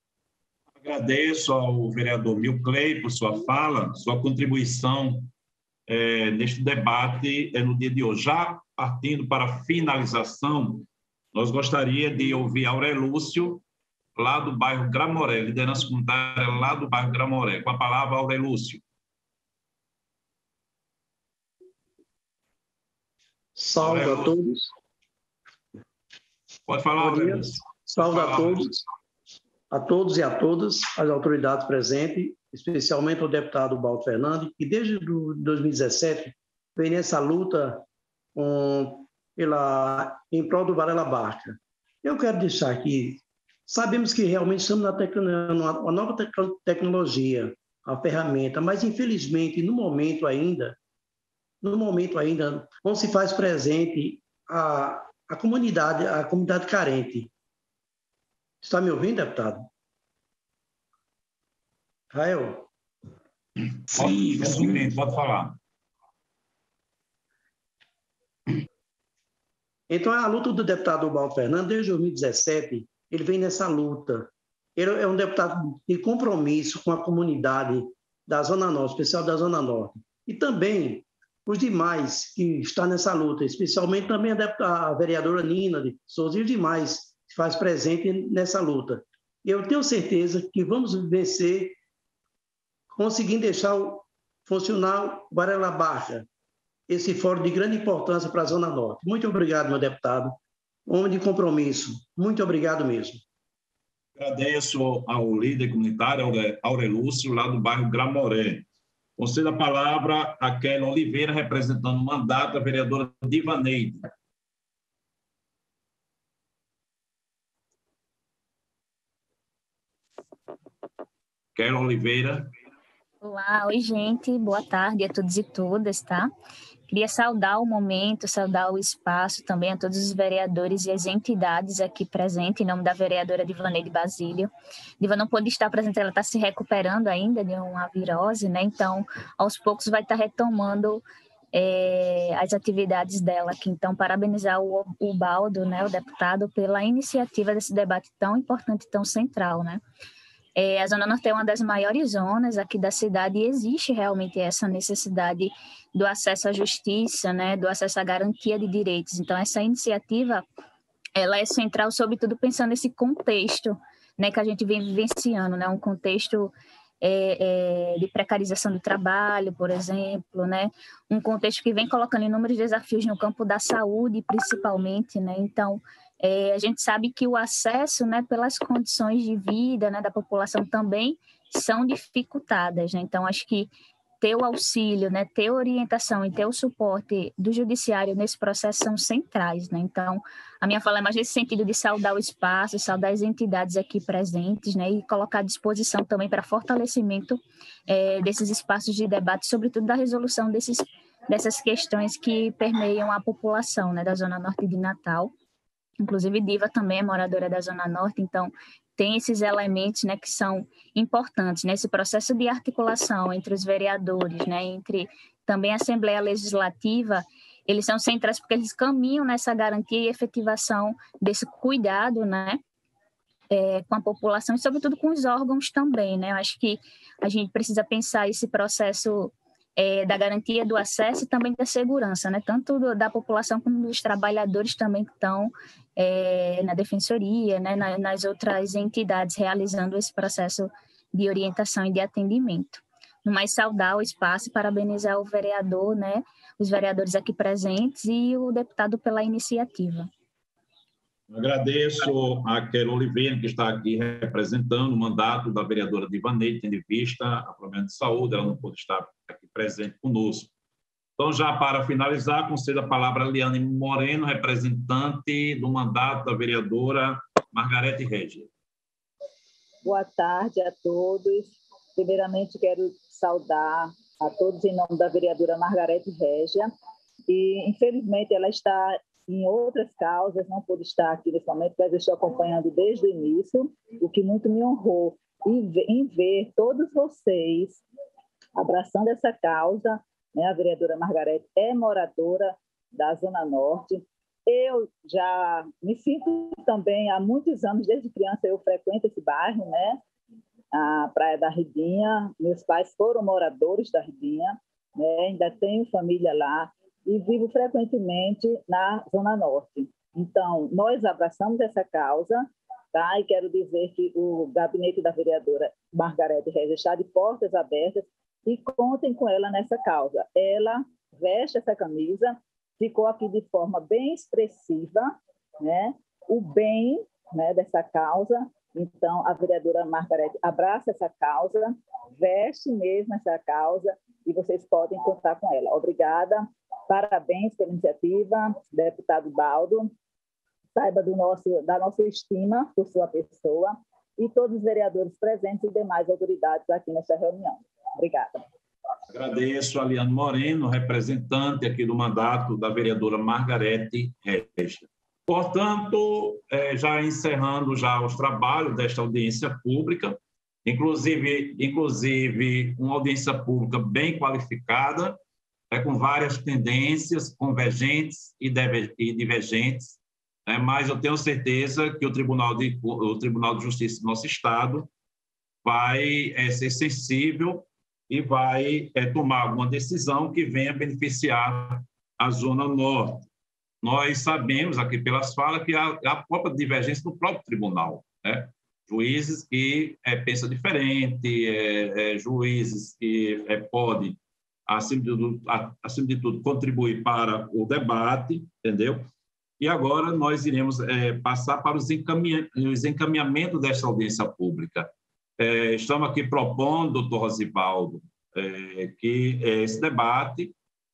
Agradeço ao vereador Milcley por sua fala, sua contribuição neste debate no dia de hoje. Já partindo para a finalização, nós gostaríamos de ouvir Aurelúcio, lá do bairro Gramoré, liderança comunitária lá do bairro Gramoré. Com a palavra, Aurelúcio. Salve a todos. Pode falar, Aurelúcio. Salve a todos e a todas as autoridades presentes, especialmente o deputado Baldo Fernandes, que desde 2017 vem nessa luta em prol do Varela Barca. Eu quero deixar aqui, sabemos que realmente estamos numa nova tecnologia, a ferramenta, mas infelizmente no momento ainda não se faz presente a comunidade carente. Está me ouvindo, deputado? Rael? Sim, pode falar. Então, a luta do deputado Baldo Fernandes, desde 2017, ele vem nessa luta. Ele é um deputado de compromisso com a comunidade da Zona Norte, especial da Zona Norte. E também os demais que estão nessa luta, especialmente também a vereadora Nina de Souza e os demais que faz presente nessa luta. Eu tenho certeza que vamos vencer conseguindo deixar funcionar o Varela Barca, esse fórum de grande importância para a Zona Norte. Muito obrigado, meu deputado. Homem de compromisso. Muito obrigado mesmo. Agradeço ao líder comunitário, Aurelúcio, lá do bairro Gramoré. Concedo a palavra a Kelly Oliveira, representando o mandato da vereadora Divaneide. Kelly Oliveira. Olá, oi gente, boa tarde a todos e todas, tá? Queria saudar o momento, saudar o espaço também a todos os vereadores e as entidades aqui presentes, em nome da vereadora Divaneide Basílio. Diva não pôde estar presente, ela está se recuperando ainda de uma virose, né? Então, aos poucos vai estar retomando as atividades dela aqui. Então, parabenizar o Baldo, né, o deputado, pela iniciativa desse debate tão importante, tão central, né? A Zona Norte é uma das maiores zonas aqui da cidade e existe realmente essa necessidade do acesso à justiça, né, do acesso à garantia de direitos. Então, essa iniciativa ela é central, sobretudo pensando nesse contexto, né, que a gente vem vivenciando, né, um contexto de precarização do trabalho, por exemplo, né, um contexto que vem colocando inúmeros desafios no campo da saúde, principalmente, né, então a gente sabe que o acesso, né, pelas condições de vida, né, da população também são dificultadas, né? Então acho que ter o auxílio, né, ter orientação e ter o suporte do judiciário nesse processo são centrais, né? Então a minha fala é mais nesse sentido de saudar o espaço, saudar as entidades aqui presentes, né, e colocar à disposição também para fortalecimento desses espaços de debate, sobretudo da resolução dessas questões que permeiam a população, né, da Zona Norte de Natal. Inclusive, Diva também é moradora da Zona Norte, então tem esses elementos, né, que são importantes, né, esse processo de articulação entre os vereadores, né, entre também a Assembleia Legislativa, eles são centrais porque eles caminham nessa garantia e efetivação desse cuidado, né, com a população e, sobretudo, com os órgãos também, né. Eu acho que a gente precisa pensar esse processo da garantia do acesso e também da segurança, né? Tanto da população como dos trabalhadores também que estão na defensoria, né? Nas outras entidades realizando esse processo de orientação e de atendimento. No mais, saudar o espaço e parabenizar o vereador, né? Os vereadores aqui presentes e o deputado pela iniciativa. Agradeço a Kelly Oliveira, que está aqui representando o mandato da vereadora Divaneide, tendo em vista a problema de saúde, ela não pôde estar aqui presente conosco. Então, já para finalizar, concedo a palavra a Liane Moreno, representante do mandato da vereadora Margarete Régia. Boa tarde a todos. Primeiramente, quero saudar a todos em nome da vereadora Margarete Régia. E, infelizmente, ela está em outras causas, não pôde estar aqui nesse momento, mas eu estou acompanhando desde o início, o que muito me honrou em ver todos vocês abraçando essa causa, né? A vereadora Margarete é moradora da Zona Norte. Eu já me sinto também há muitos anos, desde criança eu frequento esse bairro, né? A Praia da Ribinha. Meus pais foram moradores da Ribinha, né? Ainda tenho família lá e vivo frequentemente na Zona Norte. Então, nós abraçamos essa causa, tá? E quero dizer que o gabinete da vereadora Margarete Régia está de portas abertas e contem com ela nessa causa. Ela veste essa camisa, ficou aqui de forma bem expressiva, né? O bem, né, dessa causa. Então, a vereadora Margarete abraça essa causa, veste mesmo essa causa e vocês podem contar com ela. Obrigada. Parabéns pela iniciativa, deputado Baldo. Saiba da nossa estima por sua pessoa e todos os vereadores presentes e demais autoridades aqui nesta reunião. Obrigada. Agradeço a Liane Moreno, representante aqui do mandato da vereadora Margarete Régia. Portanto, já encerrando já os trabalhos desta audiência pública, inclusive uma audiência pública bem qualificada, com várias tendências convergentes e divergentes, mas eu tenho certeza que o Tribunal de Justiça do nosso Estado vai ser sensível e vai tomar alguma decisão que venha beneficiar a Zona Norte. Nós sabemos aqui pelas falas que há a própria divergência no próprio tribunal, né? Juízes que pensam diferente, juízes que podem, acima de tudo, contribuir para o debate, entendeu? E agora nós iremos passar para os encaminhamentos desta audiência pública. Estamos aqui propondo, doutor Rosivaldo, que esse debate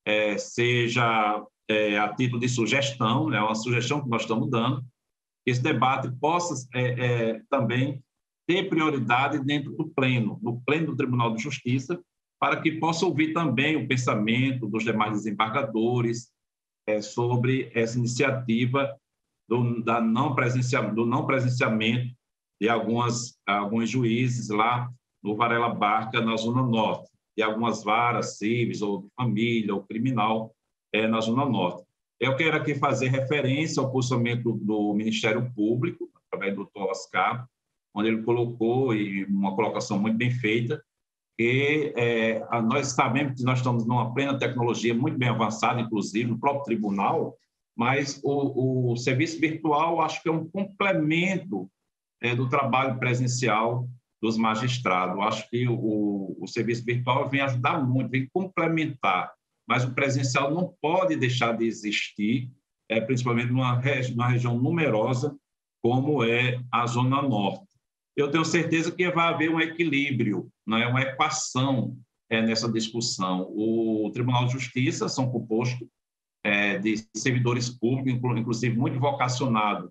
seja a título de sugestão, é uma sugestão que nós estamos dando, que esse debate possa também ter prioridade dentro do pleno, no pleno do Tribunal de Justiça, para que possa ouvir também o pensamento dos demais desembargadores sobre essa iniciativa do não presenciamento de alguns juízes lá no Varela Barca, na Zona Norte, e algumas varas civis, ou de família, ou criminal, na Zona Norte. Eu quero aqui fazer referência ao posicionamento do Ministério Público, através do Dr. Oscar, onde ele colocou, e uma colocação muito bem feita, que nós sabemos que nós estamos numa plena tecnologia muito bem avançada, inclusive no próprio tribunal, mas o serviço virtual acho que é um complemento do trabalho presencial dos magistrados. Acho que o serviço virtual vem ajudar muito, vem complementar, mas o presencial não pode deixar de existir, principalmente numa região numerosa como é a Zona Norte. Eu tenho certeza que vai haver um equilíbrio, né, uma equação nessa discussão. O Tribunal de Justiça são compostos de servidores públicos, inclusive muito vocacionados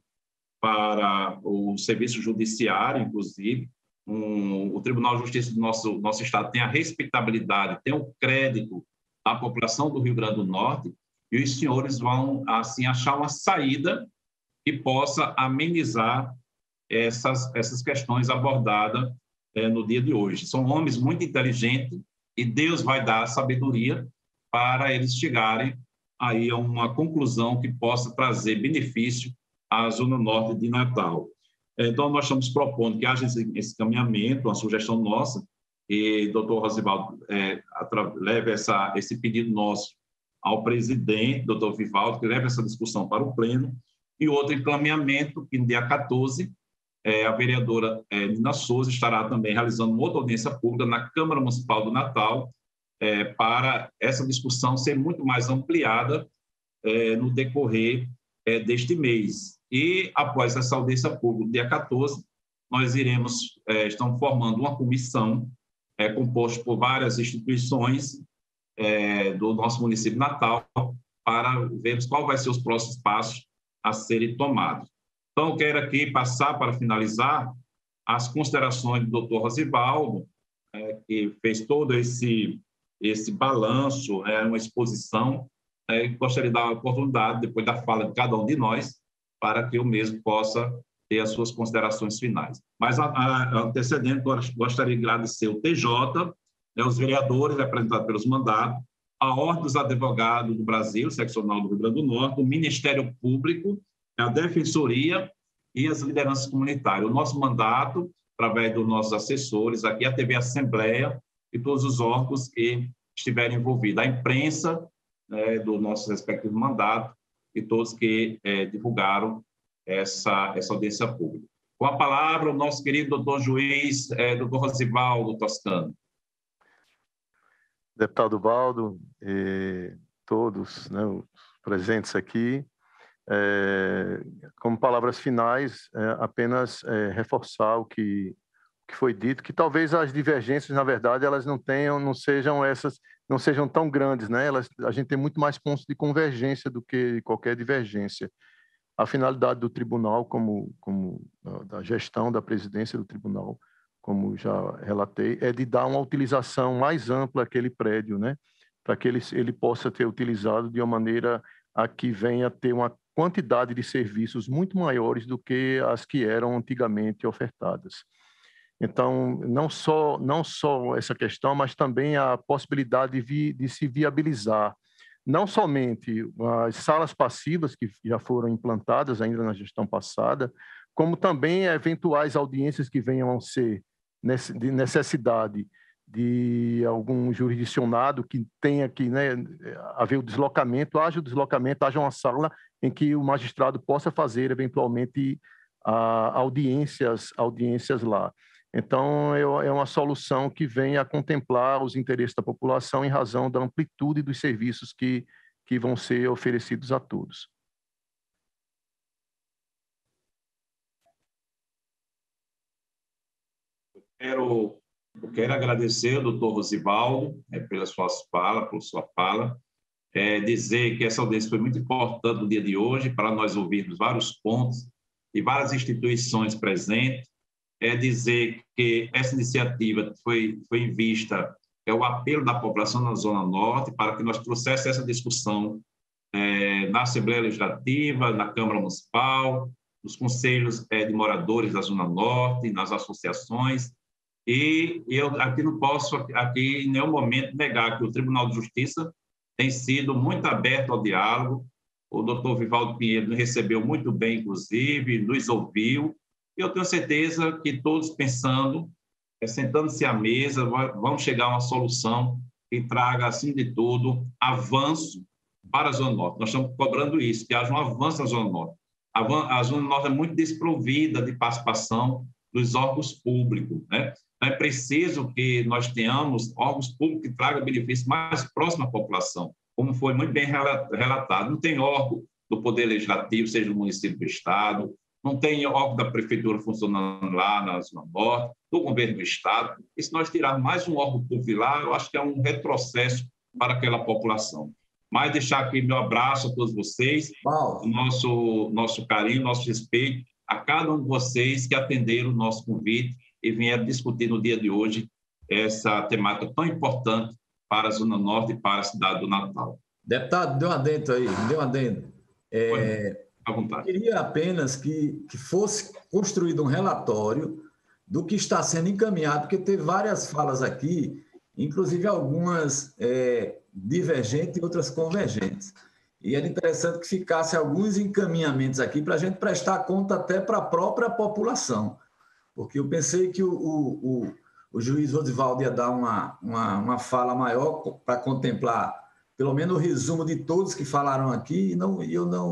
para o serviço judiciário, inclusive. O Tribunal de Justiça do nosso Estado tem a respeitabilidade, tem o crédito da população do Rio Grande do Norte, e os senhores vão, assim, achar uma saída que possa amenizar essas questões abordadas no dia de hoje. São homens muito inteligentes e Deus vai dar sabedoria para eles chegarem aí a uma conclusão que possa trazer benefício à Zona Norte de Natal. Então, nós estamos propondo que haja esse caminhamento, uma sugestão nossa, e o doutor Rosivaldo leve esse pedido nosso ao presidente, doutor Vivaldo, que leve essa discussão para o pleno, e outro encaminhamento, que no dia 14, a vereadora Nina Souza estará também realizando uma outra audiência pública na Câmara Municipal do Natal, para essa discussão ser muito mais ampliada no decorrer deste mês. E, após essa audiência pública, dia 14, nós estamos formando uma comissão composta por várias instituições do nosso município natal, para vermos qual vai ser os próximos passos a serem tomados. Então, eu quero aqui passar, para finalizar, as considerações do doutor Rosivaldo, que fez todo esse balanço, uma exposição, gostaria de dar a oportunidade, depois da fala de cada um de nós, para que eu mesmo possa ter as suas considerações finais. Mas, antecedendo, gostaria de agradecer o TJ, os vereadores representados pelos mandatos, a Ordem dos Advogados do Brasil, seccional do Rio Grande do Norte, o Ministério Público, a Defensoria e as lideranças comunitárias. O nosso mandato, através dos nossos assessores, aqui a TV Assembleia e todos os órgãos que estiverem envolvidos, a imprensa do nosso respectivo mandato e todos que divulgaram essa audiência pública. Com a palavra, o nosso querido doutor juiz, doutor Rosivaldo Toscano. Deputado Baldo, todos, né, os presentes aqui, como palavras finais, apenas reforçar o que foi dito, que talvez as divergências, na verdade, elas não sejam tão grandes, né? A gente tem muito mais pontos de convergência do que qualquer divergência. A finalidade do tribunal, como da gestão da presidência do tribunal, como já relatei, é de dar uma utilização mais ampla àquele prédio, né? Para que ele possa ser utilizado de uma maneira a que venha a ter uma quantidade de serviços muito maiores do que as que eram antigamente ofertadas. Então, não só essa questão, mas também a possibilidade de se viabilizar não somente as salas passivas que já foram implantadas ainda na gestão passada, como também eventuais audiências que venham a ser de necessidade de algum jurisdicionado que tenha que, né, haver o deslocamento, haja uma sala em que o magistrado possa fazer, eventualmente, audiências lá. Então, é uma solução que vem a contemplar os interesses da população em razão da amplitude dos serviços que vão ser oferecidos a todos. Eu quero agradecer ao doutor Rosivaldo pela sua fala, dizer que essa audiência foi muito importante no dia de hoje, para nós ouvirmos vários pontos e várias instituições presentes, dizer que essa iniciativa foi em vista, o apelo da população na Zona Norte para que nós trouxéssemos essa discussão na Assembleia Legislativa, na Câmara Municipal, nos conselhos de moradores da Zona Norte, nas associações, e eu aqui não posso, aqui, em nenhum momento, negar que o Tribunal de Justiça tem sido muito aberto ao diálogo. O doutor Vivaldo Pinheiro nos recebeu muito bem, inclusive, nos ouviu, e eu tenho certeza que todos pensando, sentando-se à mesa, vão chegar a uma solução que traga, acima de tudo, avanço para a Zona Norte. Nós estamos cobrando isso, que haja um avanço na Zona Norte. A Zona Norte é muito desprovida de participação dos órgãos públicos, né? Então, é preciso que nós tenhamos órgãos públicos que tragam benefício mais próximo à população, como foi muito bem relatado. Não tem órgão do Poder Legislativo, seja do município do Estado, não tem órgão da Prefeitura funcionando lá na Zona Norte, do Governo do Estado. E se nós tirarmos mais um órgão público lá, eu acho que é um retrocesso para aquela população. Mas deixar aqui meu abraço a todos vocês, nosso carinho, nosso respeito a cada um de vocês que atenderam o nosso convite e vieram discutir no dia de hoje essa temática tão importante para a Zona Norte e para a cidade do Natal. Deputado, dê um adendo aí, dê um adendo. À vontade. Eu queria apenas que fosse construído um relatório do que está sendo encaminhado, porque teve várias falas aqui, inclusive algumas divergentes e outras convergentes. E era interessante que ficasse alguns encaminhamentos aqui para a gente prestar conta até para a própria população, porque eu pensei que o juiz Rosivaldo ia dar uma fala maior para contemplar pelo menos o resumo de todos que falaram aqui, e não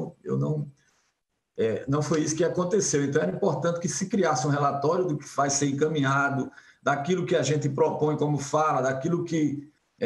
foi isso que aconteceu. Então, era importante que se criasse um relatório do que vai ser encaminhado, daquilo que a gente propõe como fala, daquilo que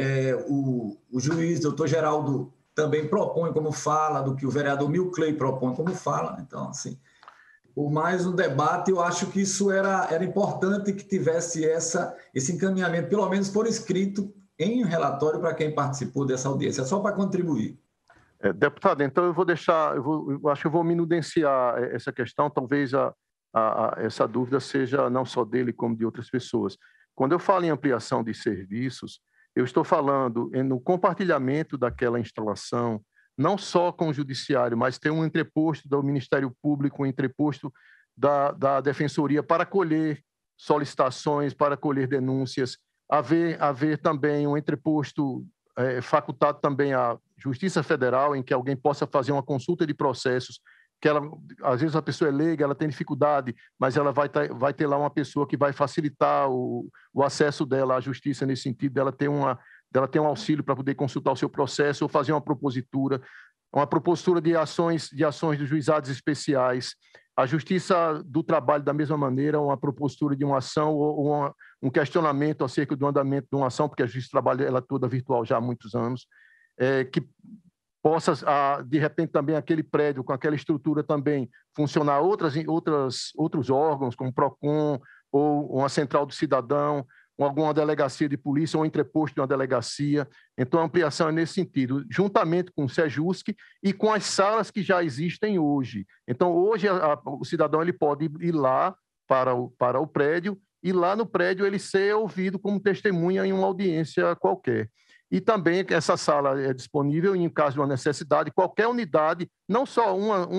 o juiz, doutor Geraldo, também propõe como fala, do que o vereador Milcley propõe como fala. Então, assim, por mais um debate, eu acho que isso era importante que tivesse esse encaminhamento, pelo menos por escrito, em relatório para quem participou dessa audiência, só para contribuir. Deputado, então eu vou deixar, eu acho que eu vou minudenciar essa questão, talvez essa dúvida seja não só dele, como de outras pessoas. Quando eu falo em ampliação de serviços, eu estou falando no compartilhamento daquela instalação, não só com o Judiciário, mas tem um entreposto do Ministério Público, um entreposto da Defensoria para colher solicitações, para colher denúncias, haver também um entreposto facultado também à Justiça Federal, em que alguém possa fazer uma consulta de processos, que às vezes a pessoa é leiga, ela tem dificuldade, mas ela vai ter lá uma pessoa que vai facilitar o acesso dela à justiça nesse sentido, dela ter um auxílio para poder consultar o seu processo ou fazer uma propositura de ações dos juizados especiais. A Justiça do Trabalho, da mesma maneira, uma propositura de uma ação ou um questionamento acerca do andamento de uma ação, porque a Justiça do Trabalho ela é toda virtual já há muitos anos, que possa, de repente, também aquele prédio, com aquela estrutura também, funcionar outros órgãos, como o PROCON, ou uma central do cidadão, ou alguma delegacia de polícia, ou um entreposto de uma delegacia. Então, a ampliação é nesse sentido, juntamente com o SEJUSC e com as salas que já existem hoje. Então, hoje, o cidadão ele pode ir lá para o prédio, e lá no prédio ele ser ouvido como testemunha em uma audiência qualquer. E também essa sala é disponível em caso de uma necessidade, qualquer unidade, não só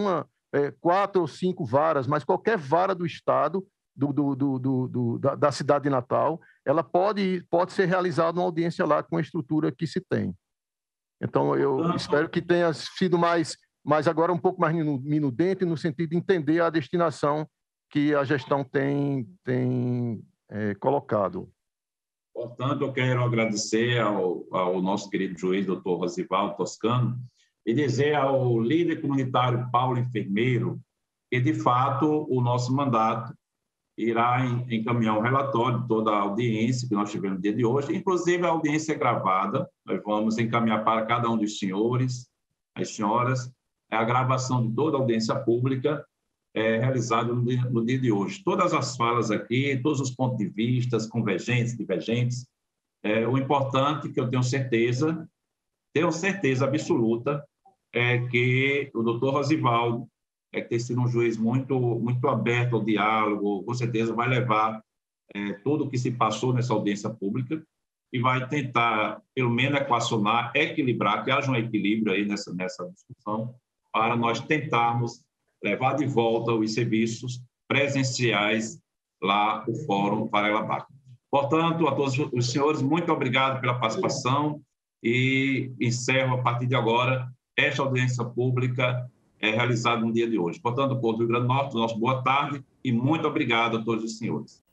4 ou 5 varas, mas qualquer vara do Estado, da cidade de Natal, ela pode ser realizada uma audiência lá com a estrutura que se tem. Então, eu espero que tenha sido mais agora um pouco mais minudente, no sentido de entender a destinação que a gestão tem colocado. Portanto, eu quero agradecer ao nosso querido juiz, doutor Rosivaldo Toscano, e dizer ao líder comunitário Paulo Enfermeiro que, de fato, o nosso mandato irá encaminhar um relatório de toda a audiência que nós tivemos no dia de hoje, inclusive a audiência gravada. Nós vamos encaminhar para cada um dos senhores, as senhoras, a gravação de toda a audiência pública realizada no dia de hoje. Todas as falas aqui, todos os pontos de vista, convergentes, divergentes. O importante, que eu tenho certeza absoluta, é que o doutor Rosivaldo ter sido um juiz muito aberto ao diálogo, com certeza vai levar tudo o que se passou nessa audiência pública e vai tentar, pelo menos, equacionar, equilibrar, que haja um equilíbrio aí nessa discussão, para nós tentarmos levar de volta os serviços presenciais lá o Fórum Varela Baca. Portanto, a todos os senhores, muito obrigado pela participação e encerro, a partir de agora, esta audiência pública realizada no dia de hoje. Portanto, o povo do Rio Grande do Norte, nosso boa tarde e muito obrigado a todos os senhores.